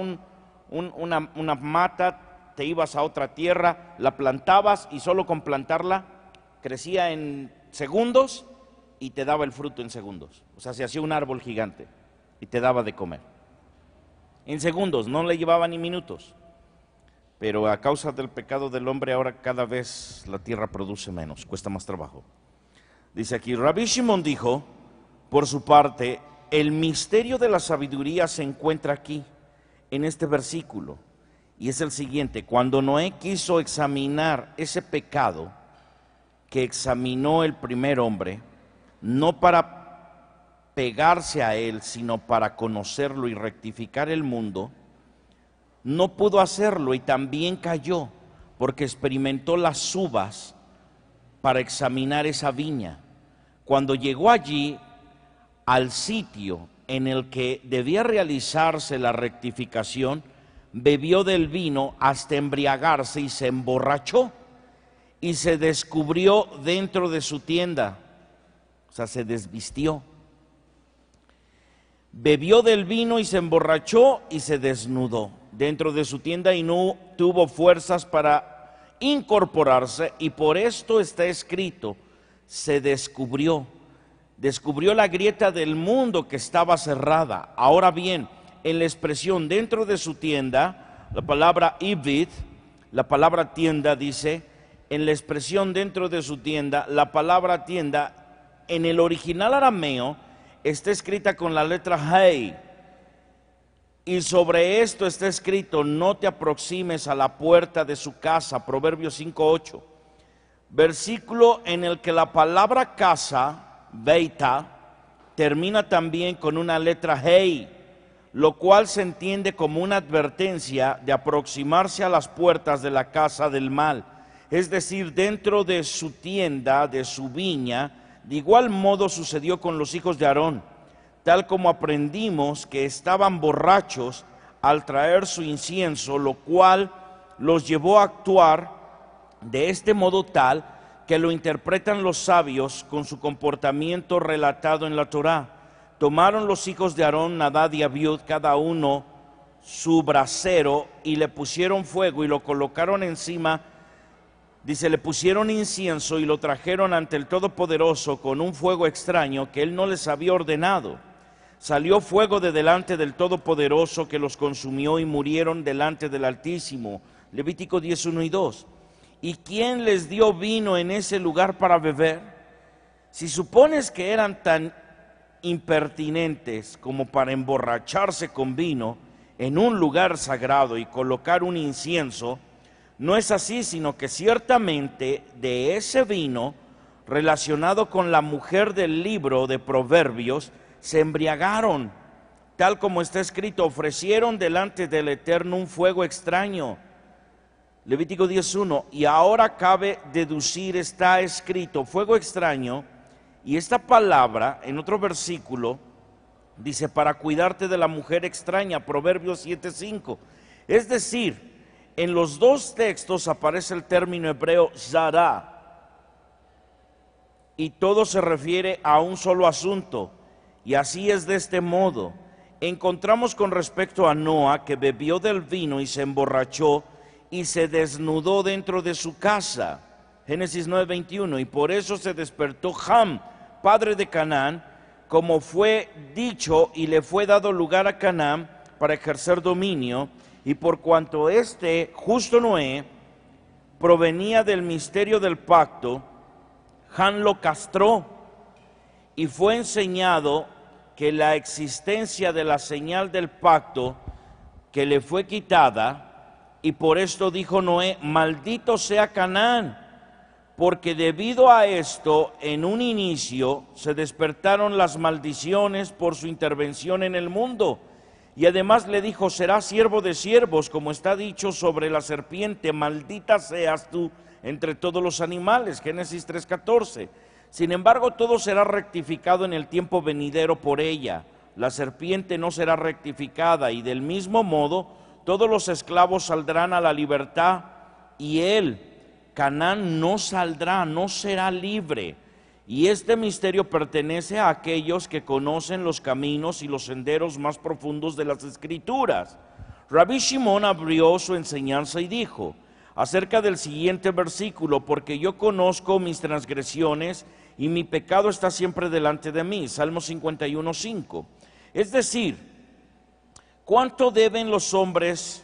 una mata, te ibas a otra tierra, la plantabas y solo con plantarla crecía en segundos y te daba el fruto en segundos. O sea, se hacía un árbol gigante y te daba de comer. En segundos, no le llevaba ni minutos. Pero a causa del pecado del hombre ahora cada vez la tierra produce menos, cuesta más trabajo. Dice aquí, Rabbi Shimon dijo, por su parte, el misterio de la sabiduría se encuentra aquí, en este versículo. Y es el siguiente, cuando Noé quiso examinar ese pecado que examinó el primer hombre, no para pegarse a él, sino para conocerlo y rectificar el mundo, no pudo hacerlo y también cayó, porque experimentó las uvas para examinar esa viña. Cuando llegó allí al sitio en el que debía realizarse la rectificación, bebió del vino hasta embriagarse y se emborrachó y se descubrió dentro de su tienda, o sea, se desvistió. Bebió del vino y se emborrachó y se desnudó dentro de su tienda y no tuvo fuerzas para incorporarse, y por esto está escrito, se descubrió la grieta del mundo que estaba cerrada. Ahora bien, en la expresión dentro de su tienda, la palabra ibid, la palabra tienda dice, en la expresión dentro de su tienda, la palabra tienda, en el original arameo, está escrita con la letra Hey, y sobre esto está escrito, no te aproximes a la puerta de su casa, Proverbios 5:8, versículo en el que la palabra casa, Beita, termina también con una letra Hey, lo cual se entiende como una advertencia de aproximarse a las puertas de la casa del mal, es decir, dentro de su tienda, de su viña. De igual modo sucedió con los hijos de Aarón, tal como aprendimos que estaban borrachos al traer su incienso, lo cual los llevó a actuar de este modo tal que lo interpretan los sabios con su comportamiento relatado en la Torá. Tomaron los hijos de Aarón, Nadab y Abiud, cada uno su brasero, y le pusieron fuego y lo colocaron encima. Dice, le pusieron incienso y lo trajeron ante el Todopoderoso con un fuego extraño que él no les había ordenado. Salió fuego de delante del Todopoderoso que los consumió y murieron delante del Altísimo. Levítico 10:1 y 2. ¿Y quién les dio vino en ese lugar para beber? Si supones que eran tan impertinentes como para emborracharse con vino en un lugar sagrado y colocar un incienso, no es así, sino que ciertamente de ese vino relacionado con la mujer del libro de Proverbios se embriagaron, tal como está escrito, ofrecieron delante del Eterno un fuego extraño. Levítico 10:1, y ahora cabe deducir, está escrito, fuego extraño, y esta palabra en otro versículo dice, para cuidarte de la mujer extraña, Proverbios 7:5, es decir, en los dos textos aparece el término hebreo zara, y todo se refiere a un solo asunto, y así es de este modo. Encontramos con respecto a Noa que bebió del vino y se emborrachó y se desnudó dentro de su casa, Génesis 9:21, y por eso se despertó Ham, padre de Canaán, como fue dicho, y le fue dado lugar a Canaán para ejercer dominio. Y por cuanto este justo Noé provenía del misterio del pacto, Han lo castró y fue enseñado que la existencia de la señal del pacto que le fue quitada, y por esto dijo Noé, maldito sea Canaán, porque debido a esto en un inicio se despertaron las maldiciones por su intervención en el mundo. Y además le dijo, serás siervo de siervos, como está dicho sobre la serpiente, maldita seas tú entre todos los animales, Génesis 3:14. Sin embargo, todo será rectificado en el tiempo venidero por ella. La serpiente no será rectificada, y del mismo modo, todos los esclavos saldrán a la libertad, y él, Canaán, no saldrá, no será libre. Y este misterio pertenece a aquellos que conocen los caminos y los senderos más profundos de las Escrituras. Rabbi Shimon abrió su enseñanza y dijo, acerca del siguiente versículo, porque yo conozco mis transgresiones y mi pecado está siempre delante de mí, Salmo 51:5. Es decir, ¿cuánto deben los hombres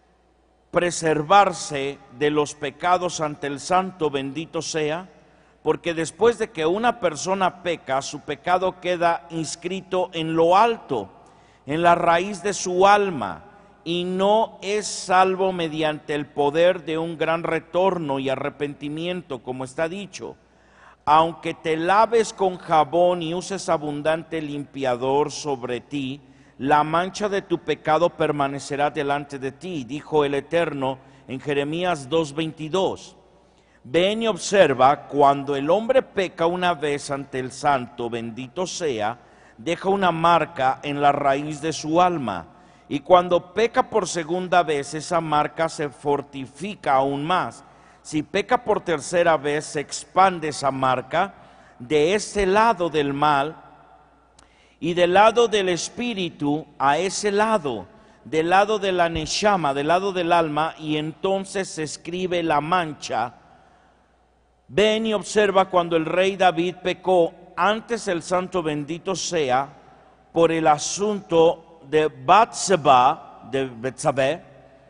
preservarse de los pecados ante el Santo, bendito sea? Porque después de que una persona peca, su pecado queda inscrito en lo alto, en la raíz de su alma, y no es salvo mediante el poder de un gran retorno y arrepentimiento, como está dicho. Aunque te laves con jabón y uses abundante limpiador sobre ti, la mancha de tu pecado permanecerá delante de ti, dijo el Eterno en Jeremías 2:22. ven y observa, cuando el hombre peca una vez ante el Santo, bendito sea, deja una marca en la raíz de su alma. Y cuando peca por segunda vez, esa marca se fortifica aún más. Si peca por tercera vez, se expande esa marca de ese lado del mal y del lado del espíritu a ese lado, del lado de la neshama, del lado del alma, y entonces se escribe la mancha. Ven y observa cuando el rey David pecó, antes el santo bendito sea, por el asunto de Batseba, de Betsabé,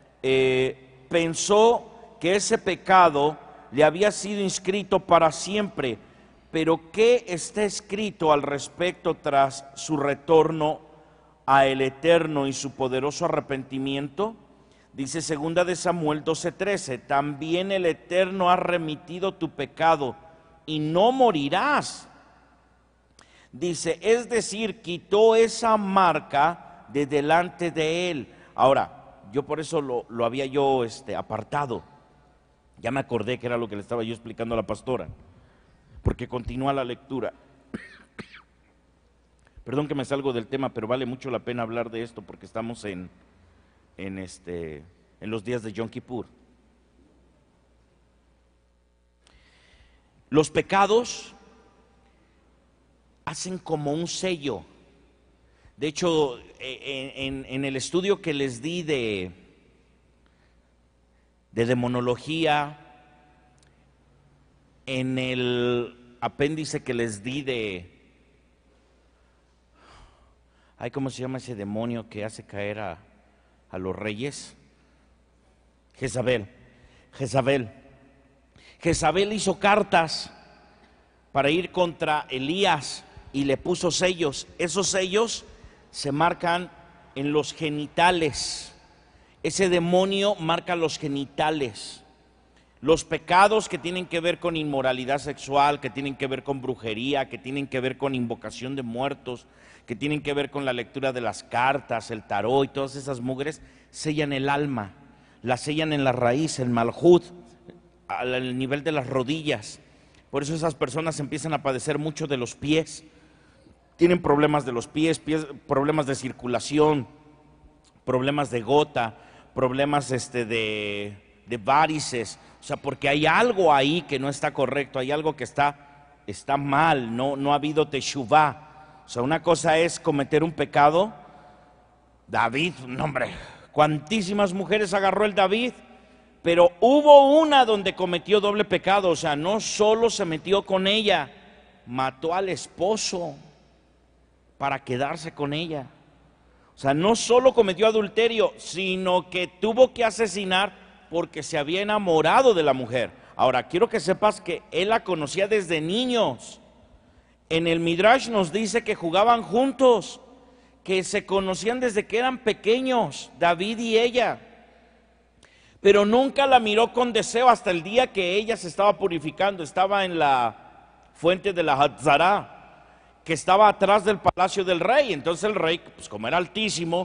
pensó que ese pecado le había sido inscrito para siempre, pero ¿qué está escrito al respecto tras su retorno a el Eterno y su poderoso arrepentimiento? Dice 2 de Samuel 12:13, también el Eterno ha remitido tu pecado y no morirás. Dice, es decir, quitó esa marca de delante de él. Ahora, yo por eso lo había yo apartado. Ya me acordé que era lo que le estaba yo explicando a la pastora, porque continúa la lectura. Perdón que me salgo del tema, pero vale mucho la pena hablar de esto porque estamos en los días de Yom Kippur. Los pecados hacen como un sello. De hecho, en el estudio que les di de demonología, en el apéndice que les di de, ¿cómo se llama ese demonio que hace caer a los reyes? Jezabel. Jezabel hizo cartas para ir contra Elías y le puso sellos. Esos sellos se marcan en los genitales. Ese demonio marca los genitales. Los pecados que tienen que ver con inmoralidad sexual, que tienen que ver con brujería, que tienen que ver con invocación de muertos, que tienen que ver con la lectura de las cartas, el tarot y todas esas mugres, sellan el alma, la sellan en la raíz, el malhut, al nivel de las rodillas. Por eso esas personas empiezan a padecer mucho de los pies. Tienen problemas de los pies, problemas de circulación, problemas de gota, problemas de varices. O sea, porque hay algo ahí que no está correcto, hay algo que está mal, no ha habido teshuvá. O sea, una cosa es cometer un pecado. David, no hombre, cuantísimas mujeres agarró el David, pero hubo una donde cometió doble pecado. O sea, no solo se metió con ella, mató al esposo para quedarse con ella. O sea, no solo cometió adulterio, sino que tuvo que asesinar porque se había enamorado de la mujer. Ahora, quiero que sepas que él la conocía desde niños. En el Midrash nos dice que jugaban juntos, que se conocían desde que eran pequeños, David y ella. Pero nunca la miró con deseo hasta el día que ella se estaba purificando. Estaba en la fuente de la Hatzara, que estaba atrás del palacio del rey. Entonces el rey, pues como era altísimo,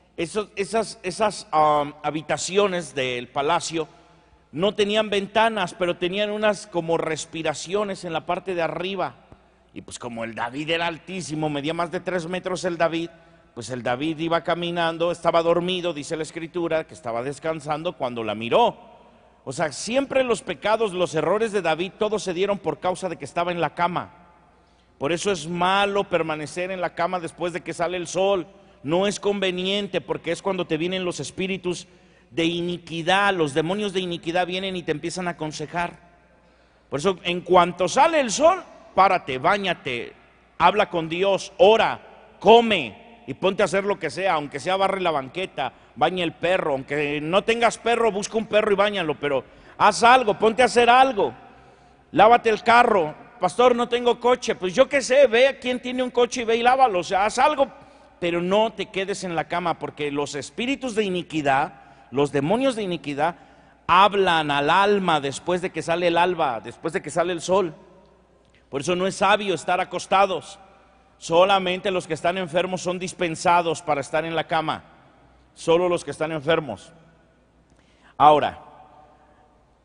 esas habitaciones del palacio no tenían ventanas, pero tenían unas como respiraciones en la parte de arriba. Y pues como el David era altísimo, medía más de 3 metros el David, pues el David iba caminando, estaba dormido, dice la escritura, que estaba descansando cuando la miró. O sea, siempre los pecados, los errores de David, todos se dieron por causa de que estaba en la cama. Por eso es malo permanecer en la cama después de que sale el sol. No es conveniente, porque es cuando te vienen los espíritus de iniquidad, los demonios de iniquidad vienen y te empiezan a aconsejar. Por eso, en cuanto sale el sol, párate, báñate, habla con Dios, ora, come y ponte a hacer lo que sea, aunque sea barre la banqueta, baña el perro, aunque no tengas perro, busca un perro y báñalo, pero haz algo, ponte a hacer algo, lávate el carro. Pastor, no tengo coche, pues yo qué sé, ve a quien tiene un coche y ve y lávalo, o sea, haz algo, pero no te quedes en la cama, porque los espíritus de iniquidad, los demonios de iniquidad, hablan al alma después de que sale el alba, después de que sale el sol. Por eso no es sabio estar acostados. Solamente los que están enfermos son dispensados para estar en la cama. Solo los que están enfermos. Ahora,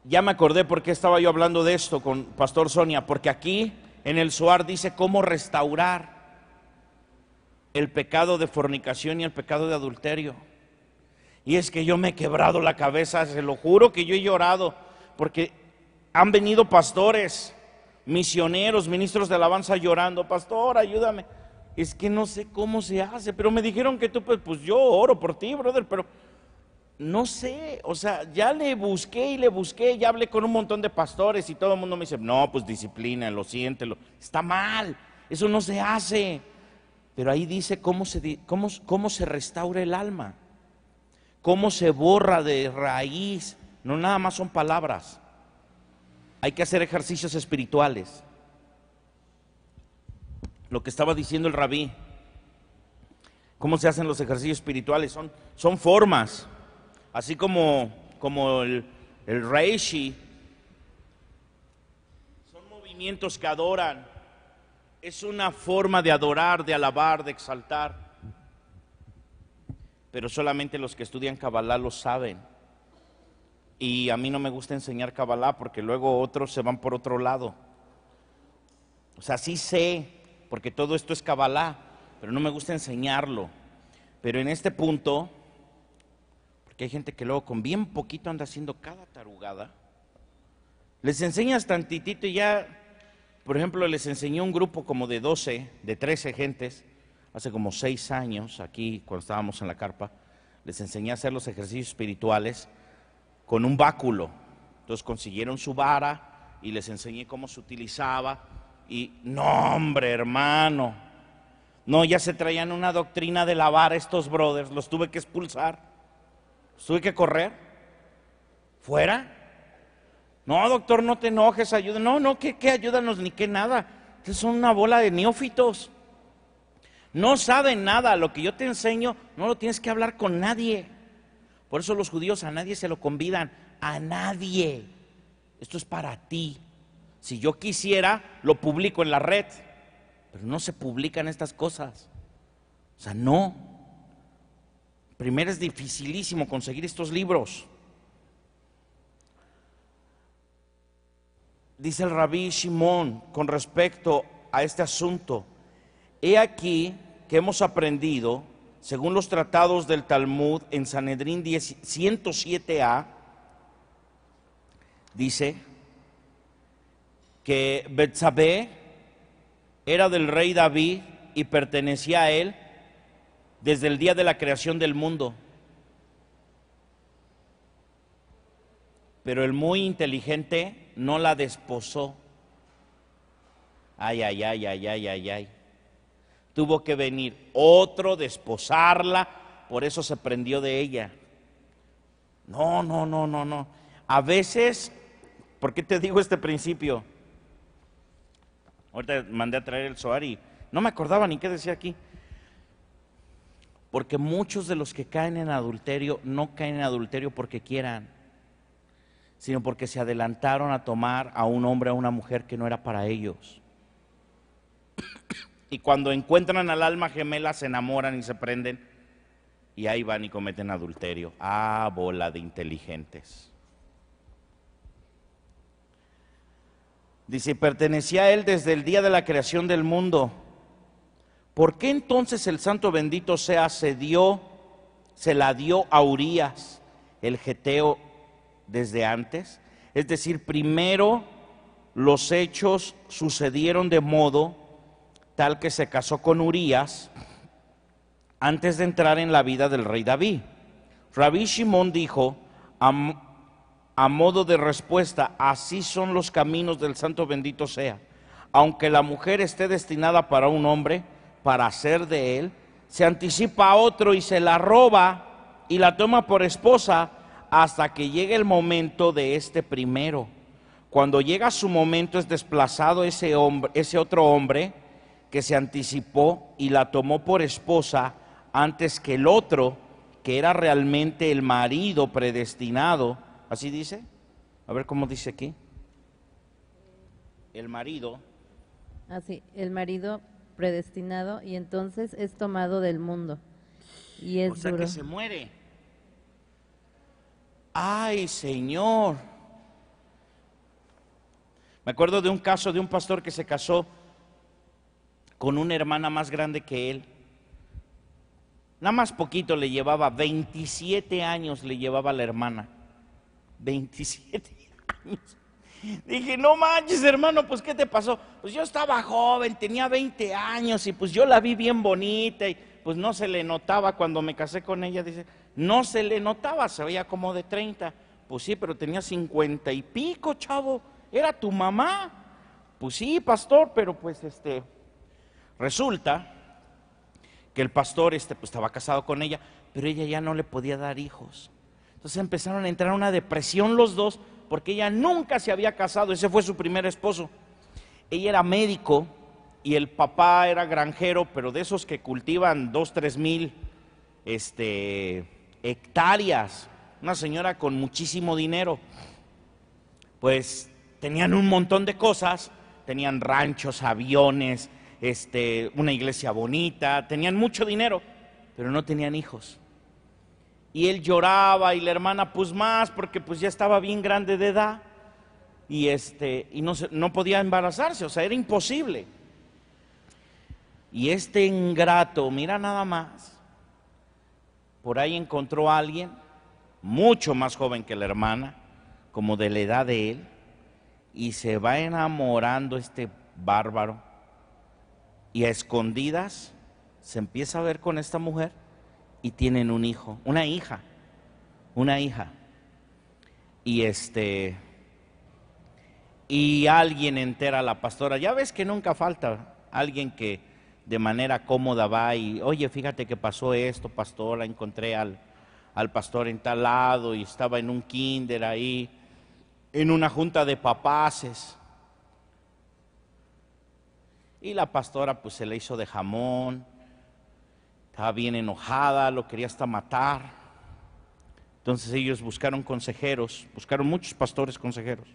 Ya me acordé por qué estaba yo hablando de esto con Pastor Sonia, porque aquí en el Zohar dice cómo restaurar el pecado de fornicación y el pecado de adulterio. Y es que yo me he quebrado la cabeza, se lo juro que yo he llorado, porque han venido pastores, misioneros, ministros de alabanza llorando, pastor, ayúdame. Es que no sé cómo se hace, pero me dijeron que tú, pues yo oro por ti, brother, pero no sé, o sea, ya le busqué, ya hablé con un montón de pastores y todo el mundo me dice, no, pues disciplínalo, siéntelo, está mal, eso no se hace. Pero ahí dice cómo se restaura el alma, cómo se borra de raíz, no nada más son palabras, hay que hacer ejercicios espirituales. Lo que estaba diciendo el rabí, cómo se hacen los ejercicios espirituales, son formas. Así como el reishi, son movimientos que adoran, es una forma de adorar, de alabar, de exaltar. Pero solamente los que estudian Kabbalah lo saben. Y a mí no me gusta enseñar Kabbalah porque luego otros se van por otro lado. O sea, sí sé, porque todo esto es Kabbalah, pero no me gusta enseñarlo. Pero en este punto, porque hay gente que luego con bien poquito anda haciendo cada tarugada, les enseñas tantitito y ya, por ejemplo, les enseñé un grupo como de 12, de 13 gentes, hace como 6 años, aquí cuando estábamos en la carpa, les enseñé a hacer los ejercicios espirituales con un báculo. Entonces consiguieron su vara y les enseñé cómo se utilizaba y no, hombre, hermano, no, ya se traían una doctrina de la vara estos brothers, los tuve que expulsar. Tuve que correr. ¿Fuera? No, doctor, no te enojes, ayuda. No, ¿qué ayúdanos ni qué nada? Ustedes son una bola de neófitos. No saben nada. Lo que yo te enseño, no lo tienes que hablar con nadie. Por eso los judíos a nadie se lo convidan. A nadie. Esto es para ti. Si yo quisiera, lo publico en la red. Pero no se publican estas cosas. O sea, no. Primero es dificilísimo conseguir estos libros. Dice el rabí Shimon con respecto a este asunto: he aquí que hemos aprendido, según los tratados del Talmud en Sanedrín 107a, dice que Betsabé era del rey David y pertenecía a él desde el día de la creación del mundo. Pero el muy inteligente no la desposó. Ay. Tuvo que venir otro, desposarla, por eso se prendió de ella. No. A veces, ¿por qué te digo este principio? Ahorita mandé a traer el Zohar y no me acordaba ni qué decía aquí. Porque muchos de los que caen en adulterio no caen en adulterio porque quieran, sino porque se adelantaron a tomar a un hombre o a una mujer que no era para ellos. Y cuando encuentran al alma gemela se enamoran y se prenden y ahí van y cometen adulterio. Ah, bola de inteligentes. Dice, pertenecía a él desde el día de la creación del mundo. ¿Por qué entonces el santo bendito sea se la dio a Urías, el geteo, desde antes? Es decir, primero los hechos sucedieron de modo tal que se casó con Urías antes de entrar en la vida del rey David. Rabí Shimon dijo, a modo de respuesta, así son los caminos del santo bendito sea. Aunque la mujer esté destinada para un hombre, para hacer de él, se anticipa a otro y se la roba y la toma por esposa hasta que llegue el momento de este primero. Cuando llega su momento es desplazado ese otro hombre que se anticipó y la tomó por esposa antes que el otro, que era realmente el marido predestinado. ¿Así dice? A ver cómo dice aquí. El marido. Así, el marido predestinado, y entonces es tomado del mundo y es o sea duro. Que se muere. Ay, Señor, Me acuerdo de un caso de un pastor que se casó con una hermana más grande que él. Nada más poquito le llevaba, 27 años le llevaba la hermana. 27 años. Dije, no manches, hermano, pues ¿qué te pasó? Pues yo estaba joven, tenía 20 años y pues yo la vi bien bonita y pues no se le notaba cuando me casé con ella. Dice, no se le notaba, se veía como de 30. Pues sí, pero tenía 50 y pico, chavo. ¿Era tu mamá? Pues sí, pastor, pero pues resulta que el pastor pues estaba casado con ella, pero ella ya no le podía dar hijos. Entonces empezaron a entrar en una depresión los dos, porque ella nunca se había casado, ese fue su primer esposo. Ella era médico y el papá era granjero, pero de esos que cultivan 2-3 mil hectáreas, una señora con muchísimo dinero. Pues tenían un montón de cosas, tenían ranchos, aviones, una iglesia bonita, tenían mucho dinero, pero no tenían hijos. Y él lloraba y la hermana pues más, porque pues ya estaba bien grande de edad y no podía embarazarse, o sea, era imposible. Y este ingrato, mira nada más, por ahí encontró a alguien mucho más joven que la hermana, como de la edad de él, y se va enamorando este bárbaro, y a escondidas se empieza a ver con esta mujer y tienen un hijo, una hija. Y alguien entera a la pastora. Ya ves que nunca falta alguien que de manera cómoda va y, oye, fíjate que pasó esto, pastora, encontré al pastor en tal lado y estaba en un kinder ahí, en una junta de papaces. Y la pastora pues se le hizo de jamón, estaba bien enojada, lo quería hasta matar. Entonces ellos buscaron consejeros, buscaron muchos pastores consejeros.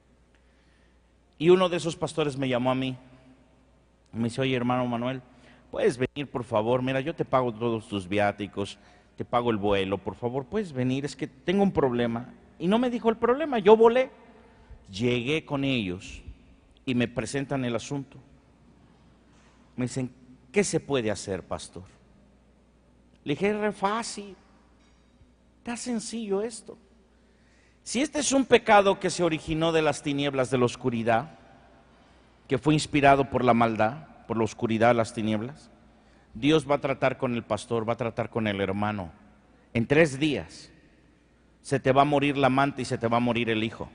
Y uno de esos pastores me llamó a mí, me dice, oye hermano Manuel, ¿puedes venir por favor? Mira, yo te pago todos tus viáticos, te pago el vuelo, por favor, ¿puedes venir? Es que tengo un problema. Y no me dijo el problema, yo volé. Llegué con ellos y me presentan el asunto. Me dicen, ¿qué se puede hacer, pastor? Le dije, es re fácil, está sencillo esto. Si este es un pecado que se originó de las tinieblas, de la oscuridad, que fue inspirado por la maldad, por la oscuridad, las tinieblas, Dios va a tratar con el pastor, va a tratar con el hermano. En 3 días se te va a morir la amante y se te va a morir el hijo.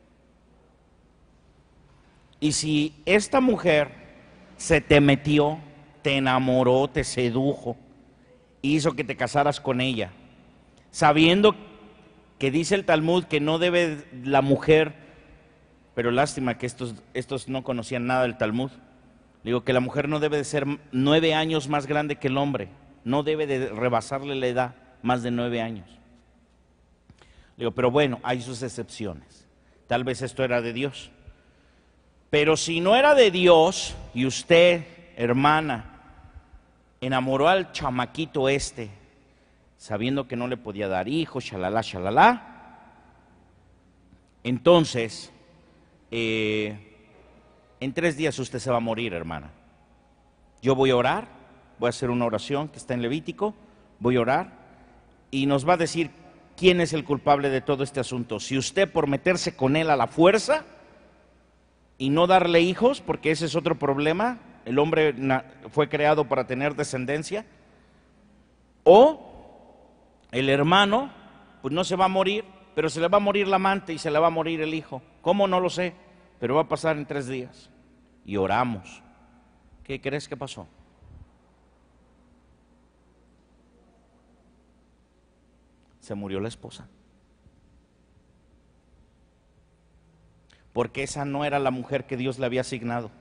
Y si esta mujer se te metió, te enamoró, te sedujo, hizo que te casaras con ella, sabiendo que dice el Talmud que no debe la mujer, pero lástima que estos no conocían nada del Talmud. Digo que la mujer no debe de ser 9 años más grande que el hombre, no debe de rebasarle la edad más de 9 años. Digo, pero bueno, hay sus excepciones. Tal vez esto era de Dios. Pero si no era de Dios y usted, hermana, enamoró al chamaquito sabiendo que no le podía dar hijos, shalala, shalala, entonces, en 3 días usted se va a morir, hermana. Yo voy a orar, voy a hacer una oración que está en Levítico, voy a orar y nos va a decir quién es el culpable de todo este asunto. Si usted por meterse con él a la fuerza y no darle hijos, porque ese es otro problema, el hombre fue creado para tener descendencia, o el hermano, pues no se va a morir, pero se le va a morir la amante y se le va a morir el hijo. ¿Cómo? No lo sé, pero va a pasar en 3 días. Y oramos. ¿Qué crees que pasó? Se murió la esposa. Porque esa no era la mujer que Dios le había asignado.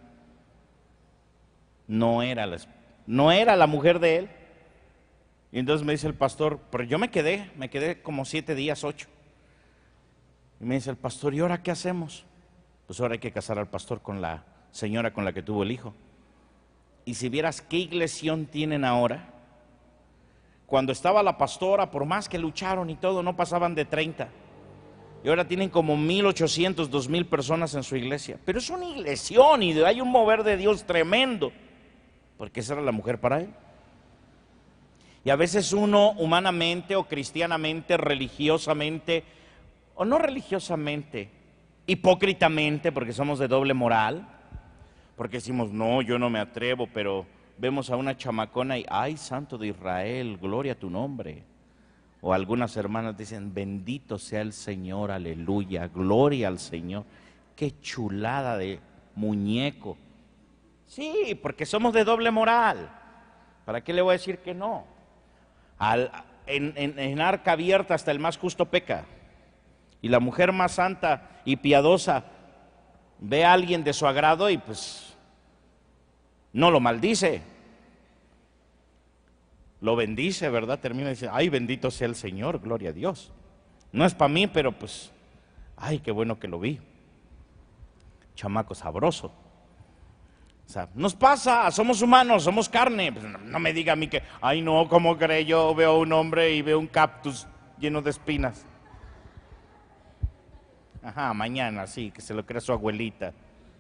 No era la mujer de él. Y entonces me dice el pastor, pero yo me quedé como 7 días, 8. Y me dice el pastor, ¿y ahora qué hacemos? Pues ahora hay que casar al pastor con la señora con la que tuvo el hijo. Y si vieras qué iglesión tienen ahora, cuando estaba la pastora, por más que lucharon y todo, no pasaban de 30. Y ahora tienen como 1,800, 2,000 personas en su iglesia. Pero es una iglesión y hay un mover de Dios tremendo. Porque esa era la mujer para él. Y a veces uno humanamente o cristianamente, religiosamente, o no religiosamente, hipócritamente, porque somos de doble moral, porque decimos, no, yo no me atrevo, pero vemos a una chamacona y, ay, Santo de Israel, gloria a tu nombre. O algunas hermanas dicen, bendito sea el Señor, aleluya, gloria al Señor. Qué chulada de muñeco. Sí, porque somos de doble moral. ¿Para qué le voy a decir que no? En arca abierta hasta el más justo peca. Y la mujer más santa y piadosa ve a alguien de su agrado y pues no lo maldice. Lo bendice, ¿verdad? Termina diciendo, ay, bendito sea el Señor, gloria a Dios. No es para mí, pero pues, ay, qué bueno que lo vi. Chamaco sabroso. O sea, nos pasa, somos humanos, somos carne. Pues no me diga a mí que, ay no, ¿cómo cree? Yo veo a un hombre y veo un cactus lleno de espinas. Ajá, mañana, sí, que se lo crea su abuelita.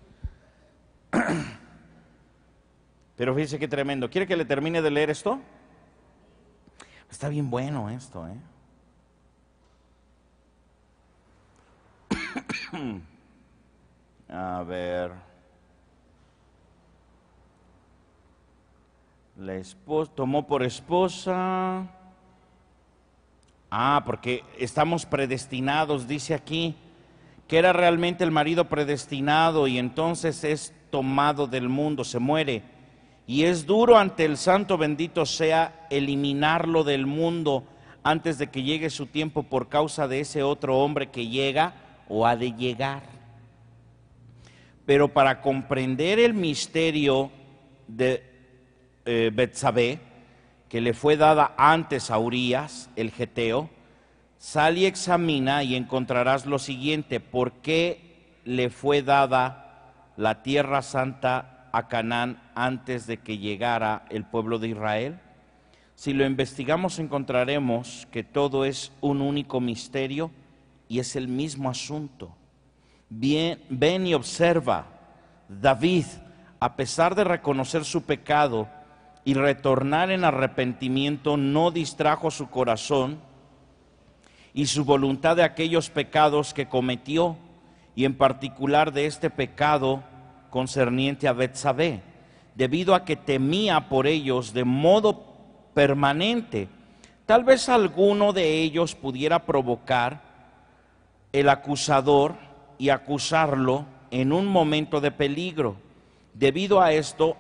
Pero fíjese qué tremendo. ¿Quiere que le termine de leer esto? Está bien bueno esto, ¿eh? A ver. La esposa tomó por esposa. Porque estamos predestinados, dice aquí, que era realmente el marido predestinado y entonces es tomado del mundo, se muere. Y es duro ante el Santo bendito sea eliminarlo del mundo antes de que llegue su tiempo por causa de ese otro hombre que llega o ha de llegar. Pero para comprender el misterio de Betsabé, que le fue dada antes a Urías, el geteo, sal y examina y encontrarás lo siguiente: ¿por qué le fue dada la tierra santa a Canaán antes de que llegara el pueblo de Israel? Si lo investigamos encontraremos que todo es un único misterio y es el mismo asunto. Bien, ven y observa, David, a pesar de reconocer su pecado y retornar en arrepentimiento, no distrajo su corazón y su voluntad de aquellos pecados que cometió, y en particular de este pecado concerniente a Betsabé, debido a que temía por ellos de modo permanente. Tal vez alguno de ellos pudiera provocar el acusador y acusarlo en un momento de peligro. Debido a esto,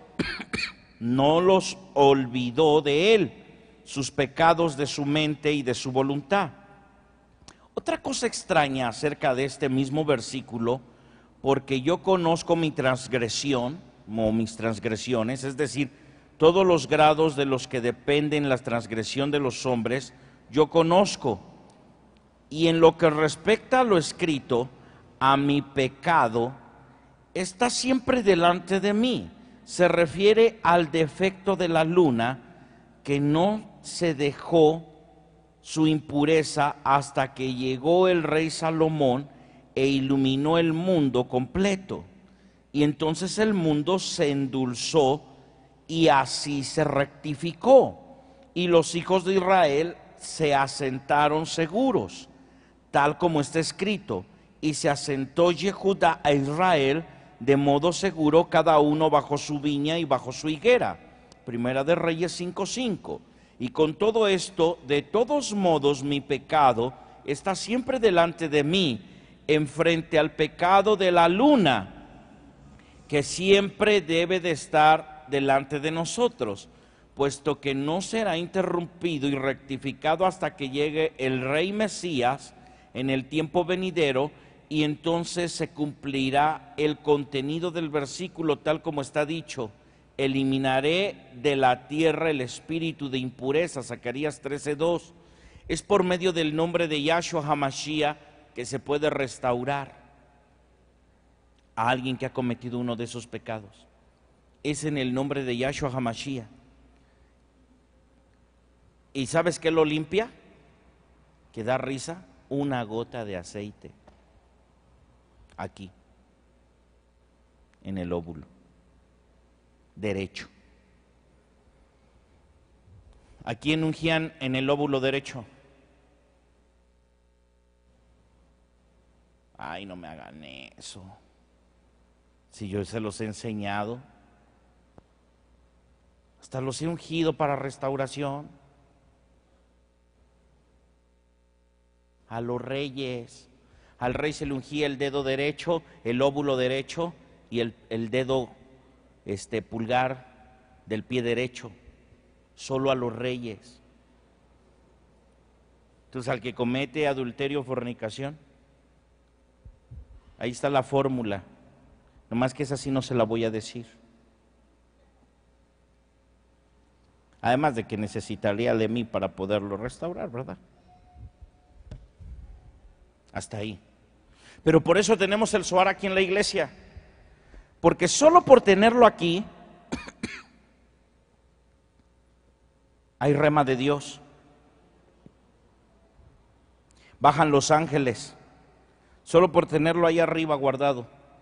no los olvidó de él, sus pecados de su mente y de su voluntad. Otra cosa extraña acerca de este mismo versículo, porque yo conozco mi transgresión, o mis transgresiones, es decir, todos los grados de los que dependen la transgresión de los hombres, yo conozco. Y en lo que respecta a lo escrito, a mi pecado, está siempre delante de mí. Se refiere al defecto de la luna, que no se dejó su impureza hasta que llegó el rey Salomón e iluminó el mundo completo. Y entonces el mundo se endulzó y así se rectificó. Y los hijos de Israel se asentaron seguros, tal como está escrito. Y se asentó Jehudá a Israel de modo seguro, cada uno bajo su viña y bajo su higuera. Primera de Reyes 5:5. Y con todo esto, de todos modos, mi pecado está siempre delante de mí, enfrente al pecado de la luna, que siempre debe de estar delante de nosotros, puesto que no será interrumpido y rectificado hasta que llegue el Rey Mesías en el tiempo venidero, y entonces se cumplirá el contenido del versículo tal como está dicho: eliminaré de la tierra el espíritu de impureza, Zacarías 13:2. Es por medio del nombre de Yahshua HaMashiach que se puede restaurar a alguien que ha cometido uno de esos pecados. Es en el nombre de Yahshua HaMashiach. ¿Y sabes qué lo limpia? Que da risa. una gota de aceite aquí, en el óvulo derecho. ¿A quién ungían en el óvulo derecho? Ay, no me hagan eso. Si yo se los he enseñado, hasta los he ungido para restauración. A los reyes, al rey se le ungía el dedo derecho, el óvulo derecho y el dedo pulgar del pie derecho, solo a los reyes. Entonces, al que comete adulterio o fornicación, ahí está la fórmula, nomás que esa sí no se la voy a decir. Además de que necesitaría de mí para poderlo restaurar, ¿verdad? Hasta ahí. Pero por eso tenemos el Zohar aquí en la iglesia, porque solo por tenerlo aquí hay rema de Dios. Bajan los ángeles, solo por tenerlo ahí arriba guardado.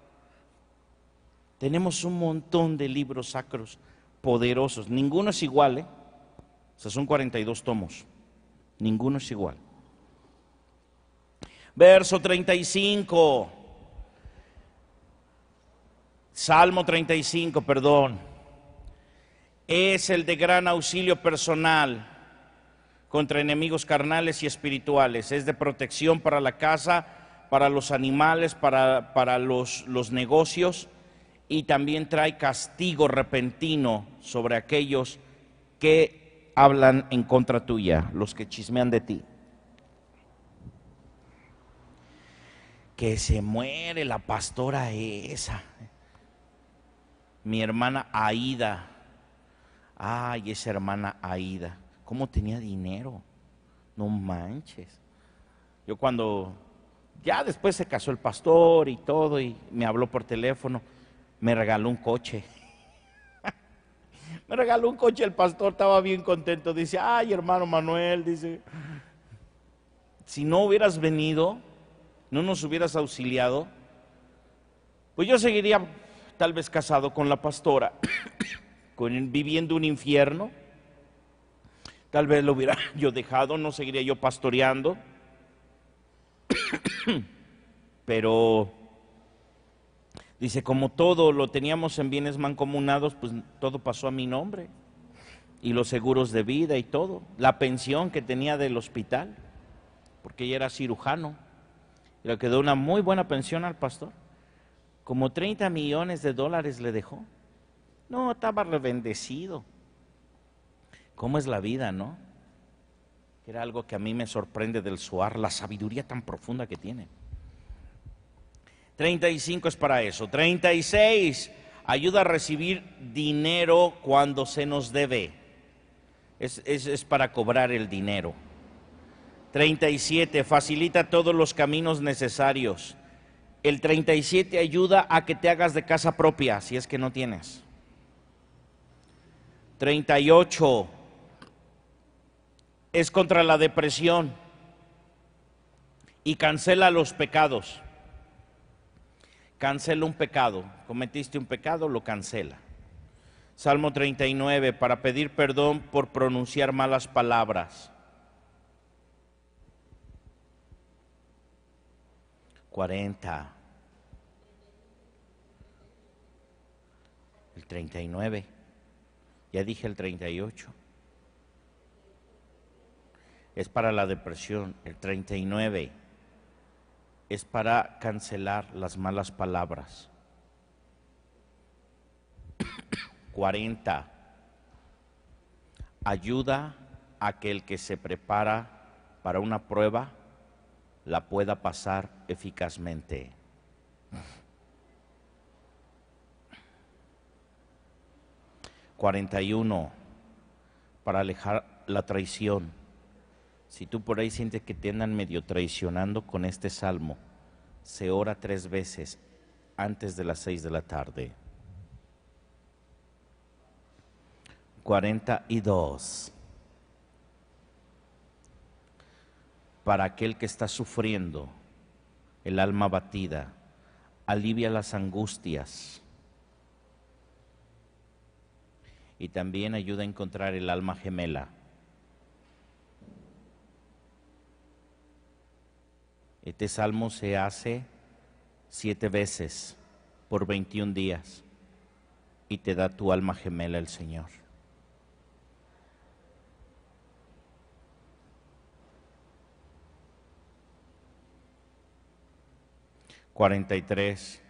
Tenemos un montón de libros sacros poderosos, ninguno es igual, O sea, son 42 tomos, ninguno es igual. Verso 35, Salmo 35, perdón, es el de gran auxilio personal contra enemigos carnales y espirituales, es de protección para la casa, para los animales, para los negocios, y también trae castigo repentino sobre aquellos que hablan en contra tuya, los que chismean de ti. Que se muere la pastora esa, mi hermana Aida. Ay, esa hermana Aida, ¿cómo tenía dinero? No manches. Yo cuando, ya después se casó el pastor y todo, y me habló por teléfono, me regaló un coche. Me regaló un coche el pastor, estaba bien contento. Dice, ay, hermano Manuel, dice, si no hubieras venido, no nos hubieras auxiliado, pues yo seguiría tal vez casado con la pastora, viviendo un infierno. Tal vez lo hubiera yo dejado, no seguiría yo pastoreando. Pero dice, como todo lo teníamos en bienes mancomunados, pues todo pasó a mi nombre. Y los seguros de vida y todo. La pensión que tenía del hospital, porque ella era cirujano. Y le quedó una muy buena pensión al pastor. Como 30 millones de dólares le dejó. No, estaba rebendecido. ¿Cómo es la vida, no? Era algo que a mí me sorprende del Zohar, la sabiduría tan profunda que tiene. 35 es para eso. 36, ayuda a recibir dinero cuando se nos debe. Es para cobrar el dinero. 37, facilita todos los caminos necesarios. El 37 ayuda a que te hagas de casa propia, si es que no tienes. 38, es contra la depresión y cancela los pecados. Cancela un pecado, cometiste un pecado, lo cancela. Salmo 39, para pedir perdón por pronunciar malas palabras. 40, el 39, ya dije el 38, es para la depresión. El 39 es para cancelar las malas palabras. 40, ayuda a que el que se prepara para una prueba la pueda pasar eficazmente. 41, para alejar la traición. Si tú por ahí sientes que te andan medio traicionando, con este salmo se ora 3 veces antes de las 6 de la tarde. 42, para aquel que está sufriendo, el alma abatida, alivia las angustias y también ayuda a encontrar el alma gemela. Este salmo se hace 7 veces por 21 días y te da tu alma gemela el Señor. (43)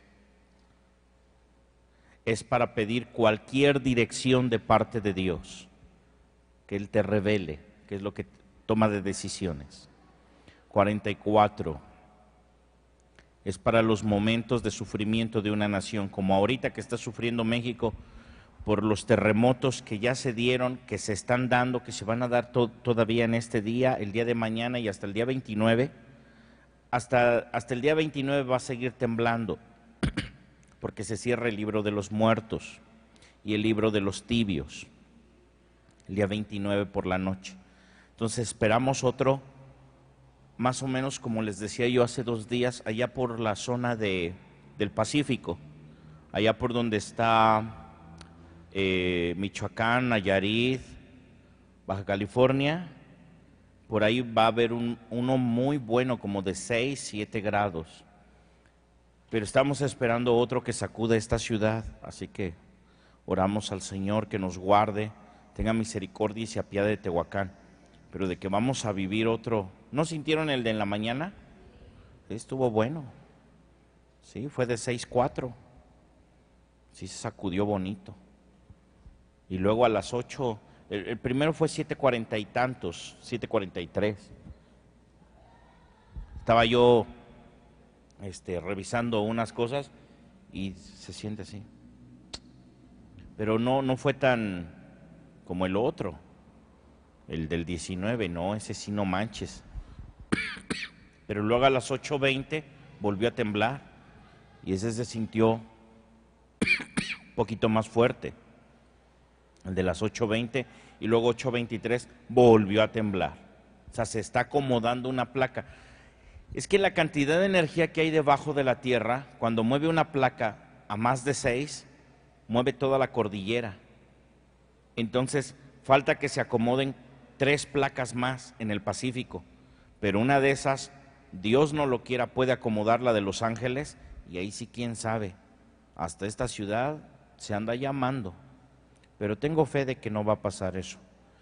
es para pedir cualquier dirección de parte de Dios, que Él te revele qué es lo que toma de decisiones. 44 es para los momentos de sufrimiento de una nación, como ahorita que está sufriendo México por los terremotos que ya se dieron, que se están dando, que se van a dar todavía en este día, el día de mañana y hasta el día 29. Hasta el día 29 va a seguir temblando, porque se cierra el libro de los muertos y el libro de los tibios, el día 29 por la noche. Entonces esperamos otro, más o menos como les decía yo hace 2 días, allá por la zona del Pacífico, allá por donde está Michoacán, Nayarit, Baja California. Por ahí va a haber uno muy bueno, como de 6, 7 grados. Pero estamos esperando otro que sacude esta ciudad, así que oramos al Señor que nos guarde, tenga misericordia y se apiade de Tehuacán. Pero de que vamos a vivir otro. ¿No sintieron el de en la mañana? Estuvo bueno. Sí, fue de 6.4. Sí, se sacudió bonito. Y luego a las 8... El primero fue 7:40 y tantos, 7:43. Estaba yo revisando unas cosas y se siente así. Pero no fue tan como el otro, el del 19, no, ese sí no manches. Pero luego a las 8:20 volvió a temblar y ese se sintió un poquito más fuerte. El de las 8:20 y luego 8:23 volvió a temblar. O sea, se está acomodando una placa. Es que la cantidad de energía que hay debajo de la tierra, cuando mueve una placa a más de 6, mueve toda la cordillera. Entonces, falta que se acomoden 3 placas más en el Pacífico. Pero una de esas, Dios no lo quiera, puede acomodar la de Los Ángeles, y ahí sí, quién sabe. Hasta esta ciudad se anda llamando. Pero tengo fe de que no va a pasar eso.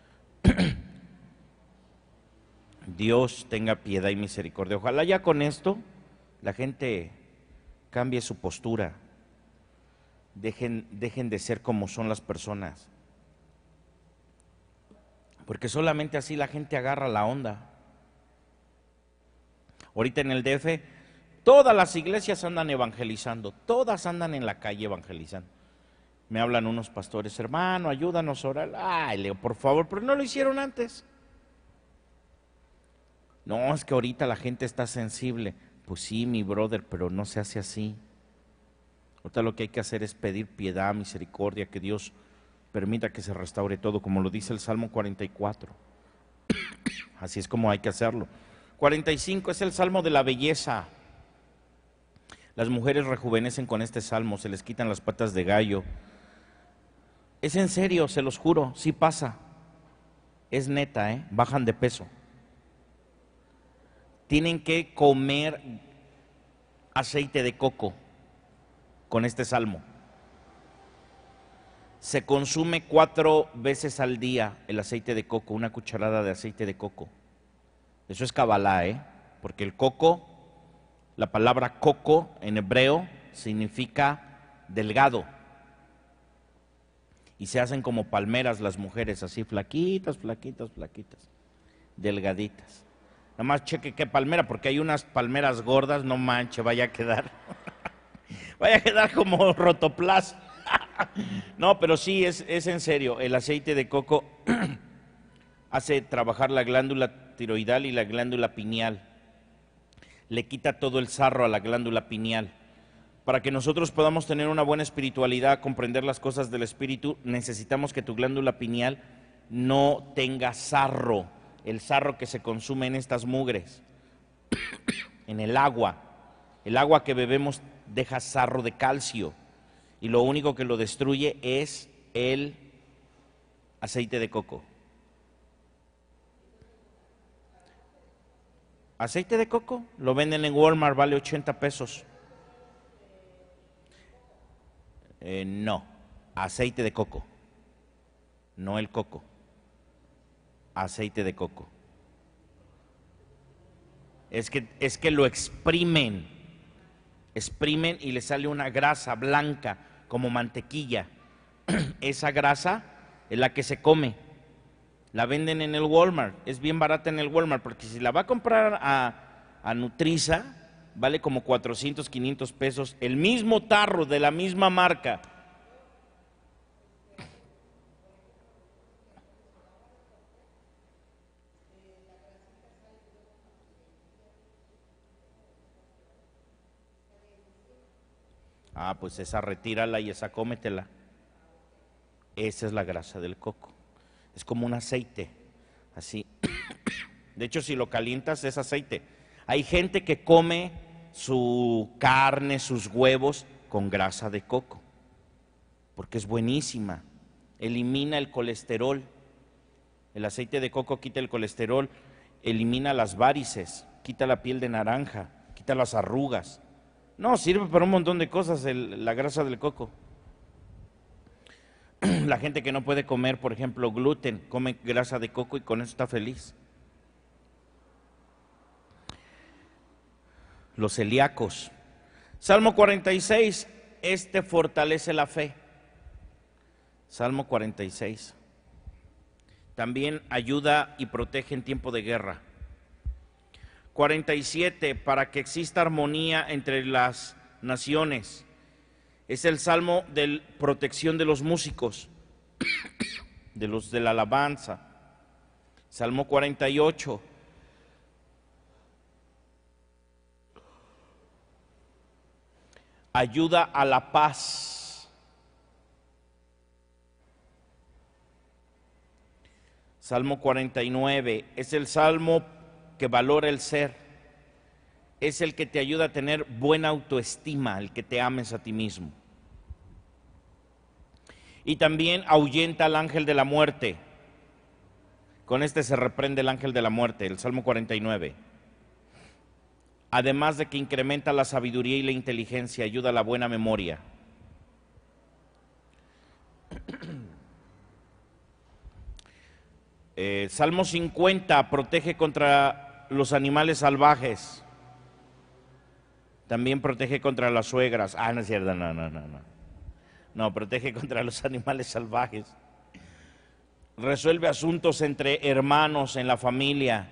Dios tenga piedad y misericordia. Ojalá ya con esto la gente cambie su postura. Dejen de ser como son las personas. Porque solamente así la gente agarra la onda. Ahorita en el DF, todas las iglesias andan evangelizando, todas andan en la calle evangelizando. Me hablan unos pastores, hermano, ayúdanos a orar. Ay, Leo, por favor, pero no lo hicieron antes. No, es que ahorita la gente está sensible. Pues sí, mi brother, pero no se hace así. Ahorita lo que hay que hacer es pedir piedad, misericordia, que Dios permita que se restaure todo, como lo dice el Salmo 44. Así es como hay que hacerlo. 45 es el Salmo de la belleza. Las mujeres rejuvenecen con este salmo, se les quitan las patas de gallo. Es en serio, se los juro, sí pasa. Es neta, bajan de peso. Tienen que comer aceite de coco con este salmo. Se consume 4 veces al día el aceite de coco, una cucharada de aceite de coco. Eso es cabalá, porque el coco, la palabra coco en hebreo significa delgado. Y se hacen como palmeras las mujeres, así flaquitas, flaquitas, flaquitas, delgaditas. Nada más cheque qué palmera, porque hay unas palmeras gordas, no manche, vaya a quedar, vaya a quedar como rotoplas. No, pero sí, es en serio, el aceite de coco hace trabajar la glándula tiroidal y la glándula pineal. Le quita todo el sarro a la glándula pineal. Para que nosotros podamos tener una buena espiritualidad, comprender las cosas del espíritu, necesitamos que tu glándula pineal no tenga sarro. el sarro que se consume en estas mugres, en el agua. El agua que bebemos deja sarro de calcio y lo único que lo destruye es el aceite de coco. Aceite de coco lo venden en Walmart, vale 80 pesos. No, aceite de coco, no el coco, aceite de coco. Es que lo exprimen y le sale una grasa blanca como mantequilla. Esa grasa es la que se come. La venden en el Walmart, es bien barata en el Walmart, porque si la va a comprar a Nutriza, vale como 400, 500 pesos, el mismo tarro de la misma marca. Ah, pues esa retírala y esa cómetela. Esa es la grasa del coco. Es como un aceite, así. De hecho, si lo calientas es aceite. Hay gente que come su carne, sus huevos con grasa de coco, porque es buenísima. Elimina el colesterol. El aceite de coco quita el colesterol, elimina las varices, quita la piel de naranja, quita las arrugas. No, sirve para un montón de cosas la grasa del coco. La gente que no puede comer, por ejemplo, gluten, come grasa de coco y con eso está feliz. Los celíacos. Salmo 46, este fortalece la fe. Salmo 46. También ayuda y protege en tiempo de guerra. 47, para que exista armonía entre las naciones. Es el salmo de protección de los músicos, de los de la alabanza. Salmo 48. Ayuda a la paz. Salmo 49 es el salmo que valora el ser. Es el que te ayuda a tener buena autoestima, el que te ames a ti mismo. Y también ahuyenta al ángel de la muerte. Con este se reprende el ángel de la muerte, el Salmo 49. Además de que incrementa la sabiduría y la inteligencia, ayuda a la buena memoria. Salmo 50 protege contra los animales salvajes. También protege contra las suegras. Ah, no es cierto, no. No, protege contra los animales salvajes. Resuelve asuntos entre hermanos en la familia.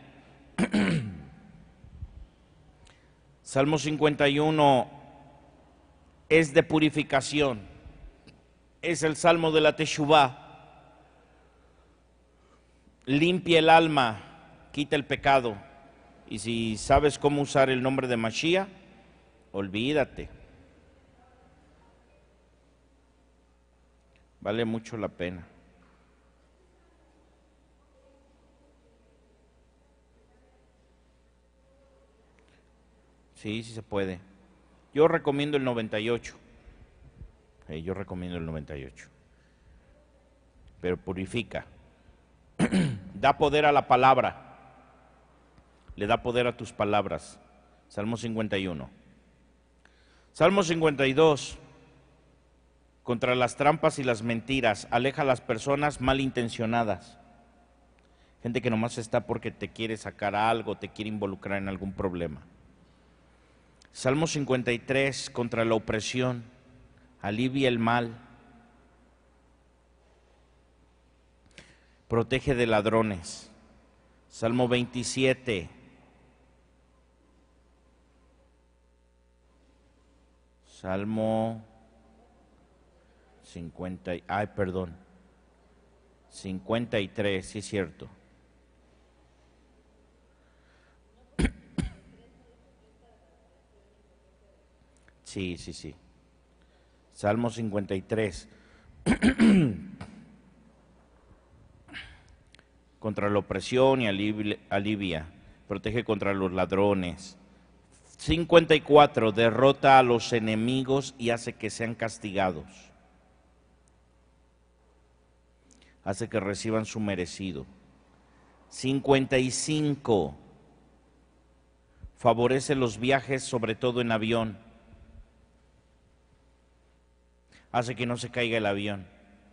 Salmo 51 es de purificación. Es el salmo de la Teshuvá. Limpia el alma, quita el pecado. Y si sabes cómo usar el nombre de Mashiach, olvídate. Vale mucho la pena. Sí, sí se puede. Yo recomiendo el 98. Yo recomiendo el 98. Pero purifica. Da poder a la palabra. Le da poder a tus palabras. Salmo 51. Salmo 52. Contra las trampas y las mentiras. Aleja a las personas malintencionadas. Gente que nomás está porque te quiere sacar algo, te quiere involucrar en algún problema. Salmo 53, contra la opresión, alivia el mal, protege de ladrones. Salmo 27, Salmo 53, sí es cierto. Sí. Salmo 53. contra la opresión y alivia, protege contra los ladrones. 54, derrota a los enemigos y hace que sean castigados. Hace que reciban su merecido. 55, favorece los viajes, sobre todo en avión. Hace que no se caiga el avión.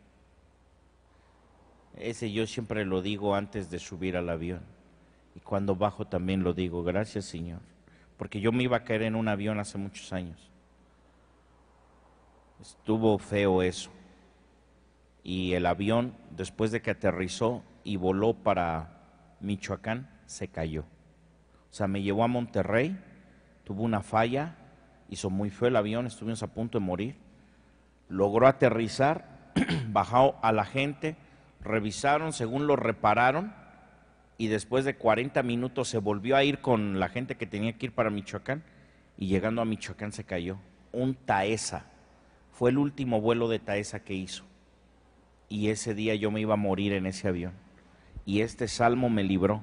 Ese yo siempre lo digo antes de subir al avión. Y cuando bajo también lo digo, gracias Señor. Porque yo me iba a caer en un avión hace muchos años. Estuvo feo eso. Y el avión, después de que aterrizó y voló para Michoacán, se cayó. O sea, me llevó a Monterrey, tuvo una falla, hizo muy feo el avión, estuvimos a punto de morir. Logró aterrizar, bajó a la gente, revisaron, según lo repararon, y después de 40 minutos se volvió a ir con la gente que tenía que ir para Michoacán, y llegando a Michoacán se cayó. Un Taesa, fue el último vuelo de Taesa que hizo, y ese día yo me iba a morir en ese avión, y este salmo me libró.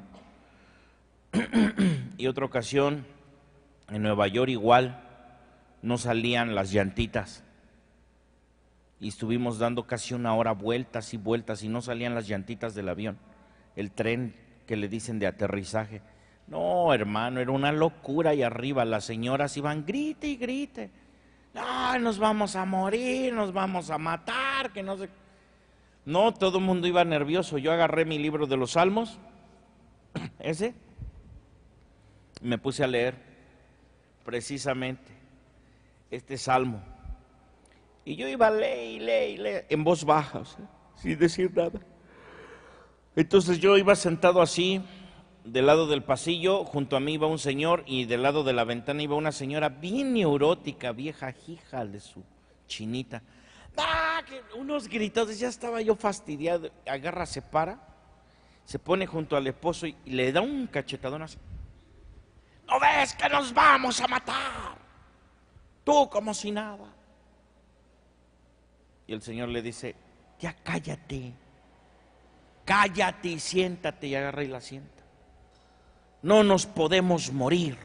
Y otra ocasión, en Nueva York igual, no salían las llantitas, y estuvimos dando casi una hora vueltas y vueltas, y no salían las llantitas del avión, el tren que le dicen de aterrizaje. No, hermano, era una locura ahí arriba, las señoras iban grite y grite, no, nos vamos a morir, nos vamos a matar, que no sé. No, todo el mundo iba nervioso. Yo agarré mi libro de los Salmos, ese, me puse a leer precisamente este salmo, y yo iba a leer en voz baja, o sea, sin decir nada. Entonces yo iba sentado así, del lado del pasillo, junto a mí iba un señor, y del lado de la ventana iba una señora bien neurótica, vieja hija de su chinita. ¡Ah! Que unos gritos, ya estaba yo fastidiado. Agarra, se para, se pone junto al esposo y le da un cachetadón así. ¿No ves que nos vamos a matar? Tú como si nada. Y el Señor le dice, ya cállate. Cállate y siéntate, y agarra y la sienta. No nos podemos morir.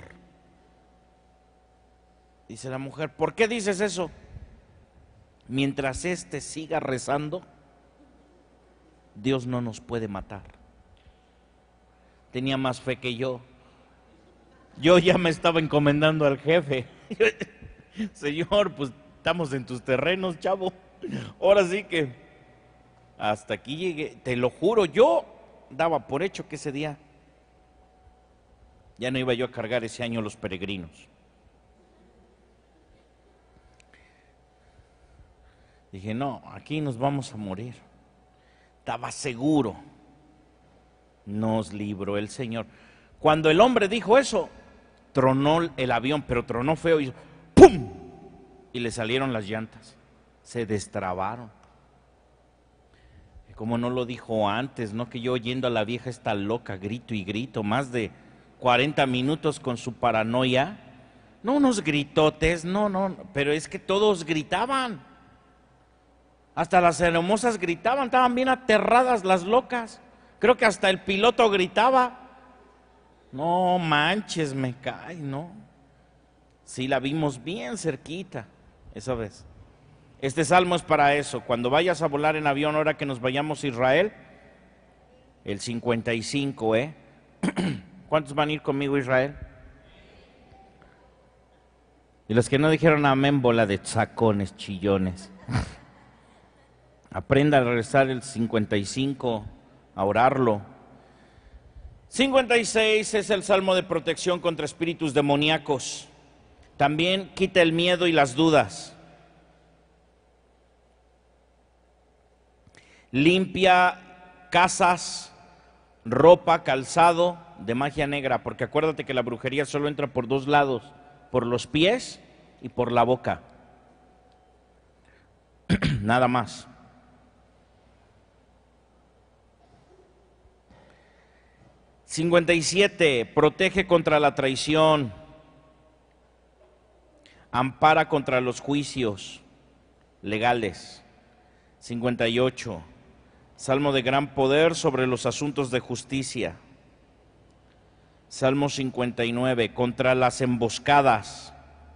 Dice la mujer, ¿por qué dices eso? Mientras éste siga rezando, Dios no nos puede matar. Tenía más fe que yo. Yo ya me estaba encomendando al jefe. Señor, pues estamos en tus terrenos, chavo. Ahora sí que hasta aquí llegué, te lo juro, yo daba por hecho que ese día ya no iba yo a cargar ese año los peregrinos. Dije, no, aquí nos vamos a morir. Estaba seguro. Nos libró el Señor. Cuando el hombre dijo eso, tronó el avión, pero tronó feo y hizo ¡pum! Y le salieron las llantas. Se destrabaron. Como no lo dijo antes, ¿no? Que yo oyendo a la vieja esta loca, grito y grito, más de 40 minutos con su paranoia. No unos gritotes, no, pero es que todos gritaban. Hasta las hermosas gritaban, estaban bien aterradas las locas. Creo que hasta el piloto gritaba. No manches, me cae, ¿no? Sí, la vimos bien cerquita esa vez. Este salmo es para eso. Cuando vayas a volar en avión, ahora que nos vayamos a Israel, el 55, ¿eh? ¿Cuántos van a ir conmigo a Israel? Y los que no dijeron amén, bola de chacones, chillones. Aprenda a rezar el 55, a orarlo. 56 es el salmo de protección contra espíritus demoníacos. También quita el miedo y las dudas. Limpia casas, ropa, calzado de magia negra, porque acuérdate que la brujería solo entra por dos lados, por los pies y por la boca. Nada más. 57, protege contra la traición, ampara contra los juicios legales. 58, Salmo de gran poder sobre los asuntos de justicia. Salmo 59, contra las emboscadas,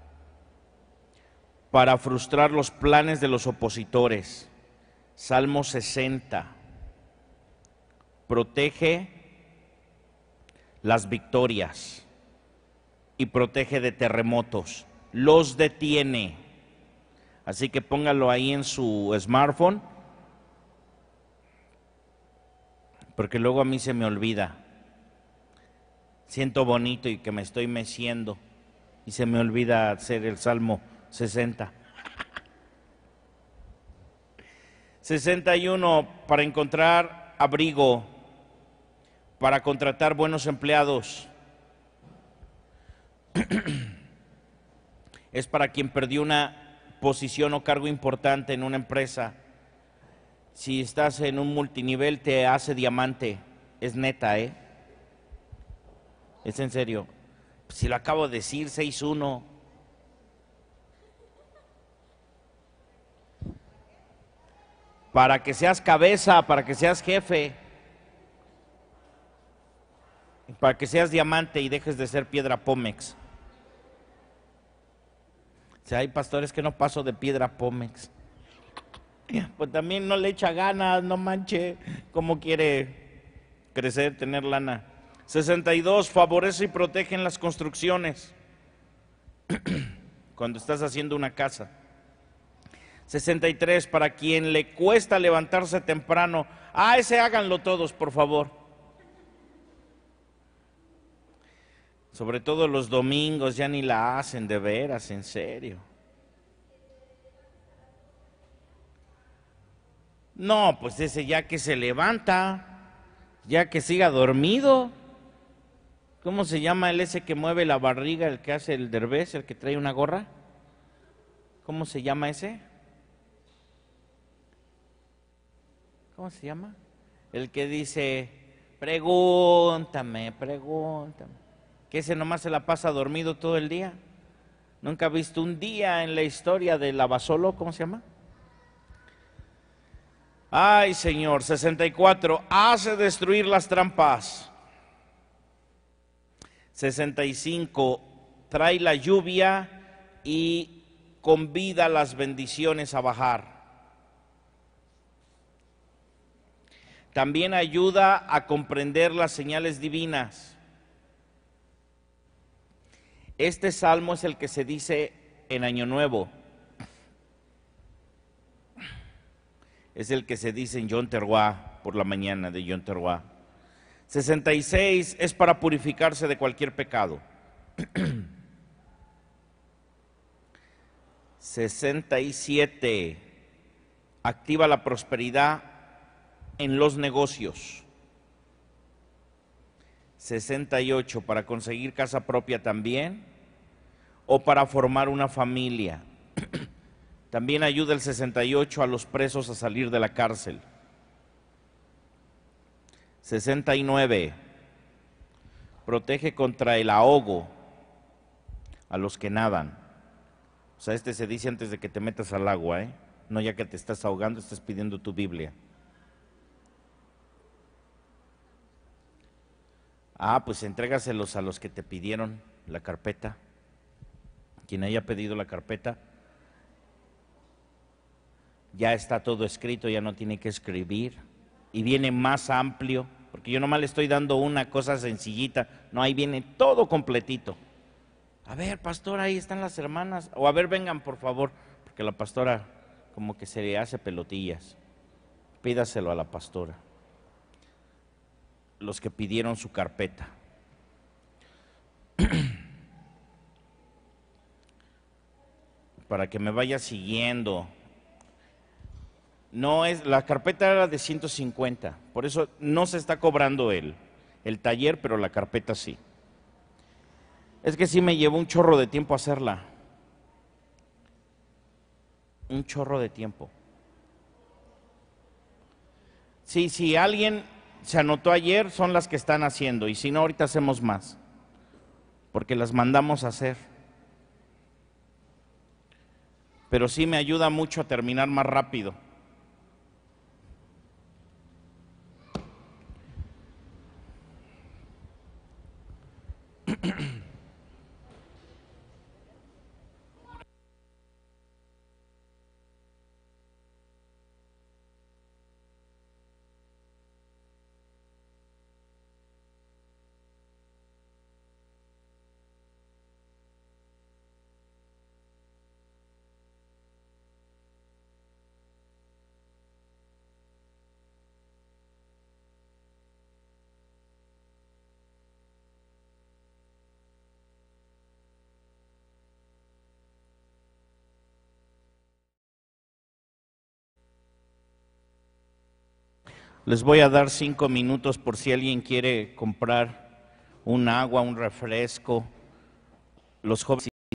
para frustrar los planes de los opositores. Salmo 60, protege las victorias y protege de terremotos, los detiene. Así que póngalo ahí en su smartphone, porque luego a mí se me olvida. Siento bonito y que me estoy meciendo y se me olvida hacer el Salmo 60. 61, para encontrar abrigo, para contratar buenos empleados. Es para quien perdió una posición o cargo importante en una empresa. Si estás en un multinivel te hace diamante. Es neta, ¿eh? Es en serio. Si lo acabo de decir, 6-1. Para que seas cabeza, para que seas jefe, para que seas diamante y dejes de ser piedra pómex. O sea, hay pastores que no paso de piedra pómex. Pues también no le echa ganas, no manche. ¿Cómo quiere crecer, tener lana? 62, favorece y protege en las construcciones. Cuando estás haciendo una casa. 63, para quien le cuesta levantarse temprano. Ese háganlo todos, por favor. Sobre todo los domingos, ya ni la hacen, de veras, en serio. No, pues ese ya que se levanta, ya que siga dormido. ¿Cómo se llama el ese que mueve la barriga, el que hace el derbez, el que trae una gorra? ¿Cómo se llama ese? ¿Cómo se llama? El que dice, pregúntame, pregúntame. Que ese nomás se la pasa dormido todo el día. ¿Nunca ha visto un día en la historia del Abasolo? ¿Cómo se llama? Ay, Señor. 64, hace destruir las trampas. 65, trae la lluvia y convida las bendiciones a bajar. También ayuda a comprender las señales divinas. Este salmo es el que se dice en Año Nuevo. Es el que se dice en Yom Teruah, por la mañana de Yom Teruah. 66 es para purificarse de cualquier pecado. 67 activa la prosperidad en los negocios. 68 para conseguir casa propia también o para formar una familia. También ayuda el 68 a los presos a salir de la cárcel. 69 protege contra el ahogo a los que nadan. O sea, este se dice antes de que te metas al agua, ¿eh? No ya que te estás ahogando, estás pidiendo tu Biblia. Pues entrégaselos a los que te pidieron la carpeta. Quien haya pedido la carpeta, ya está todo escrito, ya no tiene que escribir. Y viene más amplio, porque yo nomás le estoy dando una cosa sencillita. No, ahí viene todo completito. A ver, pastor, ahí están las hermanas. O a ver, vengan, por favor, porque la pastora como que se le hace pelotillas. Pídaselo a la pastora. Los que pidieron su carpeta. Para que me vaya siguiendo. No es, la carpeta era de 150, por eso no se está cobrando el taller, pero la carpeta sí. Es que sí me llevó un chorro de tiempo hacerla. Un chorro de tiempo. Sí, si alguien se anotó ayer, son las que están haciendo, y si no, ahorita hacemos más, porque las mandamos a hacer. Pero sí me ayuda mucho a terminar más rápido. Les voy a dar 5 minutos por si alguien quiere comprar un agua, un refresco. Los jóvenes